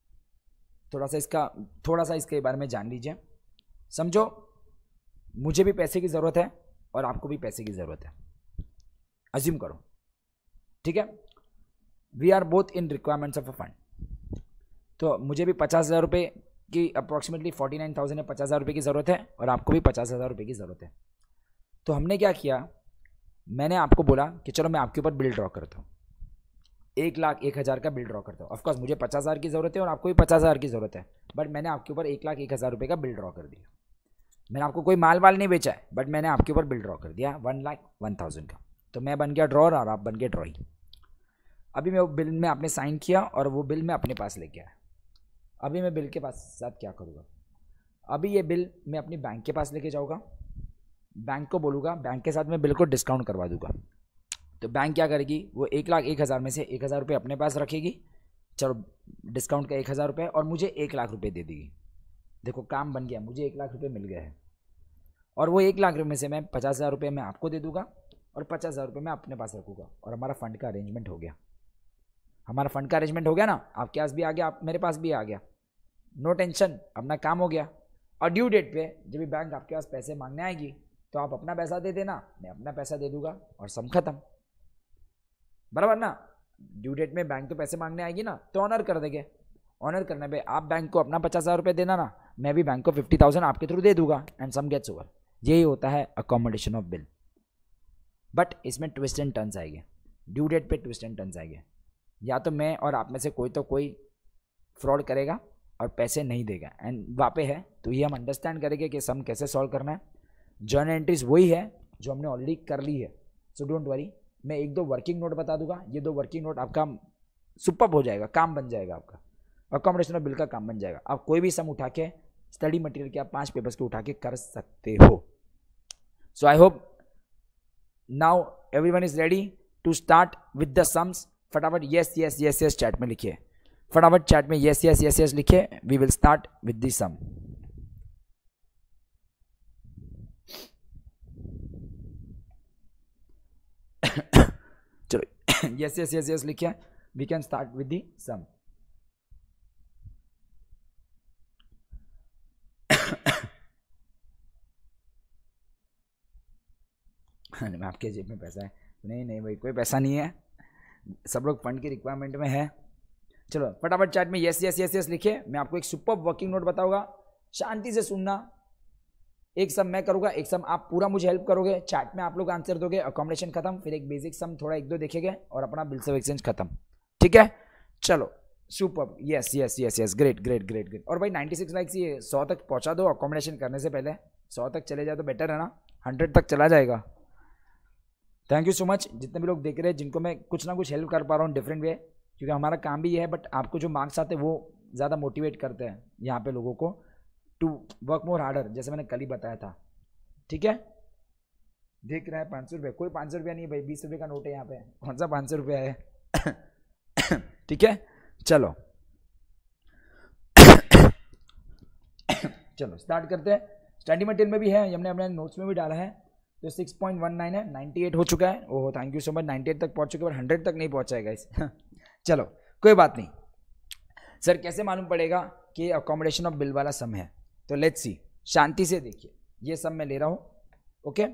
Speaker 1: थोड़ा सा इसके बारे में जान लीजिए। समझो मुझे भी पैसे की ज़रूरत है और आपको भी पैसे की ज़रूरत है, अज्यूम करो, ठीक है। We are both in requirements of a fund. तो मुझे भी 50,000 रुपये की अप्रॉक्सीमेटली 49,000 है, 50,000 रुपये की ज़रूरत है और आपको भी 50,000 रुपये की ज़रूरत है। तो हमने क्या किया, मैंने आपको बोला कि चलो मैं आपके ऊपर बिल ड्रॉ करता हूँ, 1,01,000 का बिल ड्रॉ करता हूँ। ऑफकोर्स मुझे 50,000 की ज़रूरत है और आपको भी 50,000 की ज़रूरत है, बट मैंने आपके ऊपर 1,01,000 रुपये का बिल ड्रॉ कर दिया। मैंने आपको कोई माल वाल नहीं बेचा है, बट मैंने आपके ऊपर बिल ड्रॉ कर दिया 1,01,000 का। तो मैं बन गया ड्रॉर और आप बन गए ड्रॉई। अभी मैं वो बिल में आपने साइन किया और वो बिल मैं अपने पास लेके आया। अभी मैं बिल के साथ क्या करूँगा, अभी ये बिल मैं अपनी बैंक के पास लेके जाऊँगा, बैंक को बोलूँगा, बैंक के साथ मैं बिल को डिस्काउंट करवा दूँगा। तो बैंक क्या करेगी, वो 1,01,000 में से 1,000 रुपये अपने पास रखेगी, चलो डिस्काउंट का 1,000 रुपये, और मुझे 1,00,000 रुपये दे देगी। देखो काम बन गया, मुझे 1,00,000 रुपये मिल गए हैं, और वो 1,00,000 रुपये में से मैं 50,000 रुपये मैं आपको दे दूँगा और 50,000 रुपये मैं अपने पास रखूँगा, और हमारा फंड का अरेंजमेंट हो गया। हमारा फंड का अरेंजमेंट हो गया ना, आपके पास भी आ गया, आप मेरे पास भी आ गया, नो टेंशन, अपना काम हो गया। और ड्यू डेट पे जब भी बैंक आपके पास पैसे मांगने आएगी तो आप अपना पैसा दे देना, मैं अपना पैसा दे दूंगा और सम खत्म, बराबर ना। ड्यू डेट में बैंक तो पैसे मांगने आएगी ना, तो ऑनर कर देंगे। ऑनर करने पे आप बैंक को अपना 50,000 रुपये देना ना, मैं भी बैंक को 50,000 आपके थ्रू दे दूंगा, एंड सम गेट्स ओवर। यही होता है अकोमोडेशन ऑफ बिल। बट इसमें ट्विस्ट एंड टर्न्स आएंगे, ड्यू डेट पे ट्विस्ट एंड टर्न्स आएंगे। या तो मैं और आप में से कोई फ्रॉड करेगा और पैसे नहीं देगा, एंड वहाँ पे है तो ये हम अंडरस्टैंड करेंगे कि सम कैसे सॉल्व करना है। जर्नल एंट्रीज वही है जो हमने ऑलरेडी कर ली है, सो डोंट वरी। मैं 1-2 वर्किंग नोट बता दूंगा, ये 2 वर्किंग नोट आपका सुपर्ब हो जाएगा, काम बन जाएगा आपका, अकोमोडेशन ऑफ बिल का काम बन जाएगा। आप कोई भी सम उठा के स्टडी मटेरियल के आप 5 पेपर्स के उठा के कर सकते हो। So I hope now everyone is ready to start with the sums. फटाफट yes yes yes yes chat में लिखिए, फटाफट चैट में यस यस यस यस लिखे। We will start with the sum. चलो यस यस यस यस लिखे, we can start with the sum. आपके जेब में पैसा है? नहीं नहीं भाई, कोई पैसा नहीं है, सब लोग फंड की रिक्वायरमेंट में है। चलो फटाफट चैट में यस यस यस यस लिखिए। मैं आपको एक सुपर वर्किंग नोट बताऊंगा, शांति से सुनना। एक सम मैं करूंगा, एक सम आप पूरा मुझे हेल्प करोगे, चैट में आप लोग आंसर दोगे, अकोमोडेशन खत्म, फिर एक बेसिक सम थोड़ा एक दो देखेंगे और अपना बिल्स ऑफ एक्सचेंज खत्म। ठीक है चलो super, yes yes yes yes, great great great great. और भाई 96 लाइक्स ये 100 तक पहुंचा दो अकोमोडेशन करने से पहले। 100 तक चले जाए तो बेटर है ना, 100 तक चला जाएगा। थैंक यू सो मच जितने भी लोग देख रहे हैं, जिनको मैं कुछ ना कुछ हेल्प कर पा रहा हूँ डिफरेंट वे, क्योंकि हमारा काम भी ये है। बट आपको जो मार्क्स आते हैं वो ज़्यादा मोटिवेट करते हैं यहाँ पे लोगों को टू वर्क मोर हार्डर, जैसे मैंने कल ही बताया था। ठीक है देख रहा है 500 रुपये, कोई 500 रुपया नहीं भाई, 20 रुपये का नोट है यहाँ पे, कौन सा 500 रुपया है। ठीक है चलो चलो स्टार्ट करते हैं। स्टडी मटेरियल में भी है, हमने अपने नोट्स में भी डाला है। तो 6.19 है, 98 हो चुका है। Oh thank you so much, 98 तक पहुंच चुके, पर 100 तक नहीं पहुंचाएगा इस। चलो कोई बात नहीं। सर कैसे मालूम पड़ेगा कि अकोमोडेशन ऑफ बिल वाला सम है? तो लेट्स सी, शांति से देखिए, ये सम मैं ले रहा हूँ। ओके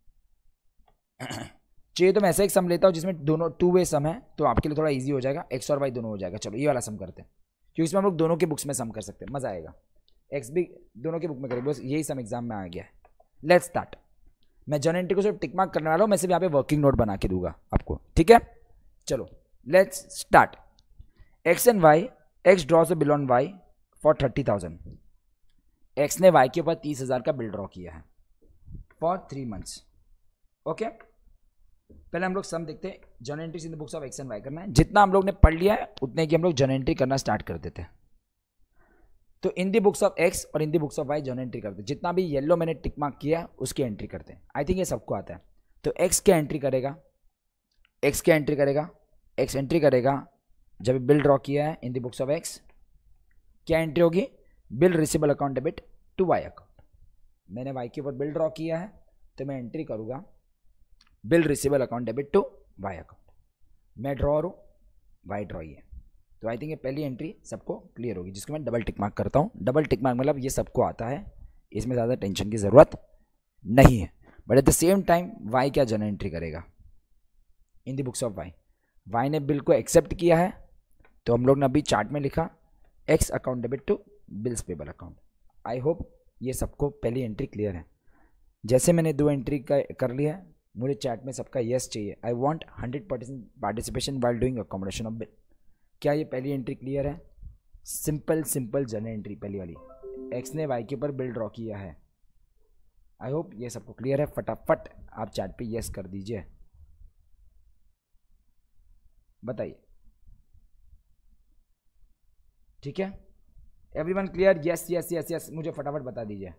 Speaker 1: चाहिए तो मैं ऐसा एक सम लेता हूँ जिसमें दोनों 2 वे सम है, तो आपके लिए थोड़ा इजी हो जाएगा, एक्स और वाई दोनों हो जाएगा। चलो ये वाला सम करते हैं, क्योंकि इसमें हम लोग दोनों के बुक्स में सम कर सकते हैं, मजा आएगा। एक्स भी दोनों के बुक में करेंगे, बस यही सम एग्जाम में आ गया है। Let's start. मैं जर्नल एंट्री को सिर्फ टिक मार्क करने वाला हूँ, मैं सिर्फ यहाँ पे वर्किंग नोट बना के दूंगा आपको। ठीक है चलो let's start. X and Y, X draws a bill on Y for 30,000। X ने वाई के ऊपर 30,000 का बिल ड्रॉ किया है फॉर 3 मंथ्स। ओके पहले हम लोग सम देखते हैं। Journal entries in the books of X and Y करना है, जितना हम लोग ने पढ़ लिया है उतने की हम लोग जर्नल एंट्री करना स्टार्ट कर देते हैं। तो in the books of X और in the books of Y journal entry करते हैं, जितना भी येलो मैंने टिक मार्क किया है उसकी एंट्री करते हैं। आई थिंक ये सबको आता है। तो एक्स क्या एंट्री करेगा, एक्स क्या एंट्री करेगा, एक्स एंट्री करेगा जब बिल ड्रॉ किया है in the books of X, क्या एंट्री होगी, bill receivable account debit to Y account. मैंने वाई के ऊपर बिल ड्रॉ किया है तो मैं एंट्री करूँगा bill receivable account debit to Y account. मैं ड्रॉ हूँ, वाई ड्रॉ ही है। तो आई थिंक ये पहली एंट्री सबको क्लियर होगी, जिसको मैं डबल टिक मार्क करता हूँ। डबल टिक मार्क मतलब ये सबको आता है, इसमें ज़्यादा टेंशन की ज़रूरत नहीं है। But at the same time Y क्या जर्नल एंट्री करेगा in the books of Y. Y ने बिल को एक्सेप्ट किया है, तो हम लोग ने अभी चार्ट में लिखा X account debit to bills payable account. I hope ये सबको पहली एंट्री क्लियर है। जैसे मैंने 2 एंट्री का कर लिया है, मुझे चैट में सबका येस चाहिए। I want 100% participation while doing accommodation of bill. क्या ये पहली एंट्री क्लियर है? सिंपल सिंपल जर्नल एंट्री पहली वाली, एक्स ने वाई के ऊपर बिल ड्रॉ किया है। आई होप ये सबको क्लियर है। फटाफट आप चैट पे यस कर दीजिए, बताइए। ठीक है everyone clear? Yes yes yes yes मुझे फटाफट बता दीजिए,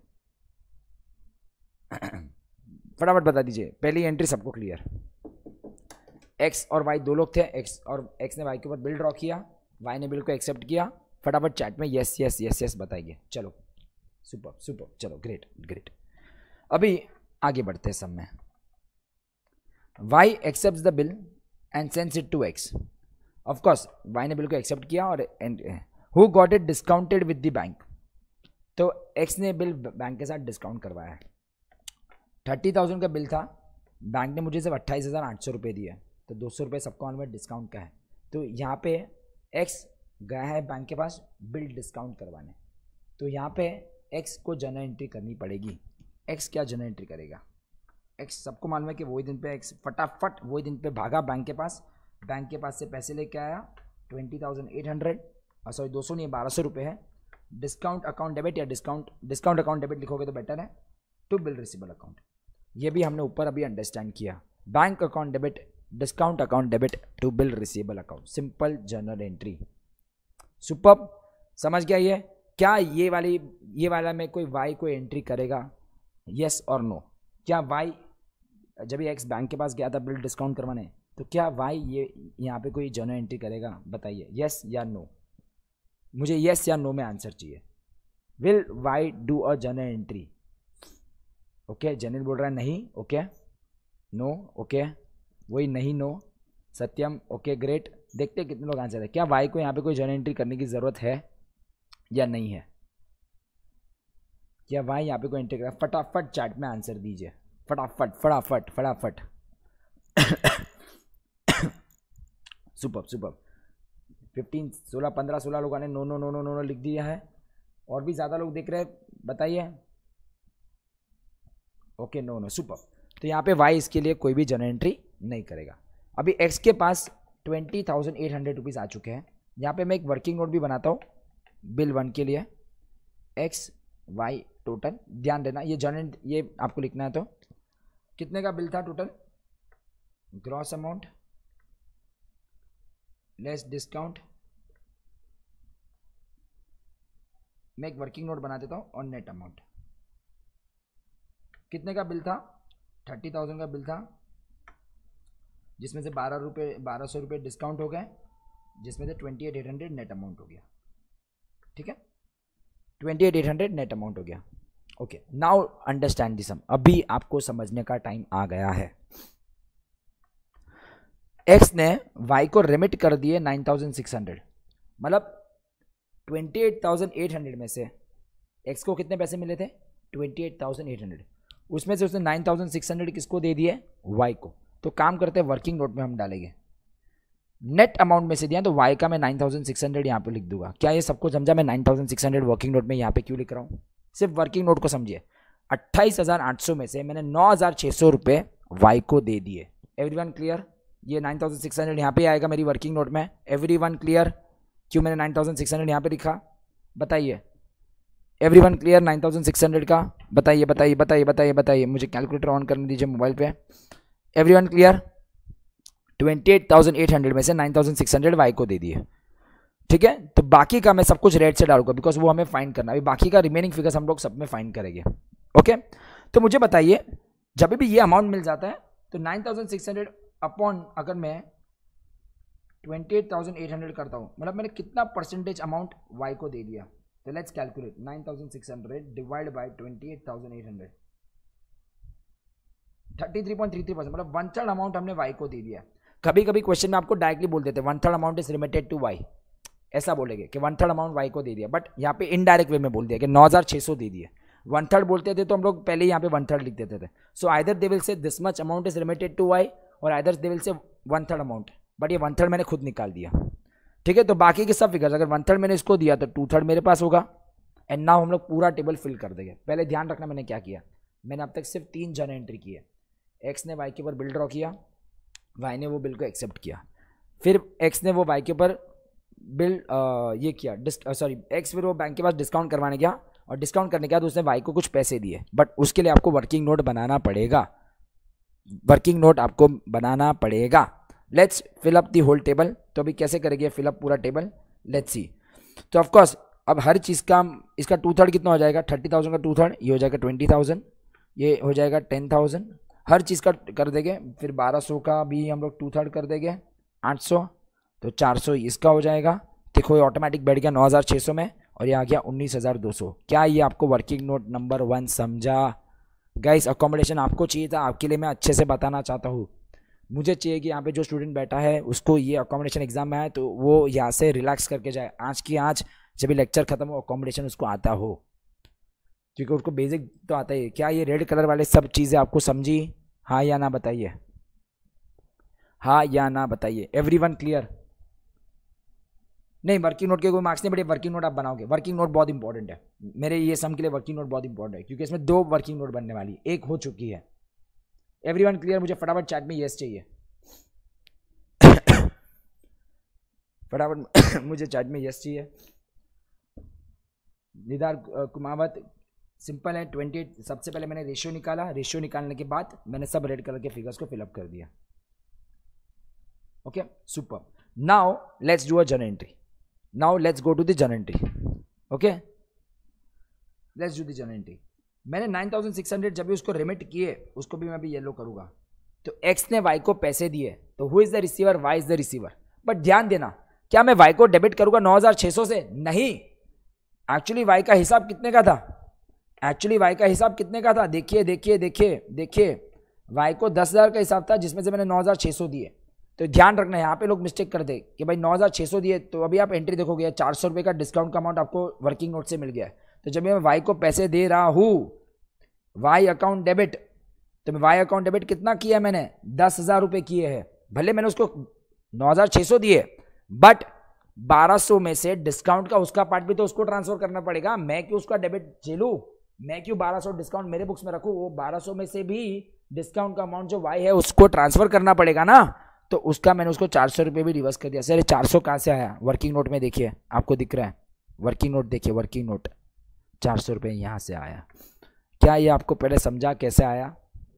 Speaker 1: फटाफट बता दीजिए। पहली एंट्री सबको क्लियर। एक्स और वाई 2 लोग थे, एक्स ने वाई के ऊपर बिल ड्रॉ किया, वाई ने बिल को एक्सेप्ट किया। फटाफट चैट में यस यस यस यस बताइए। चलो सुपर सुपर, चलो ग्रेट ग्रेट। अभी आगे बढ़ते हैं सब में। Y accepts the bill and sends it to X. Of course Y ने बिल को एक्सेप्ट किया और who got it discounted with the bank. तो एक्स ने बिल बैंक के साथ डिस्काउंट करवाया है। 30,000 का बिल था, बैंक ने मुझे सिर्फ 28,800 रुपये दिए, तो 200 रुपये सबको ऑन में डिस्काउंट का है। तो यहाँ पे एक्स गया है बैंक के पास बिल डिस्काउंट करवाने, तो यहाँ पे एक्स को जर्नल एंट्री करनी पड़ेगी। एक्स क्या जर्नल एंट्री करेगा? एक्स सबको मालूम है कि वही दिन पे एक्स फटाफट वही दिन पे भागा बैंक के पास, बैंक के पास से पैसे लेके आया 20,800, सॉरी 200 नहीं 1,200 रुपये है। डिस्काउंट अकाउंट डेबिट या डिस्काउंट अकाउंट डेबिट लिखोगे तो बेटर है, टू बिल रिसीवेबल अकाउंट। ये भी हमने ऊपर अभी अंडरस्टैंड किया। Bank account debit, discount account debit to bill receivable account, simple journal entry. Super, समझ गया ये? क्या ये वाला में कोई वाई कोई एंट्री करेगा? यस और नो? क्या वाई जब ये एक्स बैंक के पास गया था बिल डिस्काउंट करवाने, तो क्या वाई ये यहाँ पे कोई जर्नल एंट्री करेगा? बताइए यस या नो। मुझे यस या नो में आंसर चाहिए। Will Y do a journal entry? Okay, Janil बोल रहा है नहीं। Okay, no. ओके, वही नहीं, नो। सत्यम, ओके ग्रेट। देखते हैं कितने लोग आंसर है। क्या वाई को यहाँ पे कोई जर्नल एंट्री करने की ज़रूरत है या नहीं है? क्या वाई यहाँ पे कोई एंट्री करा? फटाफट चैट में आंसर दीजिए, फटाफट फटाफट फटाफट। Super super. 15, 16, 15, 16 लोगों ने no no no no no लिख दिया है। और भी ज़्यादा लोग देख रहे हैं, बताइए। Okay, no no, super. तो यहाँ पे वाई इसके लिए कोई भी जर्नल एंट्री नहीं करेगा। अभी एक्स के पास 20,800 रुपीज़ आ चुके हैं। यहाँ पे मैं एक वर्किंग नोट भी बनाता हूँ बिल 1 के लिए। एक्स वाई टोटल, ध्यान देना ये जर्नल, ये आपको लिखना है। तो कितने का बिल था total? Gross amount less discount. मैं एक वर्किंग नोट बना देता हूँ और नेट अमाउंट। कितने का बिल था? 30,000 का बिल था, जिसमें से 1200 रुपये डिस्काउंट हो गए, जिसमें से 28,800 नेट अमाउंट हो गया। ठीक है, 28,800 नेट अमाउंट हो गया। Okay, now understand this sum. अभी आपको समझने का टाइम आ गया है। एक्स ने वाई को रिमिट कर दिए 9,600, मतलब 28,800 में से एक्स को कितने पैसे मिले थे? 28,800। उसमें से उसने 9,600 किसको दे दिए? वाई को। तो काम करते हैं, वर्किंग नोट में हम डालेंगे। नेट अमाउंट में से दिया तो वाई का मैं 9,600 यहाँ पे लिख दूंगा। क्या ये सबको समझा? मैं 9,600 वर्किंग नोट में यहाँ पे क्यों लिख रहा हूँ? सिर्फ वर्किंग नोट को समझिए। 28,800 में से मैंने 9,600 रुपये वाई को दे दिए। Everyone clear? ये 9,600 यहाँ पे आएगा मेरी वर्किंग नोट में। Everyone clear? क्यों मैंने 9,600 यहाँ पे लिखा, बताइए। एवरीवन क्लियर 9,600 का? बताइए बताइए बताइए बताइए बताइए। मुझे कैलकुलेटर ऑन करने दीजिए मोबाइल पे। Everyone clear? 28,800 में से 9,600 वाई को दे दिए। ठीक है, तो बाकी का मैं सब कुछ रेड से डालूंगा, बिकॉज वो हमें फाइंड करना है। बाकी का रिमेनिंग फिगर्स हम लोग सब में फाइंड करेंगे। ओके, तो मुझे बताइए, जब भी ये अमाउंट मिल जाता है तो 9,600 अपॉन, अगर मैं 28,800 करता हूँ, मतलब मैंने कितना परसेंटेज अमाउंट वाई को दे दिया? तो लेट्स कैलकुलेट। 9,600 डिवाइड बाय 28,800, 33.33%, मतलब 1/3 अमाउंट हमने वाई को दे दिया। कभी कभी क्वेश्चन में आपको डायरेक्टली बोल देते हैं 1/3 amount is remitted to Y, ऐसा बोलेंगे कि 1/3 अमाउंट वाई को दे दिया। बट यहाँ पे इनडायरेक्ट वे में बोल दिया कि 9,600 दे दिए। 1/3 बोलते थे तो हम लोग पहले यहाँ पे 1/3 लिख देते थे। So either they will say this much amount is remitted to Y, और either they will say 1/3 amount. But ये 1/3 मैंने खुद निकाल दिया। ठीक है, तो बाकी के सब फिगर्स, अगर 1/3 मैंने इसको दिया तो 2/3 मेरे पास होगा। एंड नाउ हम लोग पूरा टेबल फिल कर देंगे। पहले ध्यान रखना मैंने क्या किया, मैंने अब तक सिर्फ 3 जर्नल एंट्री की है। एक्स ने वाई के ऊपर बिल ड्रॉ किया, वाई ने वो बिल को एक्सेप्ट किया, फिर एक्स ने वो वाई के ऊपर बिल ये किया, एक्स फिर वो बैंक के पास डिस्काउंट करवाने गया, और डिस्काउंट करने के बाद उसने वाई को कुछ पैसे दिए। बट उसके लिए आपको वर्किंग नोट बनाना पड़ेगा, वर्किंग नोट आपको बनाना पड़ेगा। Let's fill up the whole table. तो अभी कैसे करेंगे फिल अप पूरा टेबल, लेट्स सी। तो ऑफकोर्स अब हर चीज़ का इसका 2/3 कितना हो जाएगा? 30,000 का 2/3 ये हो जाएगा 20,000, ये हो जाएगा 10,000। हर चीज़ का कर देंगे। फिर 1200 का भी हम लोग 2/3 कर देंगे, 800, तो 400 इसका हो जाएगा। देखो ये ऑटोमेटिक बैठ गया 9,600 में, और ये आ गया 19,200। क्या ये आपको वर्किंग नोट नंबर 1 समझा? गाइस अकोमोडेशन आपको चाहिए था, आपके लिए मैं अच्छे से बताना चाहता हूँ। मुझे चाहिए कि यहाँ पे जो स्टूडेंट बैठा है उसको ये अकोमोडेशन एग्जाम में आए तो वो यहाँ से रिलैक्स करके जाए। आज की आज जब भी लेक्चर खत्म हो अकोमोडेशन उसको आता हो, क्योंकि उसको बेसिक तो आता ही है। क्या ये रेड कलर वाले सब चीज़ें आपको समझी? हाँ या ना बताइए, हाँ या ना बताइए। Everyone clear? नहीं, वर्किंग नोट के कोई मार्क्स नहीं, बट वर्किंग नोट आप बनाओगे। वर्किंग नोट बहुत इंपॉर्टेंट है मेरे ये सम के लिए। वर्किंग नोट बहुत इंपॉर्टेंट है क्योंकि इसमें 2 वर्किंग नोट बनने वाली, एक हो चुकी है। Everyone clear? मुझे फटाफट चैट में यस चाहिए। फटाफट मुझे चैट में यस चाहिए। निदार कुमावत, सिंपल है। 28 सबसे पहले मैंने रेशियो निकाला, रेशियो निकालने के बाद मैंने सब रेड कलर के फिगर्स को फिलअप कर दिया। Okay super. Now let's do a journal entry. Now let's go to the journal entry. Okay let's do the journal entry. मैंने 9,600 जब भी उसको रिमिट किए, उसको भी मैं अभी येलो करूंगा। तो एक्स ने वाई को पैसे दिए, तो who is the receiver? Y is the receiver. But ध्यान देना क्या मैं वाई को डेबिट करूंगा 9600 से? नहीं, एक्चुअली वाई का हिसाब कितने का था? एक्चुअली वाई का हिसाब कितने का था? देखिए देखिए देखिए देखिए, वाई को 10,000 का हिसाब था जिसमें से मैंने 9,600 दिए। तो ध्यान रखना, यहाँ पे लोग मिस्टेक करते कि भाई 9,600 दिए, तो अभी आप एंट्री देखोगे 400 रुपये का डिस्काउंट का अमाउंट आपको वर्किंग नोट से मिल गया है। तो जब मैं वाई को पैसे दे रहा हूँ, वाई अकाउंट डेबिट, तो मैं वाई अकाउंट डेबिट कितना किया है? मैंने 10,000 रुपये किए हैं। भले मैंने उसको 9,600 दिए, बट 1200 में से डिस्काउंट का उसका पार्ट भी तो उसको ट्रांसफर करना पड़ेगा। मैं क्यों उसका डेबिट झेलूं? मैं क्यों 1200 डिस्काउंट मेरे बुक्स में रखूं? वो 1200 में से भी डिस्काउंट का अमाउंट जो वाई है उसको ट्रांसफर करना पड़ेगा ना। तो उसका मैंने उसको 400 रुपये भी रिवर्स कर दिया। सर 400 कहाँ से आया? वर्किंग नोट में देखिए, आपको दिख रहा है वर्किंग नोट, देखिए वर्किंग नोट, 400 रुपये यहाँ से आया। क्या ये आपको पहले समझा कैसे आया?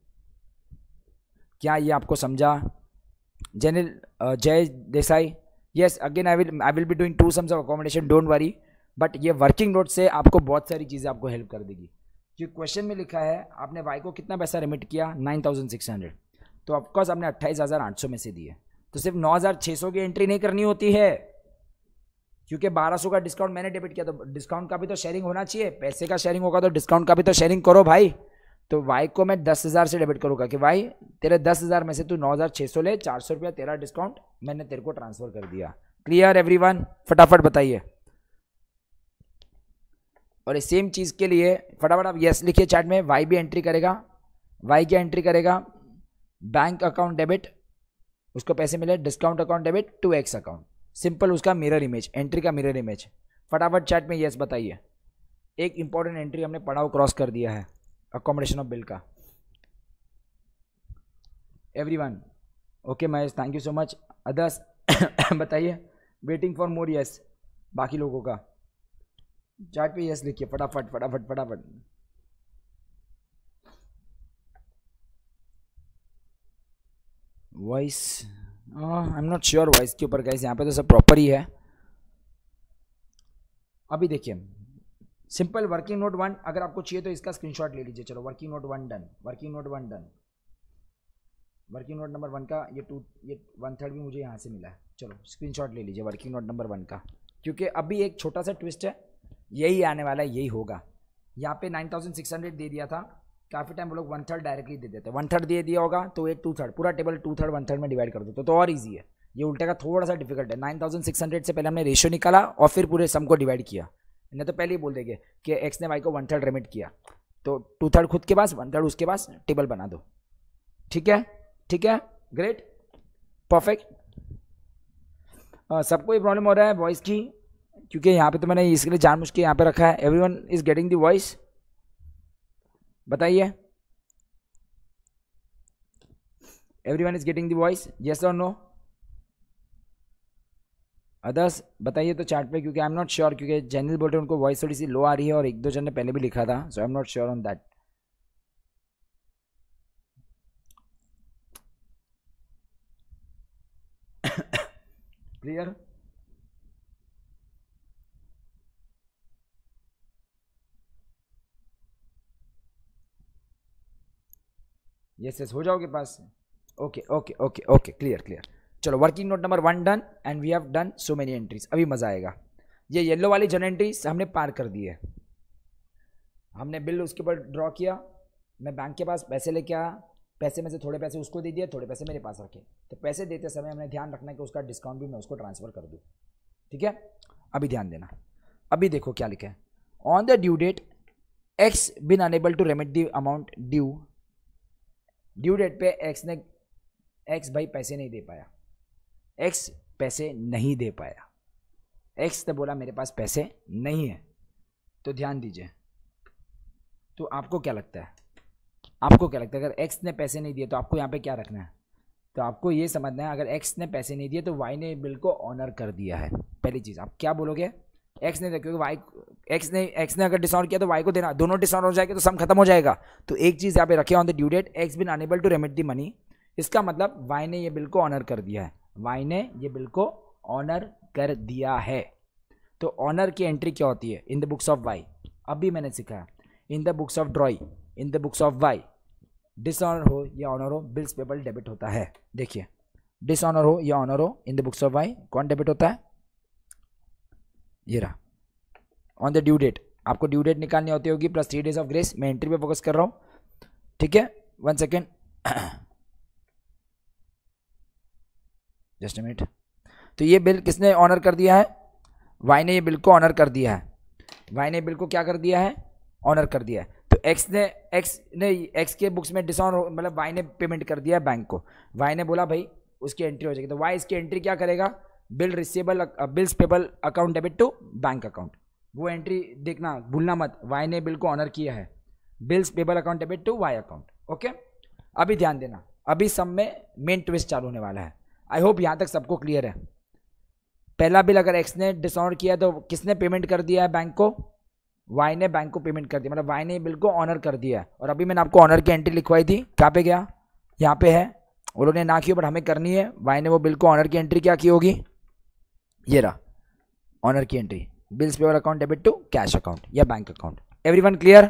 Speaker 1: क्या ये आपको समझा? जनरल Jay Desai, yes again I will be doing 2 sums of accommodation, don't worry. But ये वर्किंग नोट से आपको बहुत सारी चीज़ें आपको हेल्प कर देगी। जो क्वेश्चन में लिखा है आपने वाई को कितना पैसा रिमिट किया? 9,600, तो ऑफकोर्स आपने 28,800 में से दिए। तो सिर्फ 9,600 की एंट्री नहीं करनी होती है, क्योंकि 1,200 का डिस्काउंट मैंने डेबिट किया, तो डिस्काउंट का भी तो शेयरिंग होना चाहिए। पैसे का शेयरिंग होगा तो डिस्काउंट का भी तो शेयरिंग करो भाई। तो वाई को मैं 10,000 से डेबिट करूँगा कि वाई तेरे 10,000 में से तू 9,600 ले, 400 रुपया तेरा डिस्काउंट मैंने तेरे को ट्रांसफर कर दिया। Clear everyone? फटाफट बताइए। और इस सेम चीज़ के लिए फटाफट आप यस लिखिए चैट में। वाई भी एंट्री करेगा। वाई क्या एंट्री करेगा? बैंक अकाउंट डेबिट, उसको पैसे मिले, discount account debit to X account, simple उसका मिरर इमेज, एंट्री का मिरर इमेज। फटाफट चैट में यस बताइए। एक इंपॉर्टेंट एंट्री हमने पढ़ाओ क्रॉस कर दिया है, अकोमोडेशन ऑफ बिल का। Everyone okay Mahesh, thank you so much. Others बताइए, वेटिंग फॉर मोर यस। बाकी लोगों का चैट पे यस लिखिए फटाफट फटाफट फटाफट। Voice I am not sure voice के ऊपर गाइस, यहाँ पे तो सब प्रॉपर ही है। अभी देखिए सिंपल वर्किंग नोट 1 अगर आपको चाहिए तो इसका स्क्रीनशॉट ले लीजिए। चलो working note 1 done, working note 1 done. Working note number 1 का ये 1/3 भी मुझे यहाँ से मिला है। चलो स्क्रीनशॉट ले लीजिए वर्किंग नोट नंबर 1 का, क्योंकि अभी एक छोटा सा ट्विस्ट है, यही आने वाला है, यही होगा। यहाँ पे 9,600 दे दिया था, काफ़ी टाइम वो लोग 1/3 डायरेक्टली दे देते हैं। 1/3 दे दिया होगा तो ये 2/3, पूरा टेबल 2/3 1/3 में डिवाइड कर दो तो और ईजी है। ये उल्टे का थोड़ा सा डिफिकल्ट है। 9,600 से पहले हमने रेशियो निकाला और फिर पूरे सम को डिवाइड किया। नहीं तो पहले ही बोल देंगे कि एक्स ने वाई को 1/3 रेमिट किया, तो 2/3 खुद के पास, 1/3 उसके पास, टेबल बना दो। ठीक है, ठीक है, ग्रेट, परफेक्ट। सबको ये प्रॉब्लम हो रहा है वॉइस की, क्योंकि यहाँ पे तो मैंने इसके लिए जानबूझ के यहाँ पे रखा है। Everyone is getting the voice? बताइए, everyone is getting the voice, yes और नो? अदर्स बताइए तो चैट पे, क्योंकि आई एम नॉट श्योर, क्योंकि जनरल बोल रहे हैं उनको वॉइस थोड़ी सी लो आ रही है और 1-2 जन ने पहले भी लिखा था, so I am not sure on that. Clear? Yes yes, हो जाओगे pass. Okay okay okay okay, clear clear. चलो working note number 1 done and we have done so many entries. अभी मजा आएगा। ये येलो वाली जन एंट्रीज हमने पार कर दी है। हमने बिल उसके ऊपर ड्रॉ किया, मैं बैंक के पास पैसे लेके आया, पैसे में से थोड़े पैसे उसको दे दिए, थोड़े पैसे मेरे पास रखे। तो पैसे देते समय हमने ध्यान रखना है कि उसका डिस्काउंट भी मैं उसको ट्रांसफर कर दूँ। ठीक है, अभी ध्यान देना। अभी देखो क्या लिखा है, on the due date X been unable to remit the amount due. Due date पे एक्स भाई पैसे नहीं दे पाया, एक्स पैसे नहीं दे पाया, एक्स ने बोला मेरे पास पैसे नहीं है। तो ध्यान दीजिए, तो आपको क्या लगता है, आपको क्या लगता है अगर एक्स ने पैसे नहीं दिए तो आपको यहाँ पे क्या रखना है? तो आपको ये समझना है अगर एक्स ने पैसे नहीं दिए तो वाई ने बिल को ऑनर कर दिया है। पहली चीज़ आप क्या बोलोगे? एक्स ने, क्योंकि वाई एक्स ने अगर डिसऑनर किया तो वाई को देना, दोनों डिसऑनर हो जाएगा तो सम खत्म हो जाएगा। तो एक चीज़ यहाँ पे रखे, on the due date X been unable to remit the money. इसका मतलब वाई ने ये बिल को ऑनर कर दिया है, वाई ने ये बिल को ऑनर कर दिया है। तो ऑनर की एंट्री क्या होती है? In the books of Y. अभी मैंने सिखाया in the books of drawee, in the books of Y. Dishonour हो या ऑनर हो, बिल्स पेबल डेबिट होता है। देखिए डिसऑनर हो या ऑनर हो, in the books of Y कौन डेबिट होता है? ये रहा ऑन द ड्यू डेट, आपको ड्यू डेट निकालनी होती होगी प्लस 3 days ऑफ ग्रेस। मैं एंट्री पे फोकस कर रहा हूँ, ठीक है, 1 सेकेंड, जस्ट अ मिनट। तो ये बिल किसने ऑनर कर दिया है? वाई ने ये बिल को ऑनर कर दिया है, वाई ने बिल को क्या कर दिया है? ऑनर कर दिया है। तो एक्स के बुक्स में डिसऑनर, मतलब वाई ने पेमेंट कर दिया है बैंक को, वाई ने बोला भाई उसकी एंट्री हो जाएगी, तो वाई इसकी एंट्री क्या करेगा? Bills payable account debit to bank account, वो एंट्री देखना भूलना मत, वाई ने बिल को ऑनर किया है, bills payable account debit to Y account. Okay, अभी ध्यान देना, अभी सब में मेन ट्विस्ट चालू होने वाला है। आई होप यहां तक सबको क्लियर है। पहला बिल अगर एक्स ने डिसऑनर किया तो किसने पेमेंट कर दिया है बैंक को? वाई ने बैंक को पेमेंट कर दिया, मतलब वाई ने बिल को ऑनर कर दिया है। और अभी मैंने आपको ऑनर की एंट्री लिखवाई थी, कहाँ पे गया? यहाँ पे है, वो लोग ने ना की बट हमें करनी है। वाई ने वो बिल को ऑनर की एंट्री क्या की होगी? ये रहा ऑनर की entry, bills payable account debit to cash account या bank account. Everyone clear?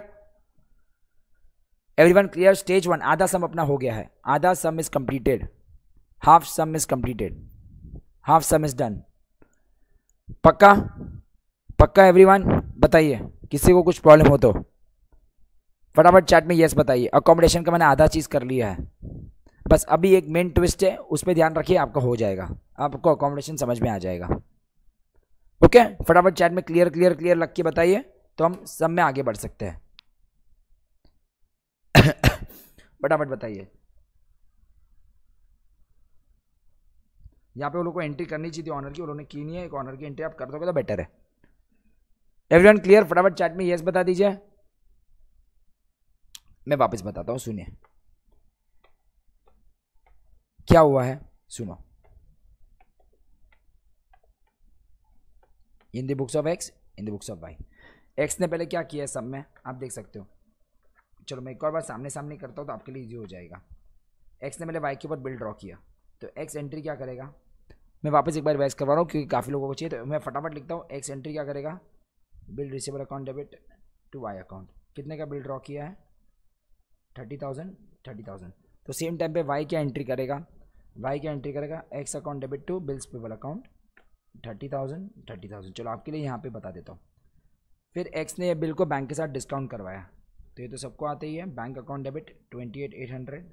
Speaker 1: Everyone clear? Stage 1 आधा सम अपना हो गया है, आधा sum is completed, half sum is completed, half sum is done. पक्का? पक्का एवरीवन? बताइए, किसी को कुछ प्रॉब्लम हो तो फटाफट चैट में यस बताइए। अकोमोडेशन का मैंने आधा चीज़ कर लिया है, बस अभी एक मेन ट्विस्ट है, उस पर ध्यान रखिए, आपका हो जाएगा, आपको अकोमोडेशन समझ में आ जाएगा। ओके, फटाफट चैट में क्लियर क्लियर क्लियर लग के बताइए, तो हम सब में आगे बढ़ सकते हैं। फटाफट बताइए। यहाँ पे वो लोग को एंट्री करनी चाहिए थी ऑनर की, उन्होंने की नहीं है, एक ऑनर की एंट्री आप कर दोगे तो बेटर है। Everyone clear? फटाफट चैट में यस बता दीजिए। मैं वापस बताता हूँ, सुनिए क्या हुआ है, सुनो। In the books of X, in the books of Y, X ने पहले क्या किया है सब में आप देख सकते हो। चलो मैं एक और बार सामने सामने करता हूँ तो आपके लिए इजी हो जाएगा। एक्स ने पहले वाई के ऊपर बिल ड्रॉ किया, तो एक्स एंट्री क्या करेगा? मैं वापस एक बार वैस करवा रहा हूँ क्योंकि काफ़ी लोगों को चाहिए, तो मैं फटाफट लिखता हूँ। एक्स एंट्री क्या करेगा? Bill receiver account debit to Y account. कितने का बिल ड्रॉ किया है? 30,000। तो सेम टाइम पे वाई क्या एंट्री करेगा? वाई क्या एंट्री करेगा? X account debit to bills payable account 30,000। चलो आपके लिए यहाँ पे बता देता हूँ। फिर एक्स ने ये बिल को बैंक के साथ डिस्काउंट करवाया, तो ये तो सबको आते ही है। Bank account debit 28,800,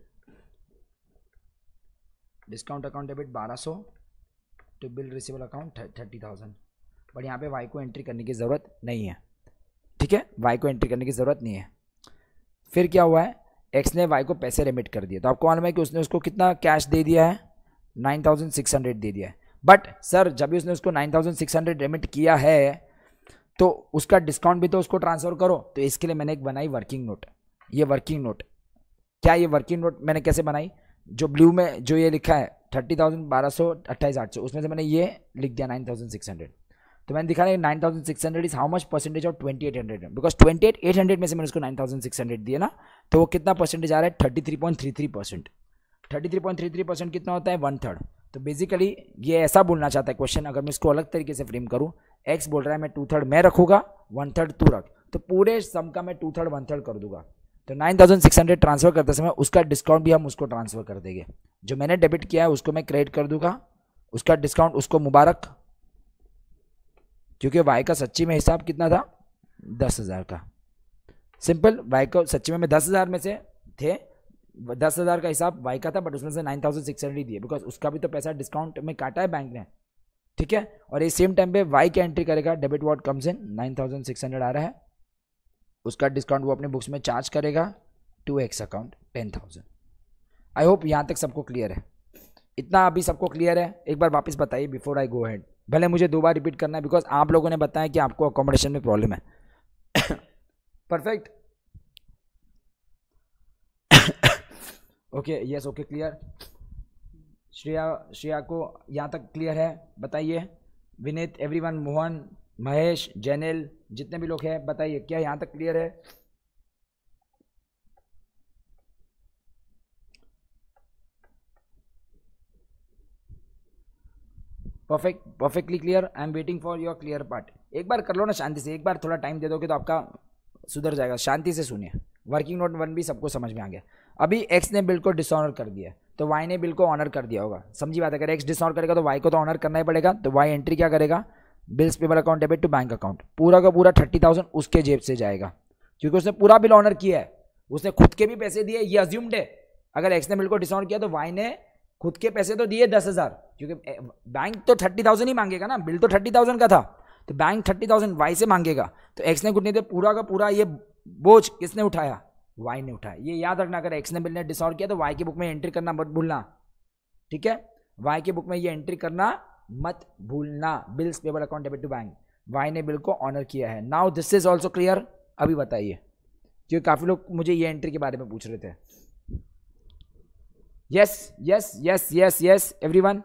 Speaker 1: discount account debit 1200 to bill receivable account 30,000। But यहाँ पे वाई को एंट्री करने की ज़रूरत नहीं है, ठीक है, वाई को एंट्री करने की ज़रूरत नहीं है। फिर क्या हुआ है? एक्स ने वाई को पैसे रेमिट कर दिए, तो आपको मालूम है कि उसने उसको कितना कैश दे दिया है? 9,600 दे दिया है। बट सर जब भी उसने उसको 9,600 रेमिट किया है तो उसका डिस्काउंट भी तो उसको ट्रांसफ़र करो, तो इसके लिए मैंने एक बनाई वर्किंग नोट। ये वर्किंग नोट क्या, ये वर्किंग नोट मैंने कैसे बनाई? जो ब्लू में जो ये लिखा है 30,000 1200 28,800, उसमें से मैंने ये लिख दिया 9,600। तो मैंने दिखा 9,600 is how much percentage of 28,800, because 28,800 में से मैंने उसको 9,600 दिया ना, तो वो कितना परसेंटेज आ रहा है? 33.33%। 33.33% कितना होता है? 1/3। तो बेसिकली ये ऐसा बोलना चाहता है क्वेश्चन, अगर मैं इसको अलग तरीके से फ्रेम करूँ, एक्स बोल रहा है मैं 2/3 मैं रखूँगा, 1/3 तू रख, तो पूरे सम का मैं 2/3 1/3 कर दूंगा। तो 9,600 ट्रांसफर करते समय उसका डिस्काउंट भी हम उसको ट्रांसफर कर देंगे। जो मैंने डेबिट किया है उसको मैं क्रेडिट कर दूंगा, उसका डिस्काउंट उसको मुबारक, क्योंकि वाई का सच्ची में हिसाब कितना था? 10,000 का। सिंपल, वाई को सच्ची में 10,000 में से थे, 10,000 का हिसाब वाई का था, बट उसमें से 9,600 ही दिए, बिकॉज उसका भी तो पैसा डिस्काउंट में काटा है बैंक ने, ठीक है। और ये सेम टाइम पे वाई क्या एंट्री करेगा? डेबिट व्हाट कम्स इन 9,600 आ रहा है, उसका डिस्काउंट वो अपने बुक्स में चार्ज करेगा to X account 10,000। I hope यहाँ तक सबको क्लियर है। इतना अभी सबको क्लियर है? एक बार वापस बताइए बिफोर आई गो हेड। भले मुझे 2 बार रिपीट करना है बिकॉज आप लोगों ने बताया कि आपको अकोमोडेशन में प्रॉब्लम है। Perfect, okay, yes, okay, clear. Shreya को यहाँ तक क्लियर है? बताइए। विनीत, एवरीवन, मोहन, महेश, जैनिल, जितने भी लोग हैं बताइए, क्या यहाँ तक क्लियर है? Perfectly clear. I am waiting for your clear part. एक बार कर लो ना शांति से, एक बार थोड़ा टाइम दे दोगे तो आपका सुधर जाएगा। शांति से सुनिए, वर्किंग नोट 1 भी सबको समझ में आ गया। अभी एक्स ने बिल को डिसऑनर कर दिया, तो वाई ने बिल को ऑनर कर दिया होगा, समझी बात है। अगर एक्स डिसऑनर करेगा तो वाई को तो ऑनर करना ही पड़ेगा, तो वाई एंट्री क्या करेगा? Bills payable account debit to bank account, पूरा का पूरा 30,000 उसके जेब से जाएगा क्योंकि उसने पूरा बिल ऑनर किया है, उसने खुद के भी पैसे दिए, ये अज्यूम्ड है। अगर एक्स ने बिल को डिसऑनर किया तो वाई ने खुद के पैसे तो दिए 10,000, क्योंकि बैंक तो 30,000 ही मांगेगा ना, बिल तो 30,000 का था, तो बैंक 30,000 वाई से मांगेगा, तो एक्स ने कुछ नहीं दिया, पूरा का पूरा ये बोझ किसने उठाया, वाई ने उठाया। ये याद रखना, अगर एक्स ने बिल ने डिसऑनर किया तो वाई की बुक में एंट्री करना मत भूलना, ठीक है, वाई की बुक में ये एंट्री करना मत भूलना, bills payable account debit to bank, Y ने बिल को ऑनर किया है। Now this is also clear, अभी बताइए, क्योंकि काफी लोग मुझे ये एंट्री के बारे में पूछ रहे थे। Yes yes yes yes yes everyone,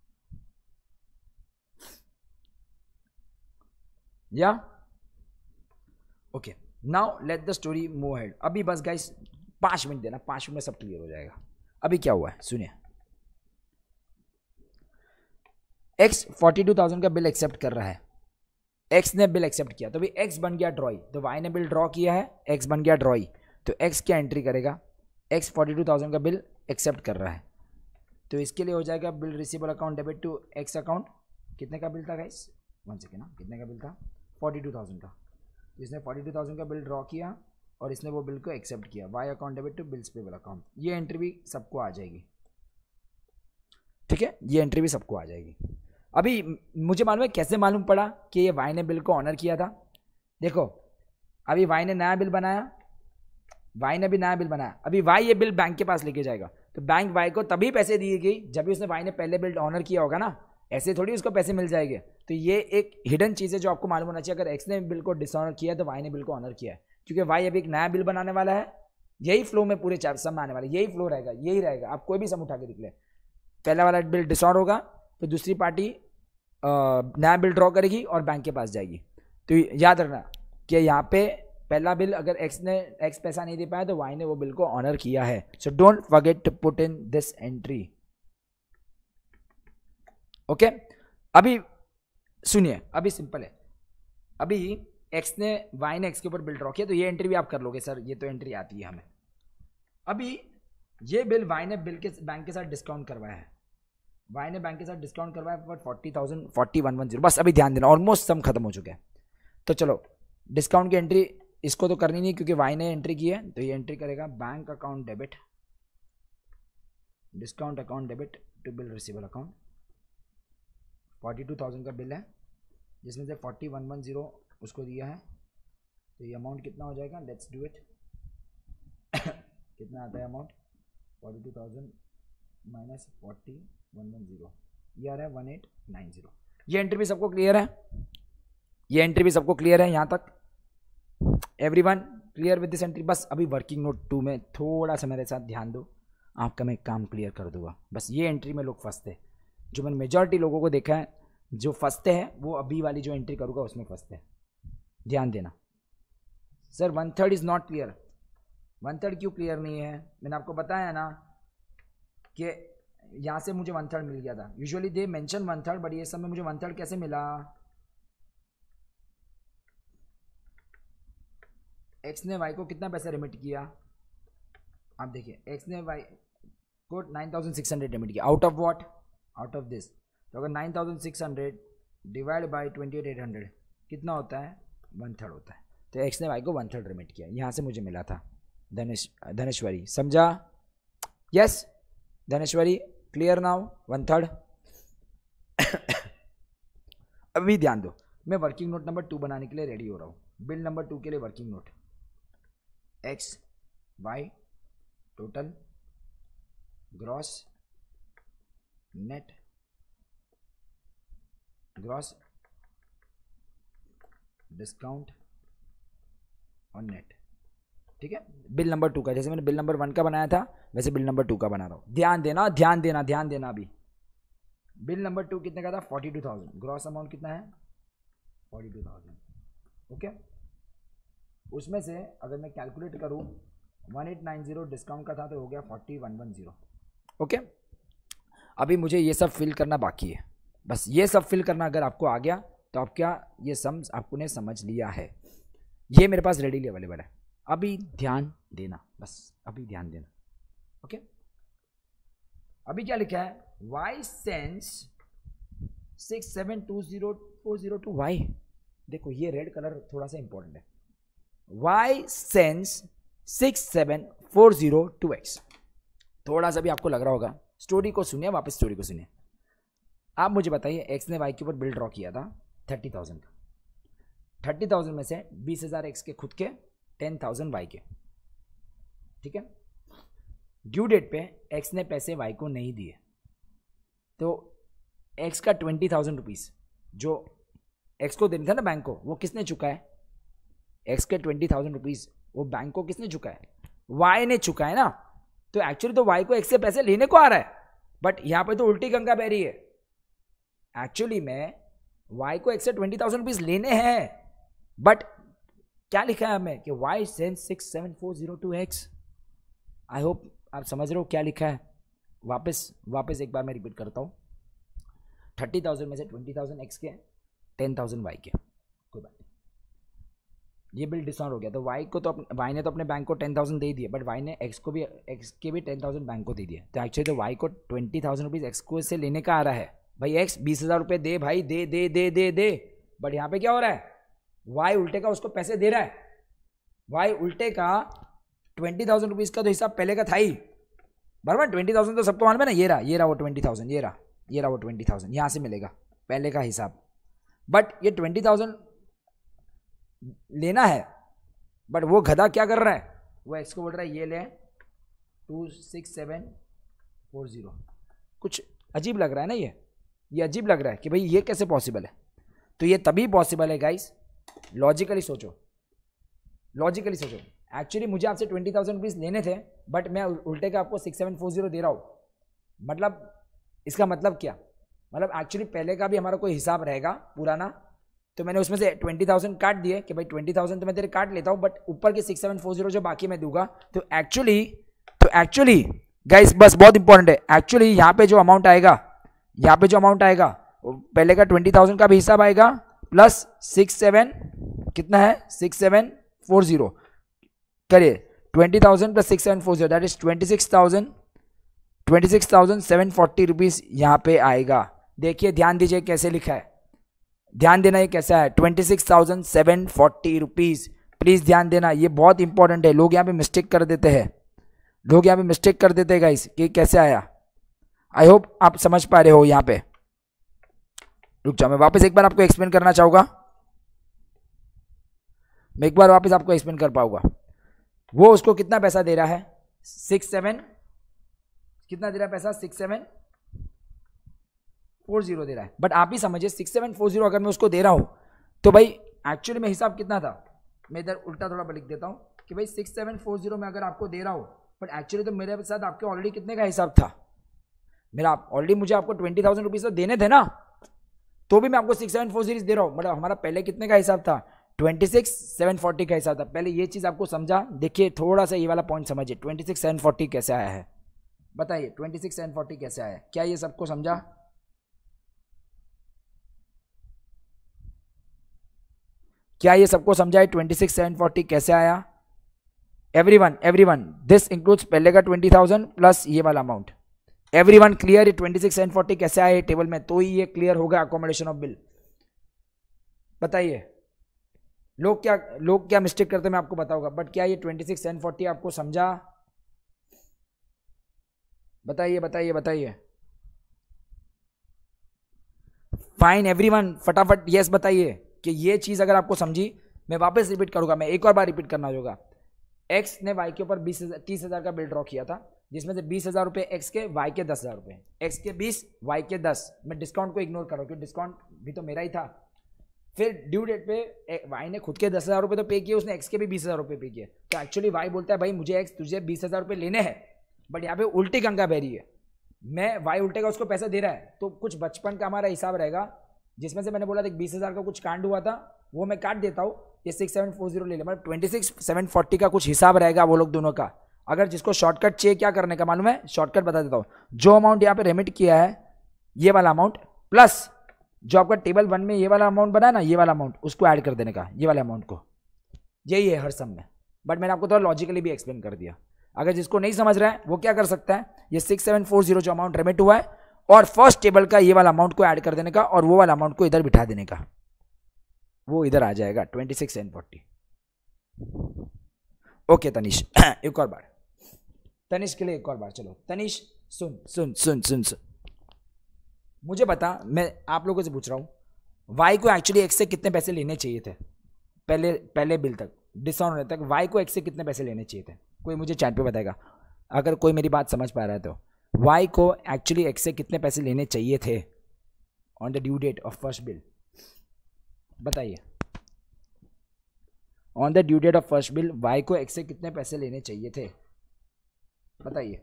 Speaker 1: या okay, now let the story move head. अभी बस गाइस 5 मिनट देना, 5 मिनट में सब क्लियर हो जाएगा। अभी क्या हुआ है सुनिए, एक्स 42,000 का बिल एक्सेप्ट कर रहा है, एक्स ने बिल एक्सेप्ट किया तो भी एक्स बन गया ड्रॉई, तो वाई ने बिल ड्रॉ किया है, एक्स बन गया ड्रॉई, तो एक्स क्या एंट्री करेगा, एक्स 42,000 का बिल एक्सेप्ट कर रहा है, तो इसके लिए हो जाएगा bill receivable account debit to X account. कितने का बिल था गाइस, 1 सेकेंड ना, कितने का बिल था, 42,000 का, तो इसने 42,000 का बिल ड्रॉ किया और इसने वो बिल को एक्सेप्ट किया, Y account debit to bills payable account. ये एंट्री भी सबको आ जाएगी, ठीक है, ये एंट्री भी सबको आ जाएगी। अभी मुझे मालूम है कैसे मालूम पड़ा कि ये वाई ने बिल को ऑनर किया था। देखो अभी वाई ने नया बिल बनाया, वाई ने भी नया बिल बनाया, अभी वाई ये बिल बैंक के पास लेके जाएगा, तो बैंक वाई को तभी पैसे दिएगी जब भी उसने वाई ने पहले बिल ऑनर किया होगा ना, ऐसे थोड़ी उसको पैसे मिल जाएंगे। तो ये एक हिडन चीज़ है जो आपको मालूम होना चाहिए, अगर एक्स ने बिल को डिसऑनर किया है तो वाई ने बिल को ऑनर किया है, क्योंकि वाई अभी एक नया बिल बनाने वाला है, यही फ्लो में पूरे सम में आने वाला है, यही फ्लो रहेगा, यही रहेगा, आप कोई भी सम उठा के देख ले, पहला वाला बिल डिसऑनर होगा तो दूसरी पार्टी नया बिल ड्रॉ करेगी और बैंक के पास जाएगी। तो याद रखना कि यहाँ पे पहला बिल अगर एक्स पैसा नहीं दे पाया तो वाई ने वो बिल को ऑनर किया है, so don't forget to put in this entry, okay. अभी सुनिए, अभी सिंपल है, अभी वाई ने एक्स के ऊपर बिल ड्रॉ किया, तो ये एंट्री भी आप कर लोगे सर, ये तो एंट्री आती है हमें। अभी ये बिल वाई ने बिल के बैंक के साथ डिस्काउंट करवाया है, वाई ने बैंक के साथ डिस्काउंट करवाया फॉर 40,000 4110, बस अभी ध्यान देना, ऑलमोस्ट सम खत्म हो चुके हैं। तो चलो डिस्काउंट की एंट्री इसको तो करनी नहीं क्योंकि वाई ने एंट्री की है, तो ये एंट्री करेगा bank account debit, discount account debit to bill receivable account. 42,000 का बिल है जिसमें से 4110 उसको दिया है, तो ये अमाउंट कितना हो जाएगा, लेट्स डू इट। कितना आता है अमाउंट, 42,000 माइनस 4110, ये आ रहा है 1890। ये एंट्री भी सबको क्लियर है, ये एंट्री भी सबको क्लियर है यहाँ तक, everyone clear with this entry. बस अभी वर्किंग नोट 2 में थोड़ा सा मेरे साथ ध्यान दो, आपका मैं काम क्लियर कर दूंगा। बस ये एंट्री में लोग फंसते हैं, जो मैंने मेजॉरिटी लोगों को देखा है जो फंसते हैं वो अभी वाली जो एंट्री करूँगा उसमें फंसते हैं, ध्यान देना। सर 1/3 इज़ नॉट क्लियर, 1/3 क्यों क्लियर नहीं है, मैंने आपको बताया ना कि यहाँ से मुझे 1/3 मिल गया था, यूजुअली दे मेंशन 1/3, बट ये सब में मुझे 1/3 कैसे मिला, एक्स ने वाई को कितना पैसा रिमिट किया, आप देखिए एक्स ने वाई को 9,600 रिमिट किया, out of what, out of this, तो अगर 9,600 डिवाइड बाई 28,800 कितना होता है, 1/3 होता है, तो एक्स ने वाई को 1/3 रिमिट किया, यहाँ से मुझे मिला था। धनेश्वरी समझा, यस धनेश्वरी क्लियर नाउ, 1/3। अभी ध्यान दो, मैं वर्किंग नोट नंबर 2 बनाने के लिए रेडी हो रहा हूँ, बिल नंबर 2 के लिए working note, X Y total gross net, gross discount और नेट, ठीक है। बिल नंबर 2 का, जैसे मैंने बिल नंबर 1 का बनाया था वैसे बिल नंबर 2 का बना रहा हूँ, ध्यान देना ध्यान देना ध्यान देना। अभी बिल नंबर 2 कितने का था, 42,000, ग्रॉस अमाउंट कितना है 42,000, ओके। उसमें से अगर मैं कैलकुलेट करूँ 1890 डिस्काउंट का था तो हो गया 4110, ओके। अभी मुझे ये सब फिल करना बाकी है, बस ये सब फिल करना अगर आपको आ गया तो आप क्या ये सम आपने समझ लिया है, ये मेरे पास रेडी अवेलेबल है। अभी ध्यान देना, बस अभी ध्यान देना, ओके। अभी क्या लिखा है, y सेंस 6720 6740 वाई, देखो ये रेड कलर थोड़ा सा इंपॉर्टेंट है, वाई सेंस 6740 टू एक्स। थोड़ा सा भी आपको लग रहा होगा, स्टोरी को सुनिए, वापस स्टोरी को सुनिए। आप मुझे बताइए, एक्स ने वाई के ऊपर बिल ड्रॉ किया था 30,000 का, 30,000 में से 20,000 एक्स के खुद के, 10,000 वाई के, ठीक है। ड्यू डेट पे एक्स ने पैसे वाई को नहीं दिए, तो एक्स का 20,000 रुपीज़ जो एक्स को देना था ना बैंक को, वो किसने चुका है? एक्स के 20,000 रुपीज़ वो बैंक को किसने चुका है? वाई ने चुका है ना। तो एक्चुअली तो वाई को एक्स से पैसे लेने को आ रहा है, बट यहां पे तो उल्टी गंगा बह रही है। एक्चुअली में वाई को एक्स से 20,000 रुपीज़ लेने हैं, बट क्या लिखा है हमें कि Y send 6740 X. I hope आप समझ रहे हो क्या लिखा है। वापस एक बार मैं रिपीट करता हूँ, 30,000 में से 20,000 एक्स के, 10,000 वाई के, कोई बात नहीं, ये बिल डिस्काउंट हो गया। तो वाई को तो वाई ने तो अपने बैंक को 10,000 दे दिए, बट वाई ने एक्स के भी 10,000 बैंक को दे दिए। तो एक्चुअली तो वाई को 20,000 रुपीज़ एक्स को से लेने का आ रहा है। भाई एक्स 20,000 रुपये दे भाई, दे दे दे दे दे, बट यहाँ पे क्या हो रहा है? वाई उल्टे का उसको पैसे दे रहा है। वाई उल्टे का 20,000 रुपीज़ का तो हिसाब पहले का था ही, बराबर। 20,000 तो सबको मालूम है ना, ये रहा वो 20,000, ये रहा वो 20,000, यहाँ से मिलेगा पहले का हिसाब। बट ये 20,000 लेना है, बट वो गधा क्या कर रहा है? वो एक्स को बोल रहा है ये ले 26740। कुछ अजीब लग रहा है ना, ये अजीब लग रहा है कि भाई ये कैसे पॉसिबल है। तो ये तभी पॉसिबल है गाइस, लॉजिकली सोचो। एक्चुअली मुझे आपसे 20,000 रुपीज़ लेने थे, बट मैं उल्टे का आपको 6740 दे रहा हूँ। मतलब इसका मतलब क्या? मतलब एक्चुअली पहले का भी हमारा कोई हिसाब रहेगा पुराना, तो मैंने उसमें से 20,000 काट दिए कि भाई 20,000 तो मैं तेरे काट लेता हूँ, बट ऊपर के 6740 जो बाकी मैं दूंगा। तो एक्चुअली गाइस बस बहुत इंपॉर्टेंट है, एक्चुअली यहाँ पे जो अमाउंट आएगा पहले का 20,000 का भी हिसाब आएगा, प्लस कितना है 6740 करिए, 20,000 प्लस 6740 दैट इज 26,740 रुपीज़ यहाँ पे आएगा। देखिए ध्यान दीजिए कैसे लिखा है, ध्यान देना ये कैसा है, 26,740 रुपीज़। प्लीज़ ध्यान देना, ये बहुत इंपॉर्टेंट है। लोग यहाँ पे मिस्टेक कर देते हैं गाइस कि कैसे आया। आई होप आप समझ पा रहे हो यहाँ पे। रुक जाओ, मैं वापस एक बार आपको एक्सप्लेन करना चाहूँगा, मैं एक बार वापस आपको एक्सप्लेन कर पाऊंगा। वो उसको कितना पैसा दे रहा है? 67 कितना दे रहा है पैसा? 6740 दे रहा है। बट आप ही समझिए 6740 अगर मैं उसको दे रहा हूँ तो भाई एक्चुअली में हिसाब कितना था? मैं इधर उल्टा थोड़ा लिख देता हूँ कि भाई 6740 में अगर आपको दे रहा हूँ, बट एक्चुअली तो मेरे साथ आपके ऑलरेडी कितने का हिसाब था? मेरा ऑलरेडी मुझे आपको 20,000 रुपीज़ तो देने थे ना, तो भी मैं आपको 6740 दे रहा हूँ। मतलब हमारा पहले कितने का हिसाब था? 26,740 का हिसाब था। पहले ये चीज़ आपको समझा। देखिए थोड़ा सा ये वाला पॉइंट समझिए, 26,740 कैसे आया है? बताइए 26,740 कैसे आया? क्या ये सबको समझा? क्या ये सबको समझा है 26,740 कैसे आया? एवरीवन दिस इंक्लूड्स पहले का 20,000 प्लस ये वाला अमाउंट। एवरीवन क्लियर है 26,740 कैसे आया टेबल में? तो ही ये क्लियर होगा अकोमोडेशन ऑफ बिल। बताइए लोग क्या मिस्टेक करते हैं मैं आपको बताऊंगा, बट क्या ये 26,740 आपको समझा? बताइए। फाइन एवरीवन, फटाफट यस बताइए कि ये चीज अगर आपको समझी। मैं वापस रिपीट करूंगा, मैं एक और बार रिपीट करना होगा। एक्स ने वाई के ऊपर 30,000 का बिल ड्रॉ किया था, जिसमें से 20,000 रुपये एक्स के, वाई के 10,000 रुपये। एक्स के 20, वाई के 10। मैं डिस्काउंट को इग्नोर कर रहा हूँ क्योंकि डिस्काउंट भी तो मेरा ही था। फिर ड्यू डेट पे वाई ने खुद के 10,000 रुपये तो पे किए, उसने एक्स के भी 20,000 रुपये पे किए। तो एक्चुअली वाई बोलता है भाई मुझे एक्स तुझे 20,000 रुपये लेने हैं, बट यहाँ पे उल्टी गंगा बह रही है। मैं वाई उल्टे का उसको पैसा दे रहा है, तो कुछ बचपन का हमारा हिसाब रहेगा, जिसमें से मैंने बोला था 20,000 का कुछ कांड हुआ था, वो मैं काट देता हूँ, ये 6740 ले ले। मतलब 26,740 का कुछ हिसाब रहेगा वो लोग दोनों का। अगर जिसको शॉर्टकट चाहिए क्या करने का मालूम है? शॉर्टकट बता देता हूँ। जो अमाउंट यहाँ पे रेमिट किया है ये वाला अमाउंट, प्लस जो आपका टेबल 1 में ये वाला अमाउंट बना है ना, ये वाला अमाउंट, उसको ऐड कर देने का, ये वाले अमाउंट को। यही है हर सम में, बट मैंने आपको थोड़ा लॉजिकली भी एक्सप्लेन कर दिया। अगर जिसको नहीं समझ रहा है वो क्या कर सकता है, ये 6740 जो अमाउंट रेमिट हुआ है और फर्स्ट टेबल का ये वाला अमाउंट को ऐड कर देने का और वो वाला अमाउंट को इधर बिठा देने का। वो इधर आ जाएगा 26 एंड 40। ओके तनिष एक और बार, तनिष के लिए एक और बार। चलो तनिष सुन सुन सुन सुन सुन, मुझे बता, मैं आप लोगों से पूछ रहा हूँ, वाई को एक्चुअली एक्स से कितने पैसे लेने चाहिए थे पहले बिल तक, डिस्काउंट होने तक वाई को एक्स से कितने पैसे लेने चाहिए थे? कोई मुझे चैट पे बताएगा अगर कोई मेरी बात समझ पा रहा है तो। वाई को एक्चुअली एक्स से कितने पैसे लेने चाहिए थे on the due date of first bill? बताइए, on the due date of first bill Y को एक्स से कितने पैसे लेने चाहिए थे? बताइए।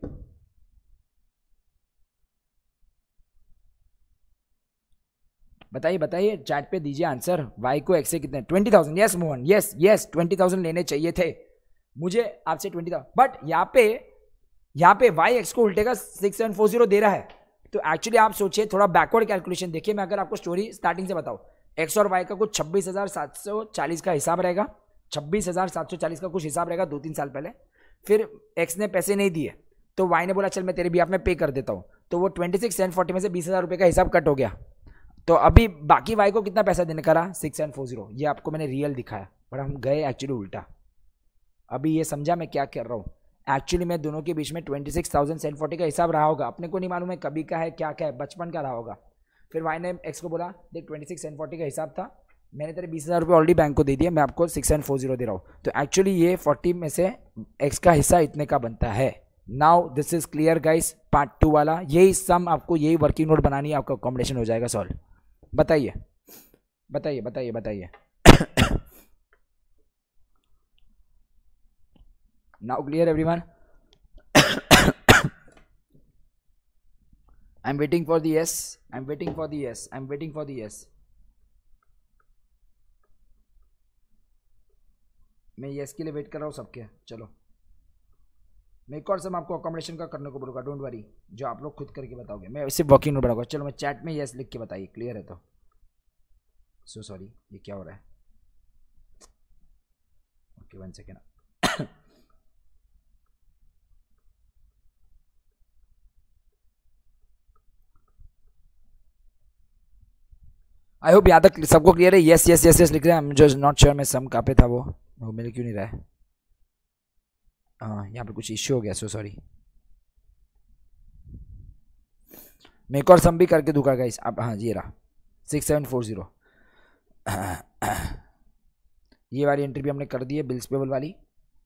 Speaker 1: बताइए बताइए, चैट पे दीजिए आंसर। वाई को एक्स से कितने? 20,000। यस मोहन, यस यस 20,000 लेने चाहिए थे मुझे आपसे 20,000। बट यहाँ पे वाई एक्स को उल्टे का 6740 दे रहा है, तो एक्चुअली आप सोचिए, थोड़ा बैकवर्ड कैलकुलेशन देखिए। मैं अगर आपको स्टोरी स्टार्टिंग से बताऊँ, एक्स और वाई का कुछ 26,740 का हिसाब रहेगा, 26,740 का कुछ हिसाब रहेगा 2-3 साल पहले। फिर एक्स ने पैसे नहीं दिए तो वाई ने बोला चल मैं तेरे भी आप में पे कर देता हूँ, तो वो 26 एंड 40 में से 20,000 रुपये का हिसाब कट हो गया। तो अभी बाकी वाई को कितना पैसा देने का रहा? 6,740। ये आपको मैंने रियल दिखाया, पर हम गए एक्चुअली उल्टा। अभी ये समझा मैं क्या कर रहा हूँ? एक्चुअली मैं दोनों के बीच में 26,740 का हिसाब रहा होगा, अपने को नहीं मालूम है कभी का है क्या क्या है, बचपन का रहा होगा। फिर वाई ने एक्स को बोला देख 26,740 का हिसाब था, मैंने तेरे 20,000 रुपये ऑलरेडी बैंक को दे दिया, मैं आपको 6,740 दे रहा हूँ। तो एक्चुअली ये 40 में से एक्स का हिस्सा इतने का बनता है। Now this is clear guys, part 2 वाला यही सम, आपको यही वर्किंग नोट बनानी है, आपका कॉम्बिनेशन हो जाएगा सॉल्व। बताइए बताइए बताइए बताइए। Now clear everyone? I am waiting for the yes, I am waiting for the yes, I am waiting for the yes. मैं यस के लिए वेट कर रहा हूँ सबके। चलो मैं एक और सम आपको अकोमोडेशन का करने को बोलूँगा, डोंट वरी, जो आप लोग खुद करके बताओगे, मैं सिर्फ वर्किंग नोट बनाऊंगा। चलो मैं चैट में यस लिख के बताइए, क्लियर है तो? सो सॉरी, ये क्या हो रहा है? Okay 1 second. आई होप यहाँ तक सबको क्लियर है। यस यस यस यस लिख रहे हैं। मुझे नॉट श्योर मैं सम कहाँ पे था, वो मेरे क्यों नहीं रहा है? हाँ यहाँ पे कुछ इश्यू हो गया, सो सॉरी। मैं एक और सम भी करके दूंगा गाइस। अब हाँ ये रहा 6740। ये वाली एंट्री भी हमने कर दी है, बिल्स पेबल वाली,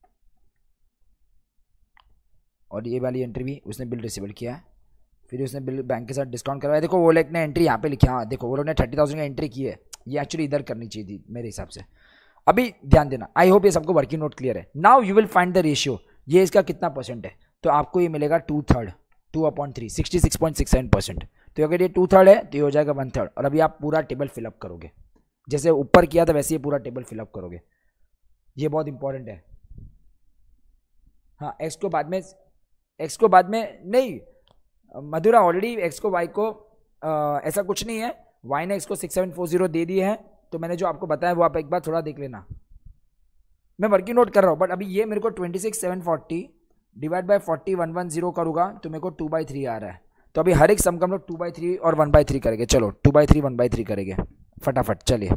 Speaker 1: और ये वाली एंट्री भी उसने बिल रिसीवल किया है, फिर उसने बिल बैंक के साथ डिस्काउंट करवाया। देखो वो लोग ने एंट्री यहाँ पे लिखी, हाँ देखो वो लोग ने 30,000 का एंट्री की है, ये एक्चुअली इधर करनी चाहिए थी मेरे हिसाब से। अभी ध्यान देना, आई होप ये सबको वर्किंग नोट क्लियर है। Now you will find the ratio, ये इसका कितना परसेंट है, तो आपको ये मिलेगा 2/3, 2/3 66.67%। तो अगर ये 2/3 है तो ये हो जाएगा 1/3। और अभी आप पूरा टेबल फिलअप करोगे, जैसे ऊपर किया था वैसे ये पूरा टेबल फिलअप करोगे, ये बहुत इंपॉर्टेंट है। हाँ एक्स को बाद में नहीं, मधुरा ऑलरेडी एक्स को वाई को ऐसा कुछ नहीं है, वाई ने एक्स को 6740 दे दिए हैं, तो मैंने जो आपको बताया वो आप एक बार थोड़ा देख लेना। मैं वर्किंग नोट कर रहा हूँ, बट अभी ये मेरे को 26,740 डिवाइड बाय 40,110 करूँगा तो मेरे को 2/3 आ रहा है। तो अभी हर एक सम का हम लोग 2/3 और 1/3 करेंगे। चलो 2/3 1/3 करेंगे फटाफट। चलिए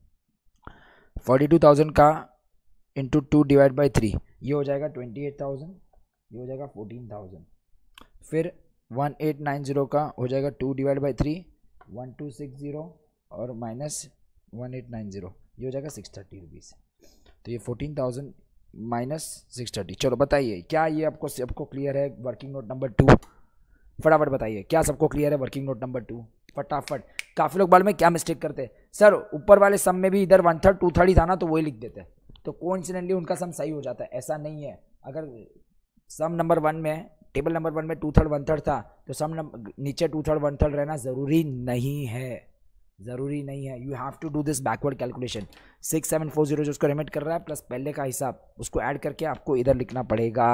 Speaker 1: 42,000 का इंटू 2 डिवाइड बाई 3, ये हो जाएगा 28,000, ये हो जाएगा 14,000। फिर 1890 का हो जाएगा 2 डिवाइड बाई 3, 1260 और माइनस 1890, ये हो जाएगा 630 रुपीज़। तो ये 14,000 माइनस 630। चलो बताइए क्या ये आपको सबको क्लियर है? वर्किंग नोट नंबर 2 फटाफट बताइए, क्या सबको क्लियर है वर्किंग नोट नंबर 2? फटाफट। काफ़ी लोग बाल में क्या मिस्टेक करते हैं, सर ऊपर वाले सम में भी इधर 1/3 2/3 ही था ना, तो वही लिख देते हैं, तो कोइंसिडेंटली उनका सम सही हो जाता है। ऐसा नहीं है, अगर सम नंबर 1 में, टेबल नंबर 1 में 2/3 1/3 था, तो सम नीचे 2/3 1/3 रहना ज़रूरी नहीं है, ज़रूरी नहीं है। You have to do this backward calculation. 6740 जो उसको रिमिट कर रहा है प्लस पहले का हिसाब, उसको ऐड करके आपको इधर लिखना पड़ेगा,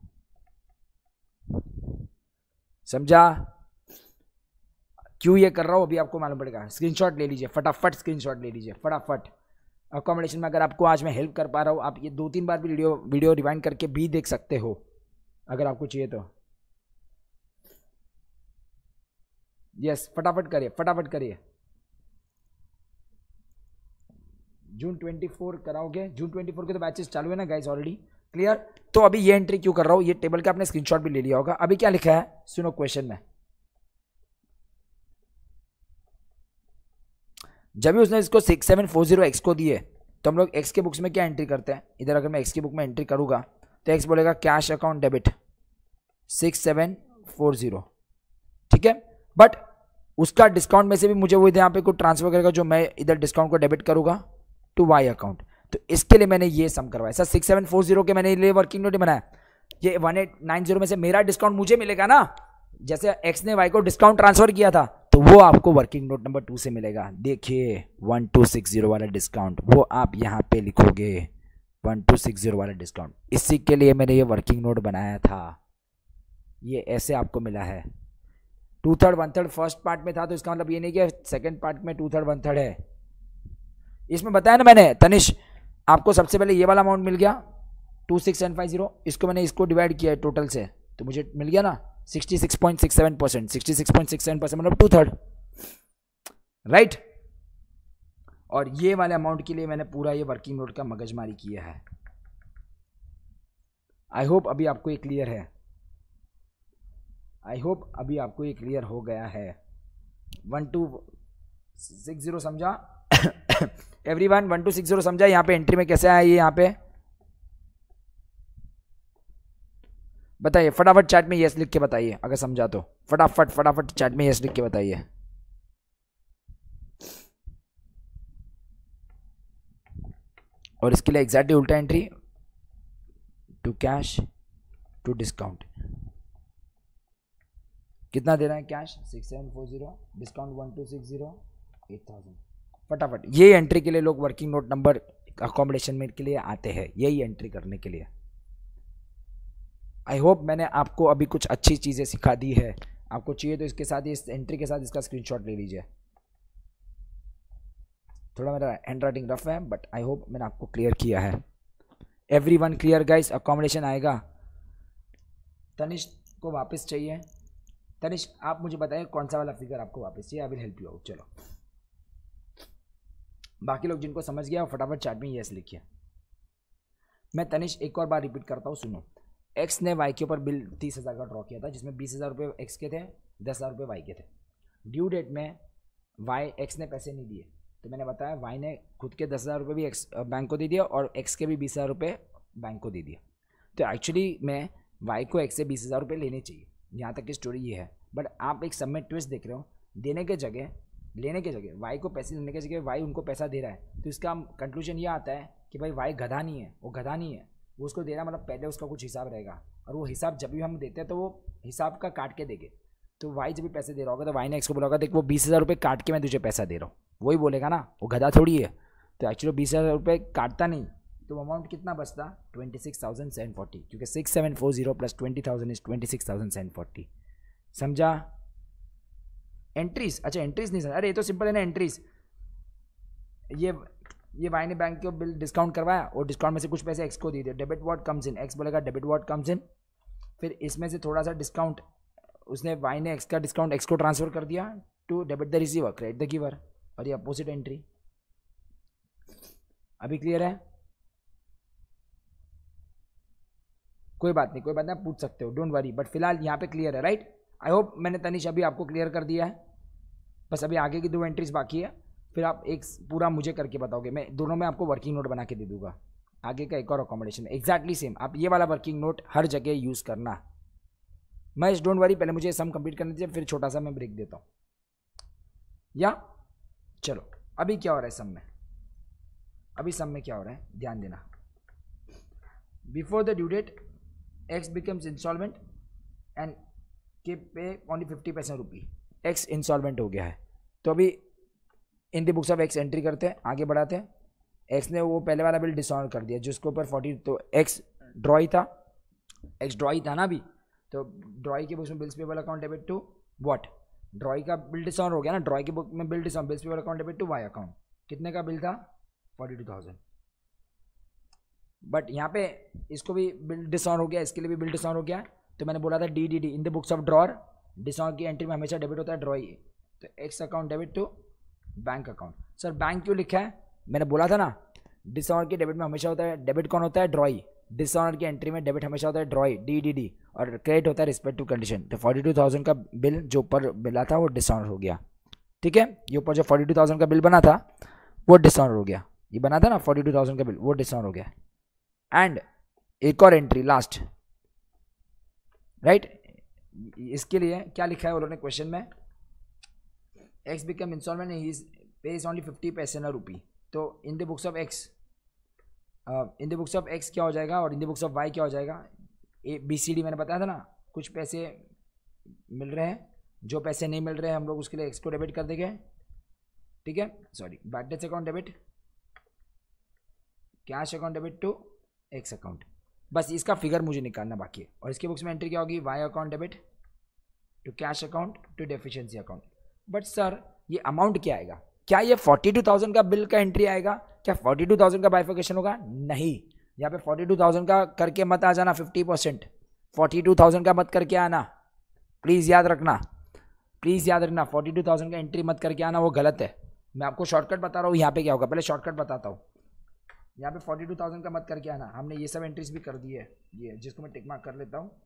Speaker 1: समझा? क्यों ये कर रहा हूँ अभी आपको मालूम पड़ेगा। स्क्रीनशॉट ले लीजिए फटाफट, स्क्रीनशॉट ले लीजिए फटाफट। अकोमोडेशन में अगर आपको आज मैं हेल्प कर पा रहा हूँ, आप ये 2-3 बार भी वीडियो रिवाइंड करके भी देख सकते हो अगर आपको चाहिए तो। यस फटाफट करिए, फटाफट करिए। जून 24 कराओगे, जून 24 के तो बैचेस चालू है ना गाइस ऑलरेडी, क्लियर। तो अभी ये एंट्री क्यों कर रहा हूँ, ये टेबल का आपने स्क्रीनशॉट भी ले लिया होगा। अभी क्या लिखा है सुनो क्वेश्चन में, जब भी उसने इसको 6740 एक्स को दिए तो हम लोग एक्स के बुक्स में क्या एंट्री करते हैं, इधर अगर मैं एक्स की बुक में एंट्री करूंगा तो एक्स बोलेगा कैश अकाउंट डेबिट 6740, ठीक है। बट उसका डिस्काउंट में से भी मुझे वो यहाँ पे कुछ ट्रांसफर करेगा जो मैं इधर डिस्काउंट को डेबिट करूंगा टू वाई अकाउंट। तो इसके लिए मैंने ये सम करवाया सर, 6740 के मैंने लिए वर्किंग नोट बनाया, ये 1890 में से मेरा डिस्काउंट मुझे मिलेगा ना, जैसे एक्स ने वाई को डिस्काउंट ट्रांसफर किया था तो वो आपको वर्किंग नोट नंबर 2 से मिलेगा। देखिए 1260 वाला डिस्काउंट वो आप यहाँ पे लिखोगे, 1260 वाला डिस्काउंट, इसी के लिए मैंने ये वर्किंग नोट बनाया था। ये ऐसे आपको मिला है, 2/3 1/3 फर्स्ट पार्ट में था, तो इसका मतलब ये नहीं कि सेकंड पार्ट में 2/3 1/3 है। इसमें बताया ना मैंने तनिष आपको, सबसे पहले ये वाला अमाउंट मिल गया 26750, इसको मैंने इसको डिवाइड किया है टोटल से तो मुझे मिल गया ना 66.67%, 66.67% मतलब 2/3, राइट। और ये वाले अमाउंट के लिए मैंने पूरा ये वर्किंग नोट का मगजमारी किया है। आई होप अभी आपको ये क्लियर है, आई होप अभी आपको ये क्लियर हो गया है। 1260 समझा एवरीवन, 1260 समझा। यहाँ पे एंट्री में कैसे आया ये, यहाँ पे बताइए फटाफट चैट में यस लिख के बताइए अगर समझा तो, फटाफट चैट में यस लिख के बताइए। और इसके लिए एग्जैक्टली उल्टा entry, to cash to discount, कितना दे रहा है कैश 6740, डिस्काउंट 1260 8000। फटाफट ये एंट्री के लिए लोग वर्किंग नोट नंबर अकोमोडेशन में के लिए आते हैं, यही एंट्री करने के लिए। आई होप मैंने आपको अभी कुछ अच्छी चीज़ें सिखा दी है। आपको चाहिए तो इसके साथ ही, इस एंट्री के साथ इसका स्क्रीनशॉट ले लीजिए। थोड़ा मेरा हैंड राइटिंग रफ है बट आई होप मैंने आपको क्लियर किया है। एवरीवन क्लियर गाइस, अकोमोडेशन आएगा। तनिष को वापस चाहिए, तनिष आप मुझे बताइए कौन सा वाला फिगर आपको वापस चाहिए, I will help you out. चलो बाकी लोग जिनको समझ गया फटाफट चैट में यस लिखिए। मैं तनिष एक और बार रिपीट करता हूँ, सुनो। एक्स ने वाई के ऊपर बिल 30,000 का ड्रॉ किया था, जिसमें 20,000 रुपये एक्स के थे, 10,000 रुपये वाई के थे। ड्यू डेट में वाई एक्स ने पैसे नहीं दिए, तो मैंने बताया वाई ने खुद के 10,000 रुपये भी एक्स बैंक को दे दिया और एक्स के भी 20,000 रुपये बैंक को दे दिया। तो एक्चुअली मैं वाई को एक्स से 20,000 रुपये लेने चाहिए, यहाँ तक की स्टोरी ये है। बट आप एक सब में ट्विस्ट देख रहे हो, देने के जगह लेने के जगह, वाई को पैसे लेने के जगह वाई उनको पैसा दे रहा है। तो इसका कंक्लूजन ये आता है कि भाई वाई गधा नहीं है, वो गधा नहीं है, वो उसको दे रहा है, मतलब पहले उसका कुछ हिसाब रहेगा और वो हिसाब जब भी हम देते हैं तो वो हिसाब का काट के देंगे। तो वाई जब भी पैसे दे रहा होगा तो वाई ने एक्स को बोला होगा देख वो 20,000 रुपये काट के मैं तुझे पैसा दे रहा हूँ, वही बोलेगा ना, वो गधा थोड़ी है। तो एक्चुअली 20,000 रुपये काटता नहीं, तो अमाउंट कितना बचता 26,740, क्योंकि 6740 प्लस 20,000 इज 26,740। समझा? एंट्रीज, अच्छा एंट्रीज नहीं समझा, अरे ये तो सिंपल है ना एंट्रीज। ये वाई ने बैंक के बिल डिस्काउंट करवाया और डिस्काउंट में से कुछ पैसे एक्स को दे दिए, debit what comes in, X बोलेगा डेबिट व्हाट कम्स इन। फिर इसमें से थोड़ा सा डिस्काउंट उसने वाई ने एक्स का डिस्काउंट एक्स को ट्रांसफर कर दिया to debit the receiver credit the giver, और ये अपोजिट एंट्री। अभी क्लियर है? कोई बात नहीं, कोई बात नहीं, आप पूछ सकते हो, डोंट वरी, बट फिलहाल यहाँ पे क्लियर है, राइट। आई होप मैंने तनिष अभी आपको क्लियर कर दिया है। बस अभी आगे की 2 एंट्रीज बाकी है, फिर आप एक पूरा मुझे करके बताओगे, मैं दोनों में आपको वर्किंग नोट बना के दे दूंगा। आगे का एक और अकोमोडेशन एग्जैक्टली सेम, आप ये वाला वर्किंग नोट हर जगह यूज़ करना। मैं डोंट वरी, पहले मुझे सम कंप्लीट करने दीजिए, फिर छोटा सा मैं ब्रेक देता हूँ। या चलो अभी क्या हो रहा है सम में, अभी सम में क्या हो रहा है ध्यान देना। Before the due date X becomes instalment and के पे ओनली 50% रुपी, एक्स इंस्टॉलमेंट हो गया है। तो अभी in the books of X entry करते हैं, आगे बढ़ाते हैं। एक्स ने वो पहले वाला बिल डिसऑनर कर दिया जिसके ऊपर 40, तो एक्स ड्रॉई था, एक्स ड्रॉई था ना अभी, तो ड्रॉई के बुक्स में bills payable account debit to what, drawee का बिल डिसऑनर हो गया ना, ड्रॉई की बुक में bill dishonour, bills payable account debit to Y account. कितने का बिल था 42,000। बट यहाँ पे इसको भी बिल डिसऑनर हो गया, इसके लिए भी बिल डिसऑनर हो गया। तो मैंने बोला था D in the books of drawer dishonour की एंट्री में हमेशा डेबिट होता है ड्रॉई, तो X account debit to bank account. Sir bank क्यों लिखा है? मैंने बोला था ना डिसऑनर की डेबिट में हमेशा होता है, डेबिट कौन होता है, ड्रॉई। डिसऑनर की एंट्री में डेबिट हमेशा होता है ड्रॉई, DDD, और क्रेडिट होता है रिस्पेक्ट टू कंडीशन। तो 42,000 का बिल जो ऊपर मिला था वो डिसऑनर हो गया, ठीक है। ये ऊपर जो 42,000 का बिल बना था वो डिसऑनर हो गया, ये बना था ना 42,000 का बिल, वो डिसऑनर हो गया। एंड एक और एंट्री लास्ट, राइट। इसके लिए क्या लिखा है वो लोगों ने क्वेश्चन में, X become instalment he pays only 50 पैसे ना रुपी। तो in the books of X, in the books of X क्या हो जाएगा और in the books of Y क्या हो जाएगा। ABCD मैंने बताया था ना, कुछ पैसे मिल रहे हैं, जो पैसे नहीं मिल रहे हैं हम लोग उसके लिए एक्स को डेबिट कर देंगे, ठीक है। Sorry, bad debts account debit, cash account debit to X account, बस इसका फिगर मुझे निकालना बाकी है। और इसके बुक्स में एंट्री क्या होगी, Y account debit to cash account to deficiency account. But sir ये अमाउंट क्या आएगा, क्या ये 42,000 का बिल का एंट्री आएगा, क्या 42,000 का बाइफिकेशन होगा, नहीं। यहाँ पे 42,000 का करके मत आ जाना 50%, 42,000 का मत करके आना, प्लीज़ याद रखना, प्लीज़ याद रखना, 42,000 का एंट्री मत करके आना, वो गलत है। मैं आपको शॉर्टकट बता रहा हूँ, यहाँ पे क्या होगा, पहले शॉर्टकट बताता हूँ। यहाँ पे 42,000 का मत करके आना, हमने ये सब एंट्रीज भी कर दी है, ये जिसको मैं टिक मार्क कर लेता हूँ,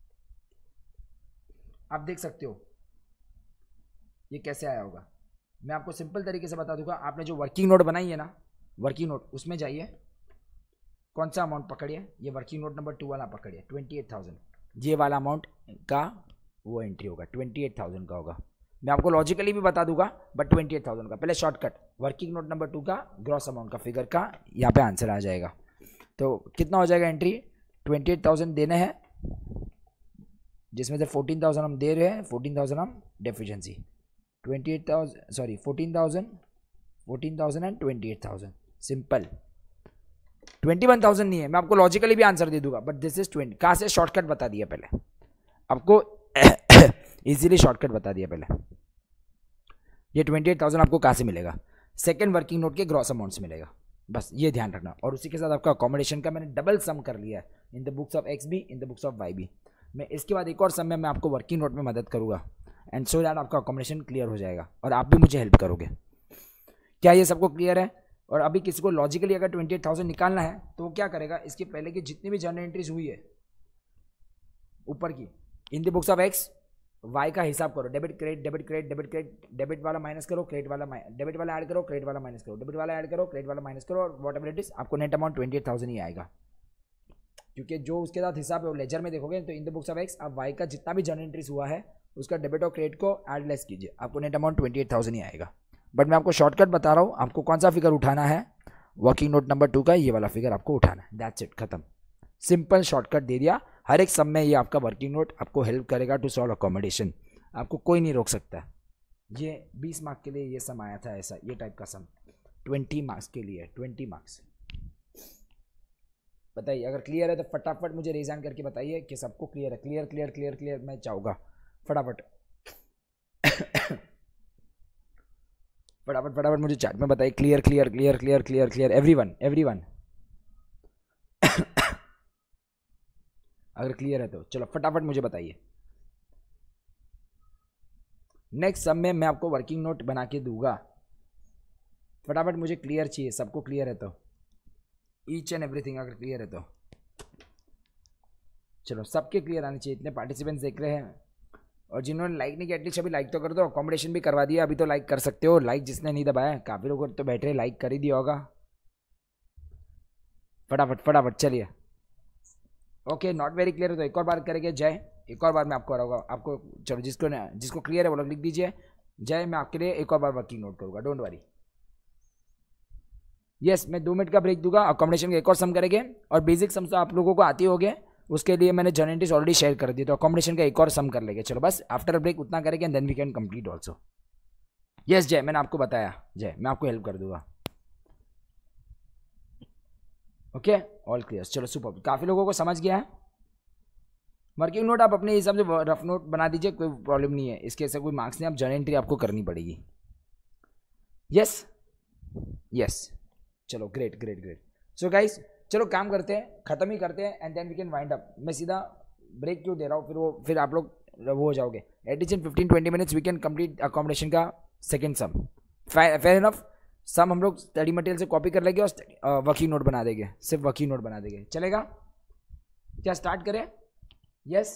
Speaker 1: आप देख सकते हो ये कैसे आया होगा। मैं आपको सिंपल तरीके से बता दूंगा, आपने जो वर्किंग नोट बनाई है ना, वर्किंग नोट, उसमें जाइए, कौन सा अमाउंट पकड़िए, ये वर्किंग नोट नंबर 2 वाला पकड़िए, 28,000, ये वाला अमाउंट का वो एंट्री होगा, 28,000 का होगा। मैं आपको लॉजिकली भी बता दूंगा, बट 28,000 का पहले शॉर्टकट, वर्किंग नोट नंबर 2 का ग्रॉस अमाउंट का फिगर का यहाँ पे आंसर आ जाएगा। तो कितना हो जाएगा एंट्री, 28,000 देने हैं, जिसमें से 14,000 हम दे रहे हैं, 14,000 हम डेफिशिएंसी, 28,000 सॉरी 14,000 एंड 28,000, सिंपल। 21,000 नहीं है, मैं आपको लॉजिकली भी आंसर दे दूंगा, बट दिस इज 20। कहाँ से शॉर्टकट बता दिया पहले आपको, इजीली शॉर्टकट बता दिया पहले। ये 28,000 आपको कहाँ से मिलेगा, सेकंड वर्किंग नोट के ग्रॉस अमाउंट से मिलेगा, बस ये ध्यान रखना। और उसी के साथ आपका अकोमोडेशन का मैंने डबल सम कर लिया है, in the books of X भी, in the books of Y भी। मैं इसके बाद एक और सम में मैं आपको वर्किंग नोट में मदद करूंगा, एंड सो दैट आपका अकोमोडेशन क्लियर हो जाएगा और आप भी मुझे हेल्प करोगे। क्या ये सबको क्लियर है। और अभी किसी को लॉजिकली अगर 28,000 निकालना है तो वो क्या करेगा, इसके पहले की जितनी भी जर्नल एंट्रीज हुई है ऊपर की, in the books of X Y का हिसाब करो, debit credit, debit credit, debit credit, debit वाला माइनस करो, क्रेडिट वाला डेबिट वाला ऐड करो, क्रेडिट वाला माइनस करो, डेबिट वाला ऐड करो, क्रेडिट वाला माइनस करो, और वॉट एवर इट इज, आपको नेट अमाउंट 28,000 ही आएगा। क्योंकि जो उसके साथ हिसाब है वो लेजर में देखोगे, तो in the books of X आप वाई का जितना भी जर्नल एंट्रीज हुआ है उसका डेबिट और क्रेडिट को ऐड लेस कीजिए, आपको नेट अमाउंट 28,000 ही आएगा। बट मैं आपको शॉर्टकट बता रहा हूँ, आपको कौन सा फिगर उठाना है, वर्किंग नोट नंबर 2 का ये वाला फिगर आपको उठाना है, दैट्स इट, खत्म, सिंपल शॉर्टकट दे दिया। हर एक सम में ये आपका वर्किंग नोट आपको हेल्प करेगा टू सॉल्व अकोमोडेशन, आपको कोई नहीं रोक सकता। ये 20 मार्क्स के लिए ये सम आया था, ऐसा ये टाइप का सम 20 मार्क्स के लिए, 20 मार्क्स। बताइए अगर क्लियर है तो फटाफट मुझे रिजाइन करके बताइए कि सबको क्लियर है। क्लियर क्लियर क्लियर क्लियर मैं चाहूँगा, फटाफट फटाफट फटाफट मुझे चैट में बताइए, clear clear clear clear clear clear, everyone everyone अगर क्लियर है तो चलो फटाफट मुझे बताइए। नेक्स्ट सब में मैं आपको वर्किंग नोट बना के दूंगा, फटाफट मुझे क्लियर चाहिए, सबको क्लियर है तो, ईच एंड एवरीथिंग अगर क्लियर है तो चलो, सबके क्लियर आने चाहिए। इतने पार्टिसिपेंट्स देख रहे हैं, और जिन्होंने लाइक नहीं किया एटलीस्ट अभी लाइक तो कर दो, अकोमोडेशन भी करवा दिया, अभी तो लाइक कर सकते हो। लाइक जिसने नहीं दबाया, काफ़ी लोग तो बैठे लाइक कर ही दिया होगा, फटाफट फटाफट चलिए। ओके नॉट वेरी क्लियर है तो एक और बार करेंगे जय, एक और बार मैं आपको कराऊंगा आपको, चलो जिसको क्लियर है वो लोग लिख दीजिए जय, मैं आपके लिए एक और बार वर्किंग नोट करूँगा, डोंट वरी। यस मैं 2 मिनट का ब्रेक दूंगा, अकोमोडेशन का एक और सम करेंगे, और बेसिक सम तो आप लोगों को आती होगी, उसके लिए मैंने जर्नलिस्ट ऑलरेडी शेयर कर दी, तो अकोमोडेशन का एक और सम कर लेंगे। चलो बस आफ्टर ब्रेक उतना करेंगे, and then we can complete also. Yes Jay मैंने आपको बताया, जय मैं आपको हेल्प कर दूंगा। ओके ऑल क्लियर, चलो सुपर, काफ़ी लोगों को समझ गया है। वर्किंग नोट आप अपने हिसाब से रफ नोट बना दीजिए, कोई प्रॉब्लम नहीं है, इसके ऐसा कोई मार्क्स नहीं, आप जर्नल एंट्री आपको करनी पड़ेगी। यस यस चलो great great great. So guys चलो काम करते हैं, खत्म ही करते हैं, and then we can wind up. मैं सीधा ब्रेक क्यों दे रहा हूँ, फिर आप लोग वो हो जाओगे। At least in 15-20 minutes we can complete accommodation का second sum, fair enough. Sum हम लोग स्टडी मटेरियल से कॉपी कर लेंगे और वर्किंग नोट बना देंगे, सिर्फ वर्किंग नोट बना देंगे, चलेगा? क्या स्टार्ट करें? यस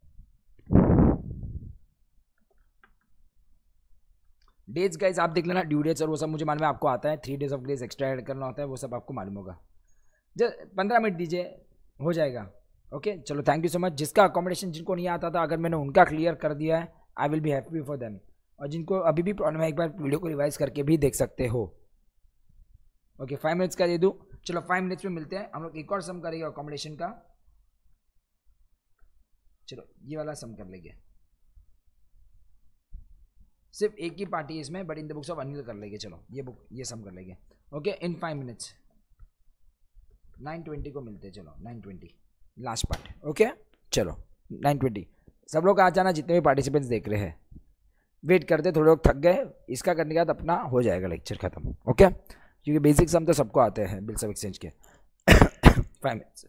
Speaker 1: डेट्स गाइस आप देख लेना, ड्यू डेट्स और वो सब मुझे मालूम है, आपको आता है। 3 days of grace extra add करना होता है, वो सब आपको मालूम होगा। जस्ट 15 मिनट दीजिए, हो जाएगा। ओके चलो, थैंक यू सो मच। जिसका अकोमोडेशन जिनको नहीं आता था, अगर मैंने उनका क्लियर कर दिया है, I will be happy for them. और जिनको अभी भी प्रॉब्लम है, एक बार वीडियो को रिवाइज करके भी देख सकते हो। ओके 5 मिनट्स का दे दूँ? चलो 5 मिनट्स में मिलते हैं। हम लोग एक और सम करेंगे अकोमोडेशन का। चलो ये वाला सम कर लेंगे, सिर्फ एक ही पार्टी है इसमें, but in the books of Anil कर लेंगे। चलो ये सम कर लेंगे। ओके इन 5 मिनट्स 9:20 को मिलते हैं। चलो 9:20 लास्ट पार्ट। ओके चलो 9:20 सब लोग आ जाना, जितने भी पार्टिसिपेंट्स देख रहे हैं। वेट करते, थोड़े लोग थक गए, इसका करने के बाद अपना हो जाएगा लेक्चर खत्म। ओके क्योंकि बेसिक सम तो सबको आते हैं बिल्स ऑफ एक्सचेंज के। 5 मिनट्स।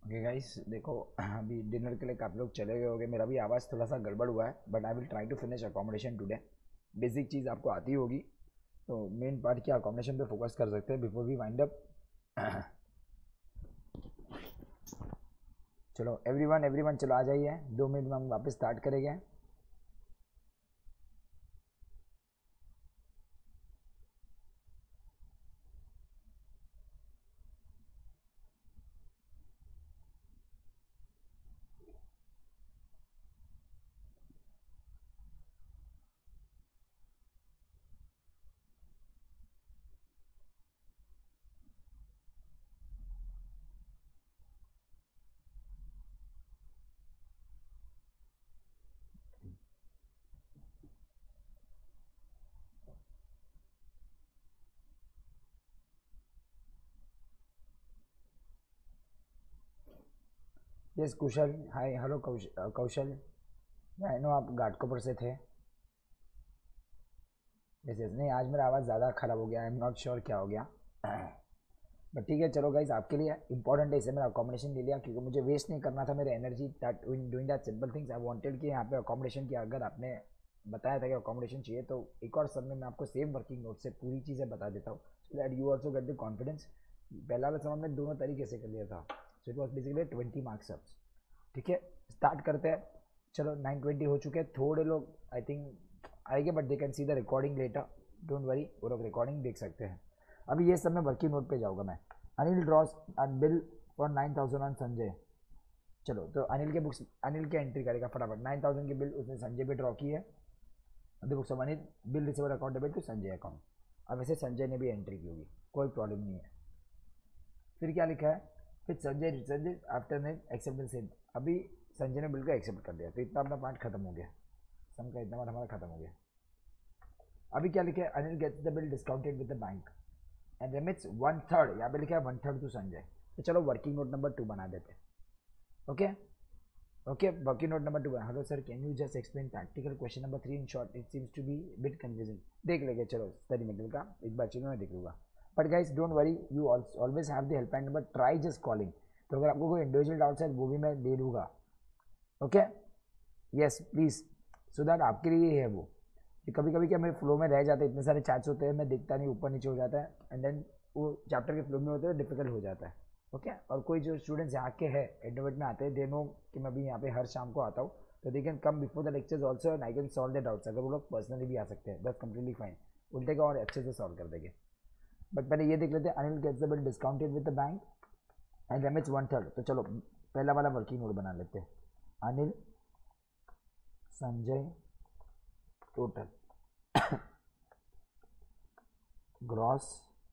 Speaker 1: ओके गाइस, देखो अभी डिनर के लिए आप लोग चले गए होगे, मेरा भी आवाज़ थोड़ा सा गड़बड़ हुआ है, but I will try to finish accommodation today. Basic चीज़ आपको आती होगी, तो मेन पार्ट क्या अकोमोडेशन पे फोकस कर सकते हैं बिफोर वी वाइंड अप। चलो एवरीवन एवरीवन चलो आ जाइए, 2 मिनट में हम वापस स्टार्ट करेंगे। Yes Kushal, hi hello Kaushal, I know आप घाटकोपर से थे। यस यस, नहीं आज मेरा आवाज़ ज़्यादा ख़राब हो गया, आई एम नॉट श्योर क्या हो गया, बट ठीक है। चलो गाइज, आपके लिए इंपॉर्टेंट है, इसे मेरा अकोमोडेशन ले लिया क्योंकि मुझे वेस्ट नहीं करना था मेरे energy that doing that simple things. I wanted कि यहाँ पे अकोमोडेशन की, अगर आपने बताया था कि अकोमोडेशन चाहिए, तो एक और समय मैं आपको सेम वर्किंग नोट से पूरी चीज़ें बता देता हूँ, so that you also get the confidence. पहला वाला समय में दोनों तरीके से कर लिया था, so it was basically 20 marks अब। ठीक है, स्टार्ट करते हैं। चलो 9:20 हो चुके हैं, थोड़े लोग आई थिंक आएंगे, but they can see the recording later, don't worry, वो लोग रिकॉर्डिंग देख सकते हैं। अभी ये सब मैं वर्किंग नोट पे जाऊँगा मैं। Anil draws bill for 9,000 on Sanjay. चलो तो अनिल के बुक्स, अनिल की एंट्री करेगा फटाफट। 9,000 की बिल उसने संजय पे ड्रॉ की है। The books of Anil, bill receiver account debit to Sanjay account. अब वैसे संजय ने भी एंट्री की होगी, कोई प्रॉब्लम नहीं है। फिर क्या लिखा है, फिर संजय आफ्टर ने एक्सेप्टेंस सेम। अभी संजय ने बिल को एक्सेप्ट कर दिया, तो इतना अपना पार्ट खत्म हो गया, सम का इतना पार्ट हमारा खत्म हो गया। अभी क्या लिखा है, Anil gets the bill discounted with the bank and remits 1/3, यहाँ पे लिखा है 1/3 टू संजय। तो चलो वर्किंग नोट नंबर 2 बना देते हैं। Okay okay, working note number 2। Hello sir, can you just explain practical question number 3 in short, it seems to be bit confusing. देख लेंगे, चलो स्टडी मेटल का एक बार चलो मैं देख लूँगा, but guys don't worry, you always have the helpline number, try just calling. तो अगर आपको कोई इंडिविजुअल डाउट्स है वो भी मैं दे दूँगा। Okay yes please, so that आपके लिए ही है वो, कि कभी कभी क्या मेरे फ्लो में रह जाते हैं, इतने सारे चैट्स होते हैं मैं देखता नहीं, ऊपर नीचे हो जाता है, एंड देन वो चैप्टर के फ्लो में होते हैं डिफिकल्ट हो जाता है। ओके और कोई जो स्टूडेंट्स यहाँ के हैं एडमिट में आते हैं, दे नो कि मैं भी यहाँ पे हर शाम को आता हूँ, तो they can come before the lectures also and I can solve the doubts. अगर वो लोग पर्सनली भी आ सकते हैं, दैट्स कम्प्लीटली फाइन, उल्टे का और अच्छे से सॉल्व कर देंगे। बट पहले ये देख लेते हैं, Anil gets the bill discounted with the bank and remits 1/3। तो चलो पहला वाला वर्किंग नोट बना लेते हैं। Anil Sanjay total gross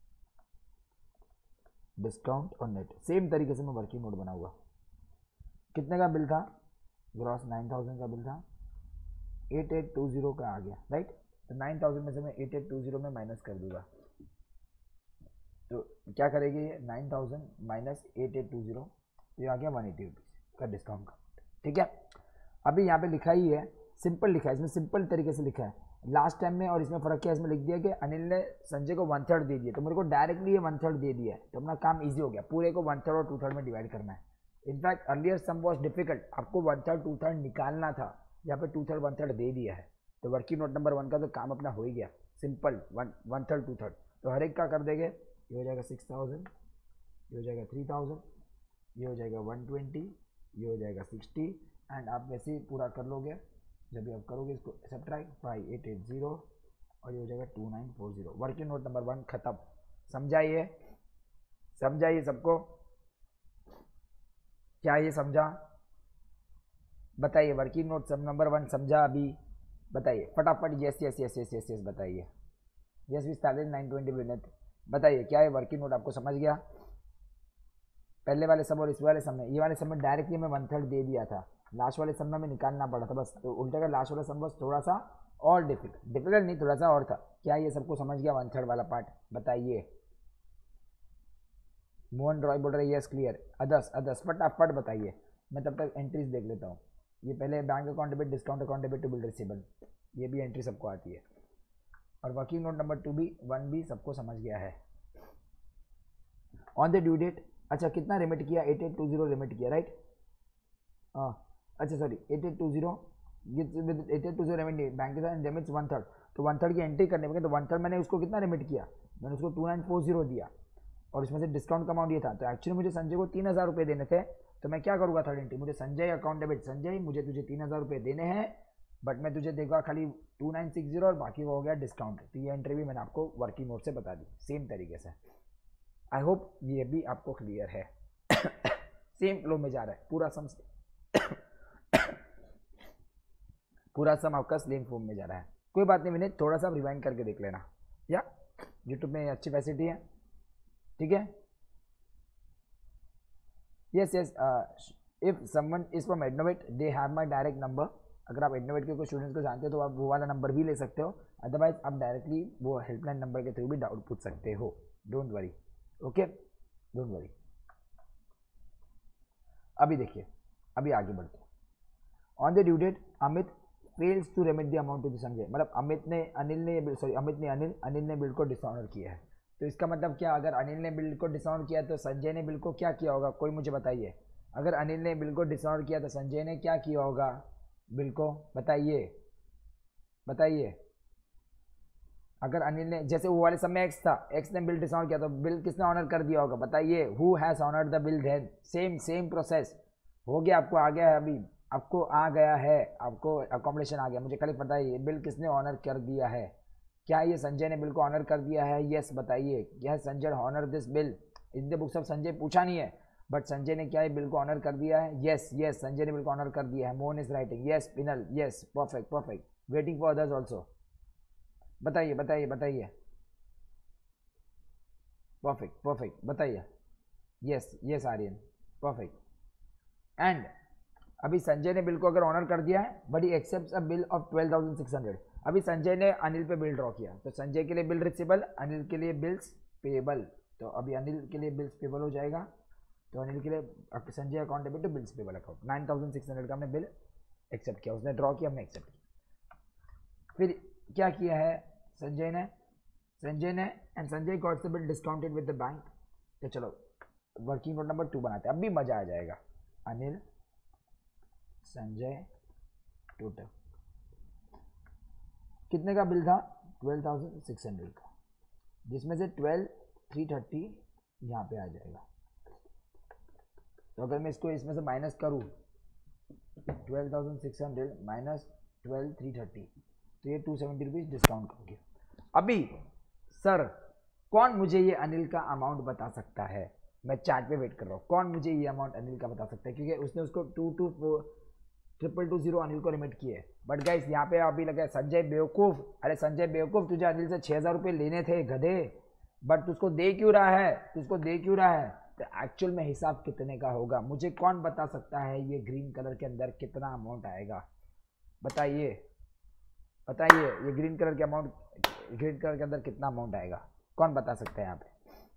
Speaker 1: discount और नेट, सेम तरीके से मैं वर्किंग नोट बनाऊंगा। कितने का बिल था, ग्रॉस 9,000 का बिल था, 8820 का आ गया, राइट। तो 9,000 में से मैं 8820 में माइनस कर दूंगा, तो क्या करेगी ये 9,000 माइनस 8820, तो ये आ गया 180 रुपीज़ का डिस्काउंट का। ठीक है, अभी यहाँ पे लिखा ही है, सिंपल लिखा है, इसमें सिंपल तरीके से लिखा है। लास्ट टाइम में और इसमें फ़र्क क्या है, इसमें लिख दिया कि अनिल ने संजय को 1/3 दे दिया, तो मेरे को डायरेक्टली ये 1/3 दे दिया है, तो अपना काम इजी हो गया, पूरे को 1/3 और 2/3 में डिवाइड करना है। In fact earlier sum was difficult, आपको 1/3 2/3 निकालना था, यहाँ पे 2/3 1/3 दे दिया है, तो वर्किंग नोट नंबर 1 का तो काम अपना हो ही गया, सिंपल 1/3 2/3। तो हर एक का कर देंगे, ये हो जाएगा 6,000, ये हो जाएगा 3,000, ये हो जाएगा 120, ये हो जाएगा 60, एंड आप वैसे ही पूरा कर लोगे। जब भी आप करोगे इसको सब्ट्रैक्ट 5880 और ये हो जाएगा 2940। वर्किंग नोट नंबर 1 खत्म। समझाइए समझाइए सबको, क्या ये समझा, बताइए। वर्किंग नोट सब नंबर 1 समझा अभी, बताइए फटाफट। Yes yes yes yes yes yes बताइए। यस वी स्टार्टेड 9:20 मिनट, बताइए क्या है वर्किंग नोट, आपको समझ गया। पहले वाले सब और इस वाले सब में, ये वाले सब में डायरेक्टली मैं 1/3 दे दिया था, लास्ट वाले सम में निकालना पड़ा था बस, तो उल्टे का लास्ट वाला सम बस थोड़ा सा और डिफिकल्ट नहीं, थोड़ा सा और था। क्या ये सबको समझ गया 1/3 वाला पार्ट, बताइए। मोहन रॉय बोल रहे यस क्लियर। अदर्स फटाफट बताइए, मैं तब तक एंट्रीज देख लेता हूँ। ये पहले bank account debit, discount account debit to bill receivable, ये भी एंट्री सबको आती है, और वर्किंग नोट नंबर 2 भी 1 भी सबको समझ गया है। ऑन द ड्यू डेट अच्छा कितना रिमिट किया, 8820 रिमिट किया, राइट? अच्छा सॉरी 8820 विद 8820 रिमिट नहीं, बैंक रिमिट्स 1/3, तो 1/3 की एंट्री करने में तो 1/3 मैंने उसको कितना रिमिट किया, मैंने उसको 2940 दिया और उसमें से डिस्काउंट का अमाउंट ये था। तो एक्चुअली मुझे संजय को 3000 रुपये देने थे, तो मैं क्या करूँगा थर्ड एंट्री, मुझे संजय अकाउंट डेबिट संजय, मुझे तुझे 3000 रुपये देने हैं, बट मैं तुझे देगा खाली 2960 और बाकी वो हो गया डिस्काउंट। तो ये एंट्री भी मैंने आपको वर्किंग मोड से बता दी सेम तरीके से। आई होप ये भी आपको क्लियर है। सेम फ्लो में जा रहा है पूरा सम पूरा सम आपका सेम फॉर्म में जा रहा है। कोई बात नहीं विनीत, थोड़ा सा रिवाइंड करके देख लेना, या यूट्यूब में अच्छी फैसिलिटी है, ठीक है। Yes yes, if someone is from Adnovate they have my direct number. अगर आप एडनोवेट के कोई स्टूडेंट्स को जानते हो तो आप वो वाला नंबर भी ले सकते हो, अदरवाइज आप डायरेक्टली वो हेल्पलाइन नंबर के थ्रू भी डाउट पूछ सकते हो, don't worry, okay don't worry. अभी देखिए, अभी आगे बढ़ते हैं। On the due date Amit fails to remit the amount to the Sanjay, मतलब अमित ने अनिल ने बिल को डिसऑनर किया है। तो इसका मतलब क्या, अगर अनिल ने बिल को डिसऑनर किया तो संजय ने बिल को क्या किया होगा, कोई मुझे बताइए। अगर अनिल ने बिल को डिसऑनर किया तो संजय ने क्या किया होगा बिल को, बताइए बताइए। अगर अनिल ने, जैसे वो वाले समय एक्स था, एक्स ने बिल डिसऑनर किया तो बिल किसने ऑनर कर दिया होगा, बताइए। Who has honoured the bill then, same process हो गया, आपको आ गया है, अभी आपको आ गया है, आपको अकोमोडेशन आ गया। मुझे खाली पता है ये बिल किसने ऑनर कर दिया है। क्या ये संजय ने बिल को ऑनर कर दिया है, यस बताइए। क्या Sanjay honour this bill, in the books of Sanjay पूछा नहीं है, बट संजय ने क्या ये बिल को ऑनर कर दिया है, यस यस संजय ने बिल को ऑनर कर दिया है। Mohan is writing yes, Pinal yes, perfect perfect, waiting for others also. बताइए बताइए बताइए, परफेक्ट परफेक्ट, बताइए। Yes yes Aryan, perfect. And अभी संजय ने बिल को अगर ऑनर कर दिया है, but he accepts a bill of 12,600। अभी संजय ने अनिल पे बिल ड्रॉ किया, तो संजय के लिए बिल रिसीवेबल, अनिल के लिए बिल्स पेबल। तो अभी अनिल के लिए बिल्स पेबल हो जाएगा, तो अनिल के लिए Sanjay account debit to bills payable account. 9,600 का हमने बिल एक्सेप्ट किया, उसने ड्रॉ किया, हमने एक्सेप्ट किया। फिर क्या किया है संजय ने and Sanjay got the bill discounted with the bank. तो चलो वर्किंग नोट नंबर 2 बनाते हैं, अब भी मजा आ जाएगा। अनिल संजय टोटल कितने का बिल था, 12,600 का, जिसमें से 12,330 यहाँ पे आ जाएगा। तो अगर मैं इसको इसमें से माइनस करूँ, 12,600 माइनस 12,330, तो ये 270 रुपीज़ डिस्काउंट करोगे। अभी सर कौन मुझे ये अनिल का अमाउंट बता सकता है, मैं चैट पे वेट कर रहा हूँ, कौन मुझे ये अमाउंट अनिल का बता सकता है, क्योंकि उसने उसको 2,220 अनिल को रिमिट किए। बट गाइस यहाँ पे अभी लगा संजय बेवकूफ़, अरे संजय बेवकूफ़, तुझे अनिल से 6,000 रुपये लेने थे गधे, बट तुझको दे क्यों रहा है, तो एक्चुअल में हिसाब कितने का होगा, मुझे कौन बता सकता है ये ग्रीन कलर के अंदर कितना अमाउंट आएगा, बताइए बताइए। ये ग्रीन कलर के अंदर कितना अमाउंट आएगा, कौन बता सकता है यहाँ पे।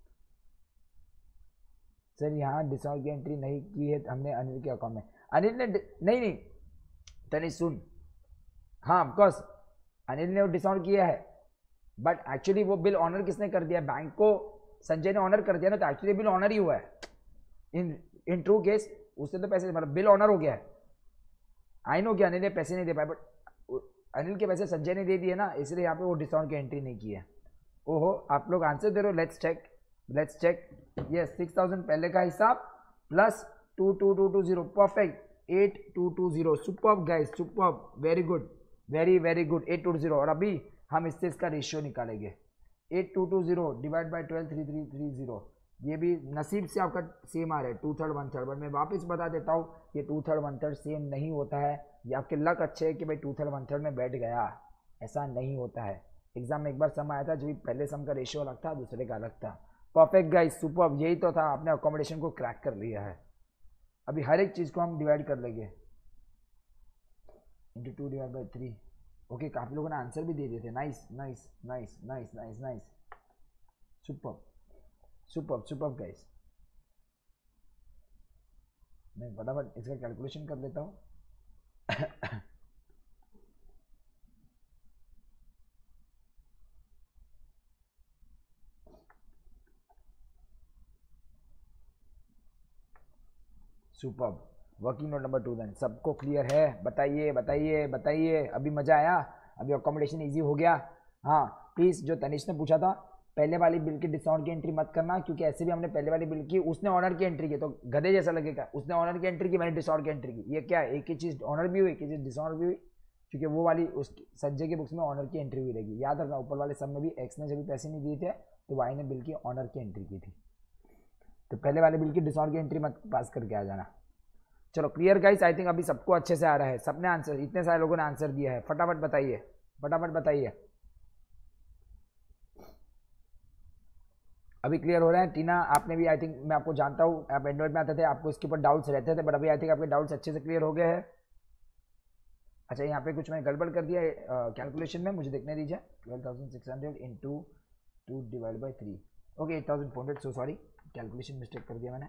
Speaker 1: सर यहाँ डिस्काउंट की एंट्री नहीं की है हमने अनिल के अकाउंट में, अनिल ने नहीं तनी सुन, हाँ ऑफकोर्स अनिल ने वो डिस्काउंट किया है, बट एक्चुअली वो बिल ऑनर किसने कर दिया, बैंक को संजय ने ऑनर कर दिया ना, तो एक्चुअली बिल ऑनर ही हुआ है। इन ट्रू केस उससे तो पैसे, मतलब बिल ऑनर हो गया है। आई नो कि अनिल ने पैसे नहीं दे पाए, बट अनिल के पैसे संजय ने दे दिए ना, इसलिए यहाँ पे वो डिस्काउंट की एंट्री नहीं की है। ओहो आप लोग आंसर दे रहे हो, लेट्स चेक। यस 6,000 पहले का हिसाब plus 2220, perfect 8220, superb guys superb, very good very good 8220। और अभी हम इससे इसका रेशियो निकालेंगे, 8220 डिवाइड बाई 12,330, ये भी नसीब से आपका सेम आ रहा है 2/3 1/3, बट मैं वापस बता देता हूँ ये 2/3 1/3 सेम नहीं होता है। ये आपके लक अच्छे है कि भाई 2/3 1/3 में बैठ गया, ऐसा नहीं होता है। एग्जाम में एक बार सम आया था, जो पहले सम का रेशियो अलग था, दूसरे का अलग था। परफेक्ट गाइस सुपर्ब, यही तो था, आपने अकोमोडेशन को क्रैक कर लिया है। अभी हर एक चीज़ को हम डिवाइड कर लेंगे, इंटू 2 डिवाइड बाई 3। ओके काफ़ी लोगों ने आंसर भी दे दिए थे, nice nice nice nice nice nice, superb guys. मैं फटाफट इसका कैलकुलेशन कर लेता हूँ। Super. Working note number 2 then सबको क्लियर है? बताइए बताइए बताइए। अभी मजा आया? अभी अकोमोडेशन इजी हो गया? हाँ प्लीज़, जो तनिष ने पूछा था पहले वाली बिल की डिस्काउंट की एंट्री मत करना, क्योंकि ऐसे भी हमने पहले वाली बिल की, उसने ऑनर की एंट्री की तो गधे जैसा लगेगा। उसने ऑनर की एंट्री की, मैंने डिसऑनर की एंट्री की। ये क्या है, एक ही चीज़ ऑनर भी हुई, एक ही चीज़ डिसऑनर भी हुई, क्योंकि वो वाली उस संजय की बुक्स में ऑनर की एंट्री हुई रहेगी। याद रखना, ऊपर वाले सब में भी एक्स ने जब भी पैसे नहीं दिए थे तो वाई ने बिल की ऑनर की एंट्री की थी। तो पहले वाले बिल की डिसऑनर की एंट्री मत पास करके आ जाना। चलो क्लियर गाइस, आई थिंक अभी सबको अच्छे से आ रहा है। सबने आंसर, इतने सारे लोगों ने आंसर दिया है, फटाफट बताइए, फटाफट बताइए। अभी क्लियर हो रहे हैं? टीना आपने भी, आई थिंक मैं आपको जानता हूँ, आप एंड्रॉइड में आते थे, आपको इसके ऊपर डाउट्स रहते थे, बट अभी आई थिंक आपके डाउट्स अच्छे से क्लियर हो गए हैं। अच्छा यहाँ पे कुछ मैंने गड़बड़ कर दिया कैलकुलेशन में, मुझे देखने दीजिए। 12,600 into 2 divide by 3, okay 8,400, so sorry, calculation mistake कर दिया मैंने।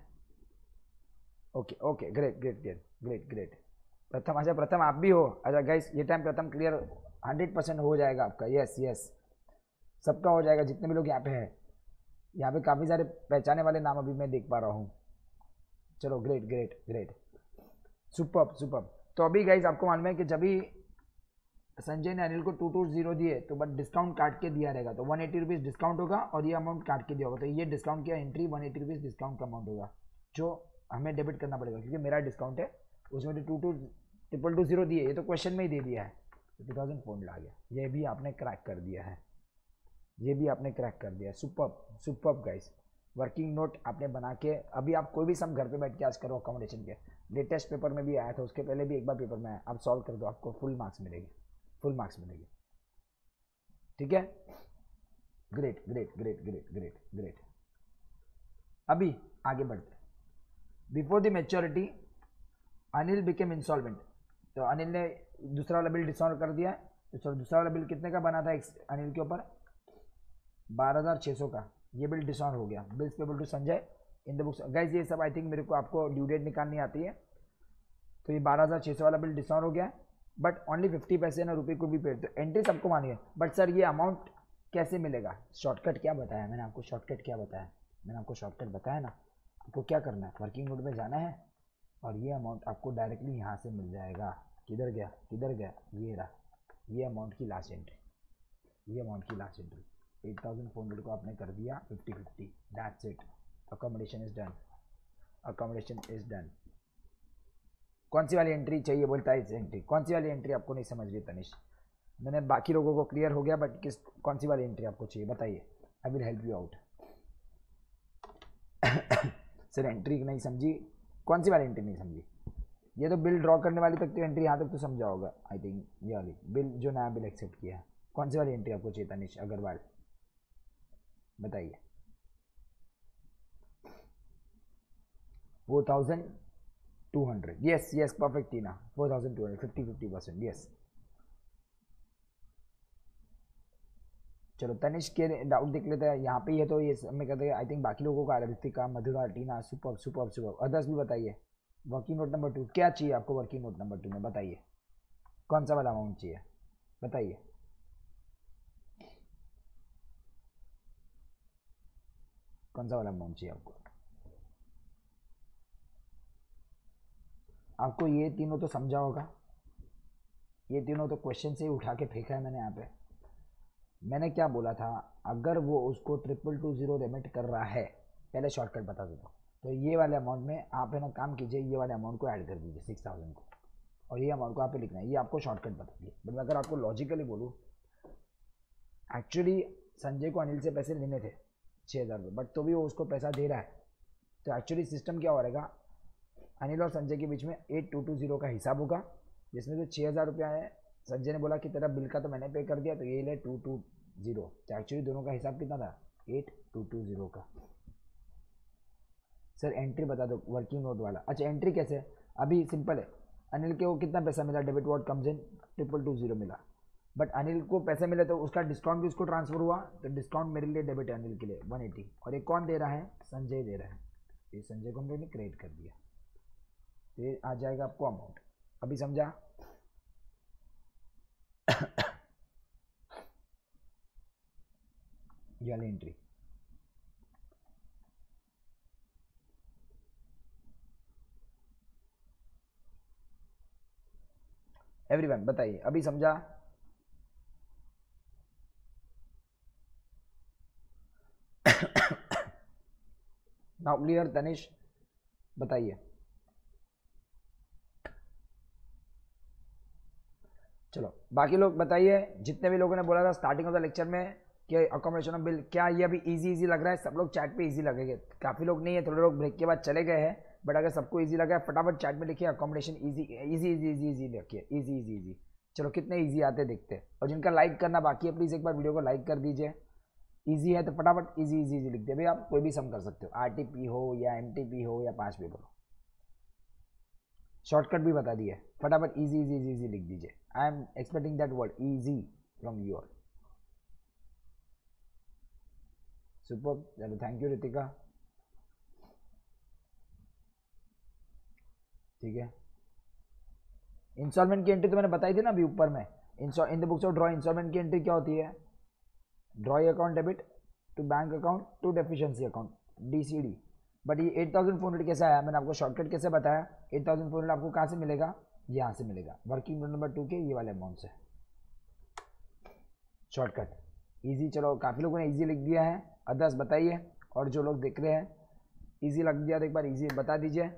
Speaker 1: Okay okay, great great great great great. Pratham, अच्छा प्रथम आप भी हो? अच्छा गाइस ये टाइम प्रथम क्लियर 100% हो जाएगा आपका। यस यस, सबका हो जाएगा जितने भी लोग यहाँ पे हैं। यहाँ पे काफ़ी सारे पहचाने वाले नाम अभी मैं देख पा रहा हूँ। चलो great great great, super super. तो अभी गाइस आपको मालूम है कि जब भी संजय ने अनिल को 220 दिए तो बट डिस्काउंट काट के दिया रहेगा, तो 180 रुपीज़ डिस्काउंट होगा और ये अमाउंट काट के दिया होगा। तो ये डिस्काउंट की एंट्री 180 रुपीज़ डिस्काउंट का अमाउंट होगा जो हमें डेबिट करना पड़ेगा, क्योंकि मेरा डिस्काउंट है, उसमें तो 220 दिए, ये तो क्वेश्चन में ही दे दिया है, तो 2400 आ गया। ये भी आपने क्रैक कर दिया है, ये भी आपने क्रैक कर दिया। Super super guys, working note आपने बना के, अभी आप कोई भी सम घर पे बैठ के आज करो अकोमोडेशन के। लेटेस्ट पेपर में भी आया था, उसके पहले भी एक बार पेपर में आया, आप सॉल्व कर दो, आपको फुल मार्क्स मिलेगी, फुल मार्क्स मिलेगी। ठीक है, great great great great great great. अभी आगे बढ़ते हैं। Before the maturity Anil became insolvent, तो अनिल ने दूसरा वाला बिल डिसऑनर कर दिया। तो चलो दूसरा वाला बिल कितने का बना था अनिल के ऊपर? 12,600 का। ये बिल डिसऑनर हो गया। Bills payable to Sanjay in the books. Guys ये सब आई थिंक मेरे को, आपको ड्यू डेट निकालनी आती है। तो ये 12,600 वाला बिल डिसऑनर हो गया, बट ओनली 50 पैसे ना रुपये को भी पेड। तो एंट्री सबको मानी है, बट सर ये अमाउंट कैसे मिलेगा? शॉर्टकट क्या बताया मैंने आपको? शॉर्टकट क्या बताया मैंने आपको? शॉर्टकट बताया ना। आपको क्या करना है, वर्किंग नोट में जाना है और ये अमाउंट आपको डायरेक्टली यहाँ से मिल जाएगा। किधर गया, किधर गया, ये रहा, ये अमाउंट की लास्ट एंट्री, ये अमाउंट की लास्ट एंट्री 8,400 को आपने कर दिया 50-50, that's it. Accommodation is done, accommodation is done. कौन सी वाली एंट्री चाहिए बोलता है? इस एंट्री, कौन सी वाली एंट्री आपको नहीं समझ रही तनिष? मैंने बाकी लोगों को क्लियर हो गया, बट किस, कौन सी वाली एंट्री आपको चाहिए बताइए, I will help you out. Sir entry नहीं समझी, कौन सी वाली एंट्री नहीं समझी? ये तो बिल ड्रॉ करने वाली तक तो एंट्री, यहाँ तक तो समझा होगा आई थिंक। ये वाली बिल, जो नया बिल एक्सेप्ट किया है, कौन सी वाली एंट्री आपको चाहिए तनिष अग्रवाल, बताइए। 4,200, yes yes, perfect Tina, 4,200, 50-50%, yes. चलो तनिष के डाउट देख लेते हैं, यहाँ पे ही है तो ये मैं कहते हैं, आई थिंक बाकी लोगों का, Ritika, Madhura, Tina, super super super. Others भी बताइए। वर्किंग नोट नंबर 2 क्या चाहिए आपको? वर्किंग नोट नंबर 2 में बताइए कौन सा वाला अमाउंट चाहिए, बताइए। कौन सा वाला अमाउंट चाहिए आपको? आपको ये तीनों तो समझा होगा, ये तीनों तो क्वेश्चन से ही उठा के फेंका है मैंने यहाँ पे। मैंने क्या बोला था, अगर वो उसको 2,220 रेमिट कर रहा है, पहले शॉर्टकट बता देता हूँ, तो ये वाले अमाउंट में आप है ना काम कीजिए, ये वाले अमाउंट को ऐड कर दीजिए 6,000 को, और ये अमाउंट को आप पे लिखना है। ये आपको शॉर्टकट बता दिए, बट अगर आपको लॉजिकली बोलूँ, एक्चुअली संजय को अनिल से पैसे लेने थे 6,000 रुपये, बट तो भी वो उसको पैसा दे रहा है। तो एक्चुअली सिस्टम क्या हो रहेगा, अनिल और संजय के बीच में 8,220 का हिसाब होगा, जिसमें जो 6,000 रुपया है, संजय ने बोला कि तेरा बिल का तो मैंने पे कर दिया, तो ये ले 220। तो एक्चुअली दोनों का हिसाब कितना था? 8,220 का। सर एंट्री बता दो वर्किंग नोट वाला। अच्छा एंट्री कैसे? अभी सिंपल है, अनिल के को कितना पैसा मिला? डेबिट व्हाट कम्स इन 2,220 मिला, बट अनिल को पैसे मिले तो उसका डिस्काउंट भी उसको ट्रांसफर हुआ, तो डिस्काउंट मेरे लिए डेबिट है, अनिल के लिए 180। और ये कौन दे रहा है? संजय दे रहा है। ये संजय को हमने क्रेडिट कर दिया, तो ये आ जाएगा आपको अमाउंट। अभी समझा? ये वाली एंट्री एवरीवन बताइए, अभी समझा? Now clear? तनिष बताइए। चलो बाकी लोग बताइए, जितने भी लोगों ने बोला था स्टार्टिंग ऑफ द लेक्चर में कि अकोमोडेशन ऑफ बिल, क्या ये अभी इजी लग रहा है? सब लोग चैट पे इजी लगेंगे, काफ़ी लोग नहीं है, थोड़े लोग ब्रेक के बाद चले गए हैं, बट अगर सबको इजी लगा है फटाफट चैट में लिखिए accommodation easy easy easy easy easy लिखिए, इजी इजी इजी। चलो कितने इजी आते देखते हैं, और जिनका लाइक करना बाकी है प्लीज़ एक बार वीडियो को लाइक कर दीजिए। इजी है तो फटाफट इजी इजी इजी लिख दे भाई, आप कोई भी सम कर सकते हो, आरटीपी हो या एमटीपी हो या 5 पेपर हो। शॉर्टकट भी बता दिए, फटाफट इजी इजी इजी इजी लिख दीजिए। I am expecting that word easy from your. Super, चलो थैंक यू रितिका। ठीक है, इंस्टॉलमेंट की एंट्री तो मैंने बताई थी ना अभी ऊपर में, in the books of draw instalment की एंट्री क्या होती है? Draw account debit to bank account to deficiency account, DCD। But ये 8400 कैसे आया? मैंने आपको शॉर्टकट कैसे बताया? 8400 आपको कहाँ से मिलेगा? यहाँ से मिलेगा, वर्किंग नोट नंबर 2 के ये वाले अमाउंट से। Shortcut easy. चलो काफ़ी लोगों ने इजी लिख दिया है, अदर्स बताइए, और जो लोग देख रहे हैं इजी लग दिया तो एक बार इजी बता दीजिए।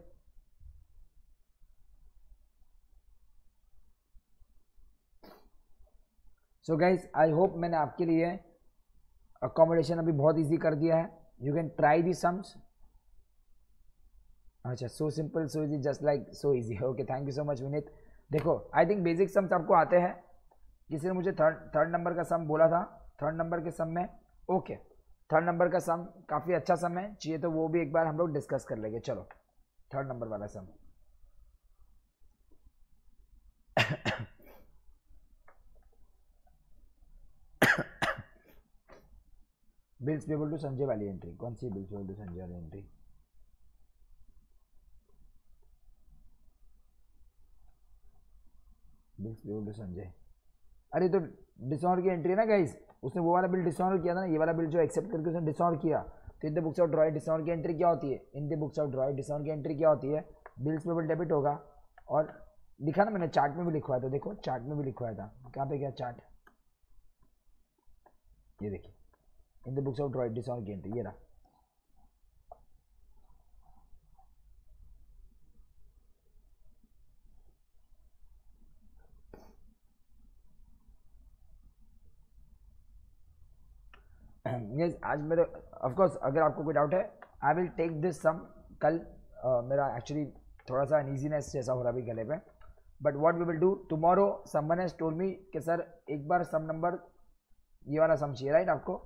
Speaker 1: सो गाइज आई होप मैंने आपके लिए अकोमोडेशन अभी बहुत इजी कर दिया है। You can try the sums. अच्छा, so simple so easy just like so easy. Okay, thank you so much Vineet. देखो आई थिंक बेसिक सम्स आपको आते हैं। किसी ने मुझे थर्ड नंबर का सम बोला था, थर्ड नंबर के सम में ओके, थर्ड नंबर का सम काफ़ी अच्छा सम है, चाहिए तो वो भी एक बार हम लोग डिस्कस कर लेंगे। चलो थर्ड नंबर वाला सम। बिल्स पेबल टू संजय वाली एंट्री कौन सी? बिल्स पेबल टू संजय वाली entry, bills payable to Sanjay, अरे तो डिसऑनर की एंट्री है ना गाइस, उसने वो वाला बिल डिसऑनर किया था ना, ये वाला बिल जो एक्सेप्ट करके उसने डिसऑनर किया। तो in the books of draw dishonour की एंट्री क्या होती है? In the books of draw dishonour की एंट्री क्या होती है? बिल्स पेबल डेबिट होगा, और लिखा ना मैंने, चार्ट में भी लिखवाया था, देखो चार्ट में भी लिखवाया था, कहाँ पे गया चार्ट? ये देखिए, in the books of draw dishonour की एंट्री, ये रहा। यस, आज मेरे ऑफकोर्स अगर आपको कोई डाउट है I will take this sum कल। मेरा एक्चुअली थोड़ा सा अनईजीनेस जैसा हो रहा है गले पे, but what we will do tomorrow, someone has told me कि सर एक बार सम नंबर ये वाला सम चाहिए, राइट? आपको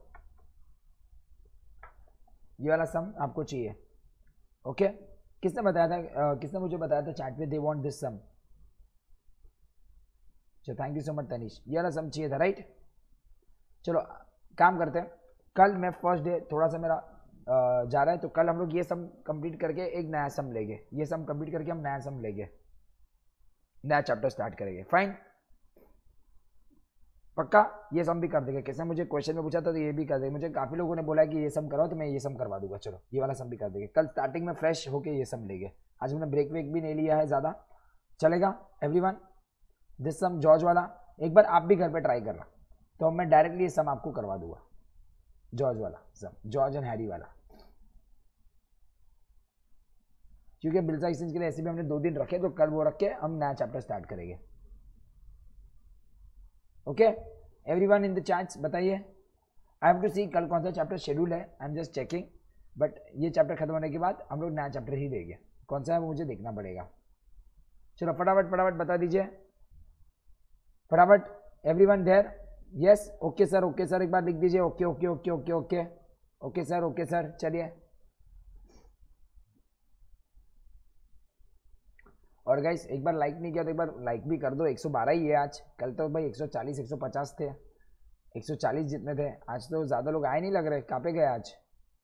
Speaker 1: ये वाला सम आपको चाहिए, ओके? किसने बताया था, किसने मुझे बताया था चैट पे दे वांट दिस सम? चलो thank you so much Tanish, ये वाला सम चाहिए था, राइट? चलो काम करते हैं, कल मैं फर्स्ट डे थोड़ा सा मेरा जा रहा है, तो कल हम लोग ये सम कंप्लीट करके एक नया सम लेंगे, ये सम कंप्लीट करके हम नया सम लेंगे, नया चैप्टर स्टार्ट करेंगे। फाइन, पक्का ये सम भी कर देंगे। किसने मुझे क्वेश्चन में पूछा था तो ये भी कर देंगे, मुझे काफ़ी लोगों ने बोला कि ये सम कराओ, तो मैं ये सम करवा दूंगा। चलो ये वाला सम भी कर देंगे कल, स्टार्टिंग में फ्रेश होके ये सम लेंगे। आज मैंने ब्रेक वेक भी नहीं लिया है ज़्यादा, चलेगा एवरीवन? दिस सम जॉर्ज वाला एक बार आप भी घर पे ट्राई करना, तो मैं डायरेक्टली ये सम आपको करवा दूंगा, जॉर्ज वाला सम, जॉर्ज एंड हैरी वाला। क्योंकि बिल्सा एक्सचेंज के लिए ऐसे भी हमने 2 दिन रखे, तो कल वो रख के हम नया चैप्टर स्टार्ट करेंगे। Okay everyone in the chats बताइए। आई हैव टू सी कल कौन सा चैप्टर शेड्यूल है, I am just checking, but ये चैप्टर खत्म होने के बाद हम लोग नया चैप्टर ही देंगे, कौन सा है वो मुझे देखना पड़ेगा। चलो फटाफट फटाफट बता दीजिए, फटाफट everyone there? Yes, okay sir, okay sir, एक बार लिख दीजिए, okay okay okay okay okay okay sir, okay sir. चलिए, और गाइस एक बार लाइक नहीं किया तो एक बार लाइक भी कर दो। 112 ही है आज, कल तो भाई 140 150 थे, 140 जितने थे, आज तो ज़्यादा लोग आए नहीं लग रहे, कहाँ पे गए आज?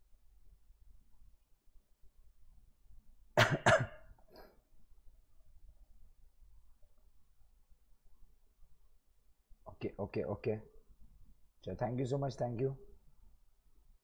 Speaker 1: ओके ओके ओके, चलो thank you so much, thank you.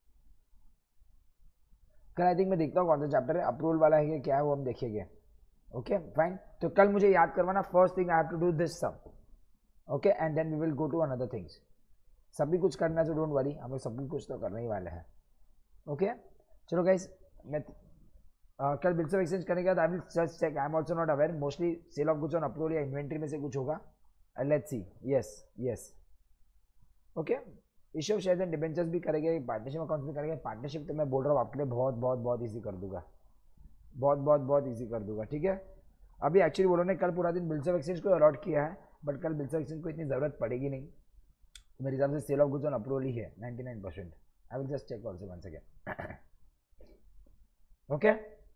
Speaker 1: कल आई थिंक मैं देखता हूँ कौन सा चैप्टर है, अप्रूवल वाला है कि क्या है वो हम देखेंगे। Okay fine. तो कल मुझे याद करवाना, first thing I have to do this sum. Okay and then we will go to another things. सभी कुछ करना है, तो डोंट वरी, हम लोग सभी कुछ तो करने ही वाले हैं. ओके चलो गाइस, मैं कल बिल्स ऑफ एक्सचेंज करने के बाद I will just check. I am also not aware, mostly sale of goods on approval या इन्वेंट्री में से कुछ होगा. Let's see. Yes okay. Issue of shares and debentures भी करेंगे, पार्टनरशिप अकाउंट्स भी करेंगे. पार्टनरशिप तो मैं बोल रहा हूँ आपके लिए बहुत बहुत बहुत ईजी कर दूंगा, बहुत ईजी कर दूंगा. ठीक है. अभी एक्चुअली वो लोगों ने कल पूरा दिन बिल्स ऑफ एक्सचेंज को अलॉट किया है, बट कल बिल्स ऑफ एक्सचेंज को इतनी ज़रूरत पड़ेगी नहीं. मेरे हिसाब से sale of goods on approval ही है 99%. I will just check also once again. Okay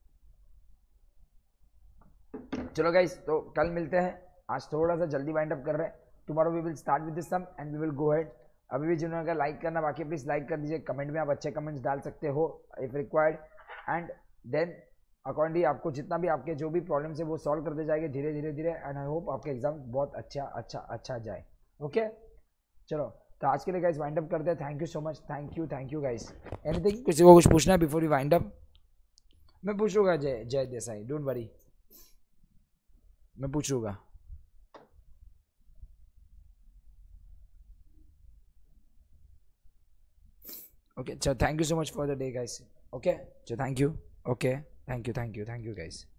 Speaker 1: चलो गाइस, तो कल मिलते हैं. आज थोड़ा सा जल्दी वाइंड अप कर रहे हैं. Tomorrow we will start with this sum and we will go head. अभी भी जिन्होंने अगर लाइक करना बाकी प्लीज लाइक कर दीजिए. कमेंट में आप अच्छे कमेंट्स डाल सकते हो if required. And then accordingly आपको जितना भी आपके जो भी प्रॉब्लम्स है वो सॉल्व करते जाएंगे धीरे. एंड आई होप आपके एग्जाम बहुत अच्छा जाए. ओके चलो, तो आज के लिए गाइस वाइंड अप करते हैं. Thank you so much. Thank you guys. Anything, किसी को कुछ पूछना है बिफोर वी वाइंड अप? मैं पूछूंगा जय देसाई, डोंट वरी, मैं पूछूंगा. Okay, so thank you so much for the day guys. Okay, so thank you. Okay, thank you guys.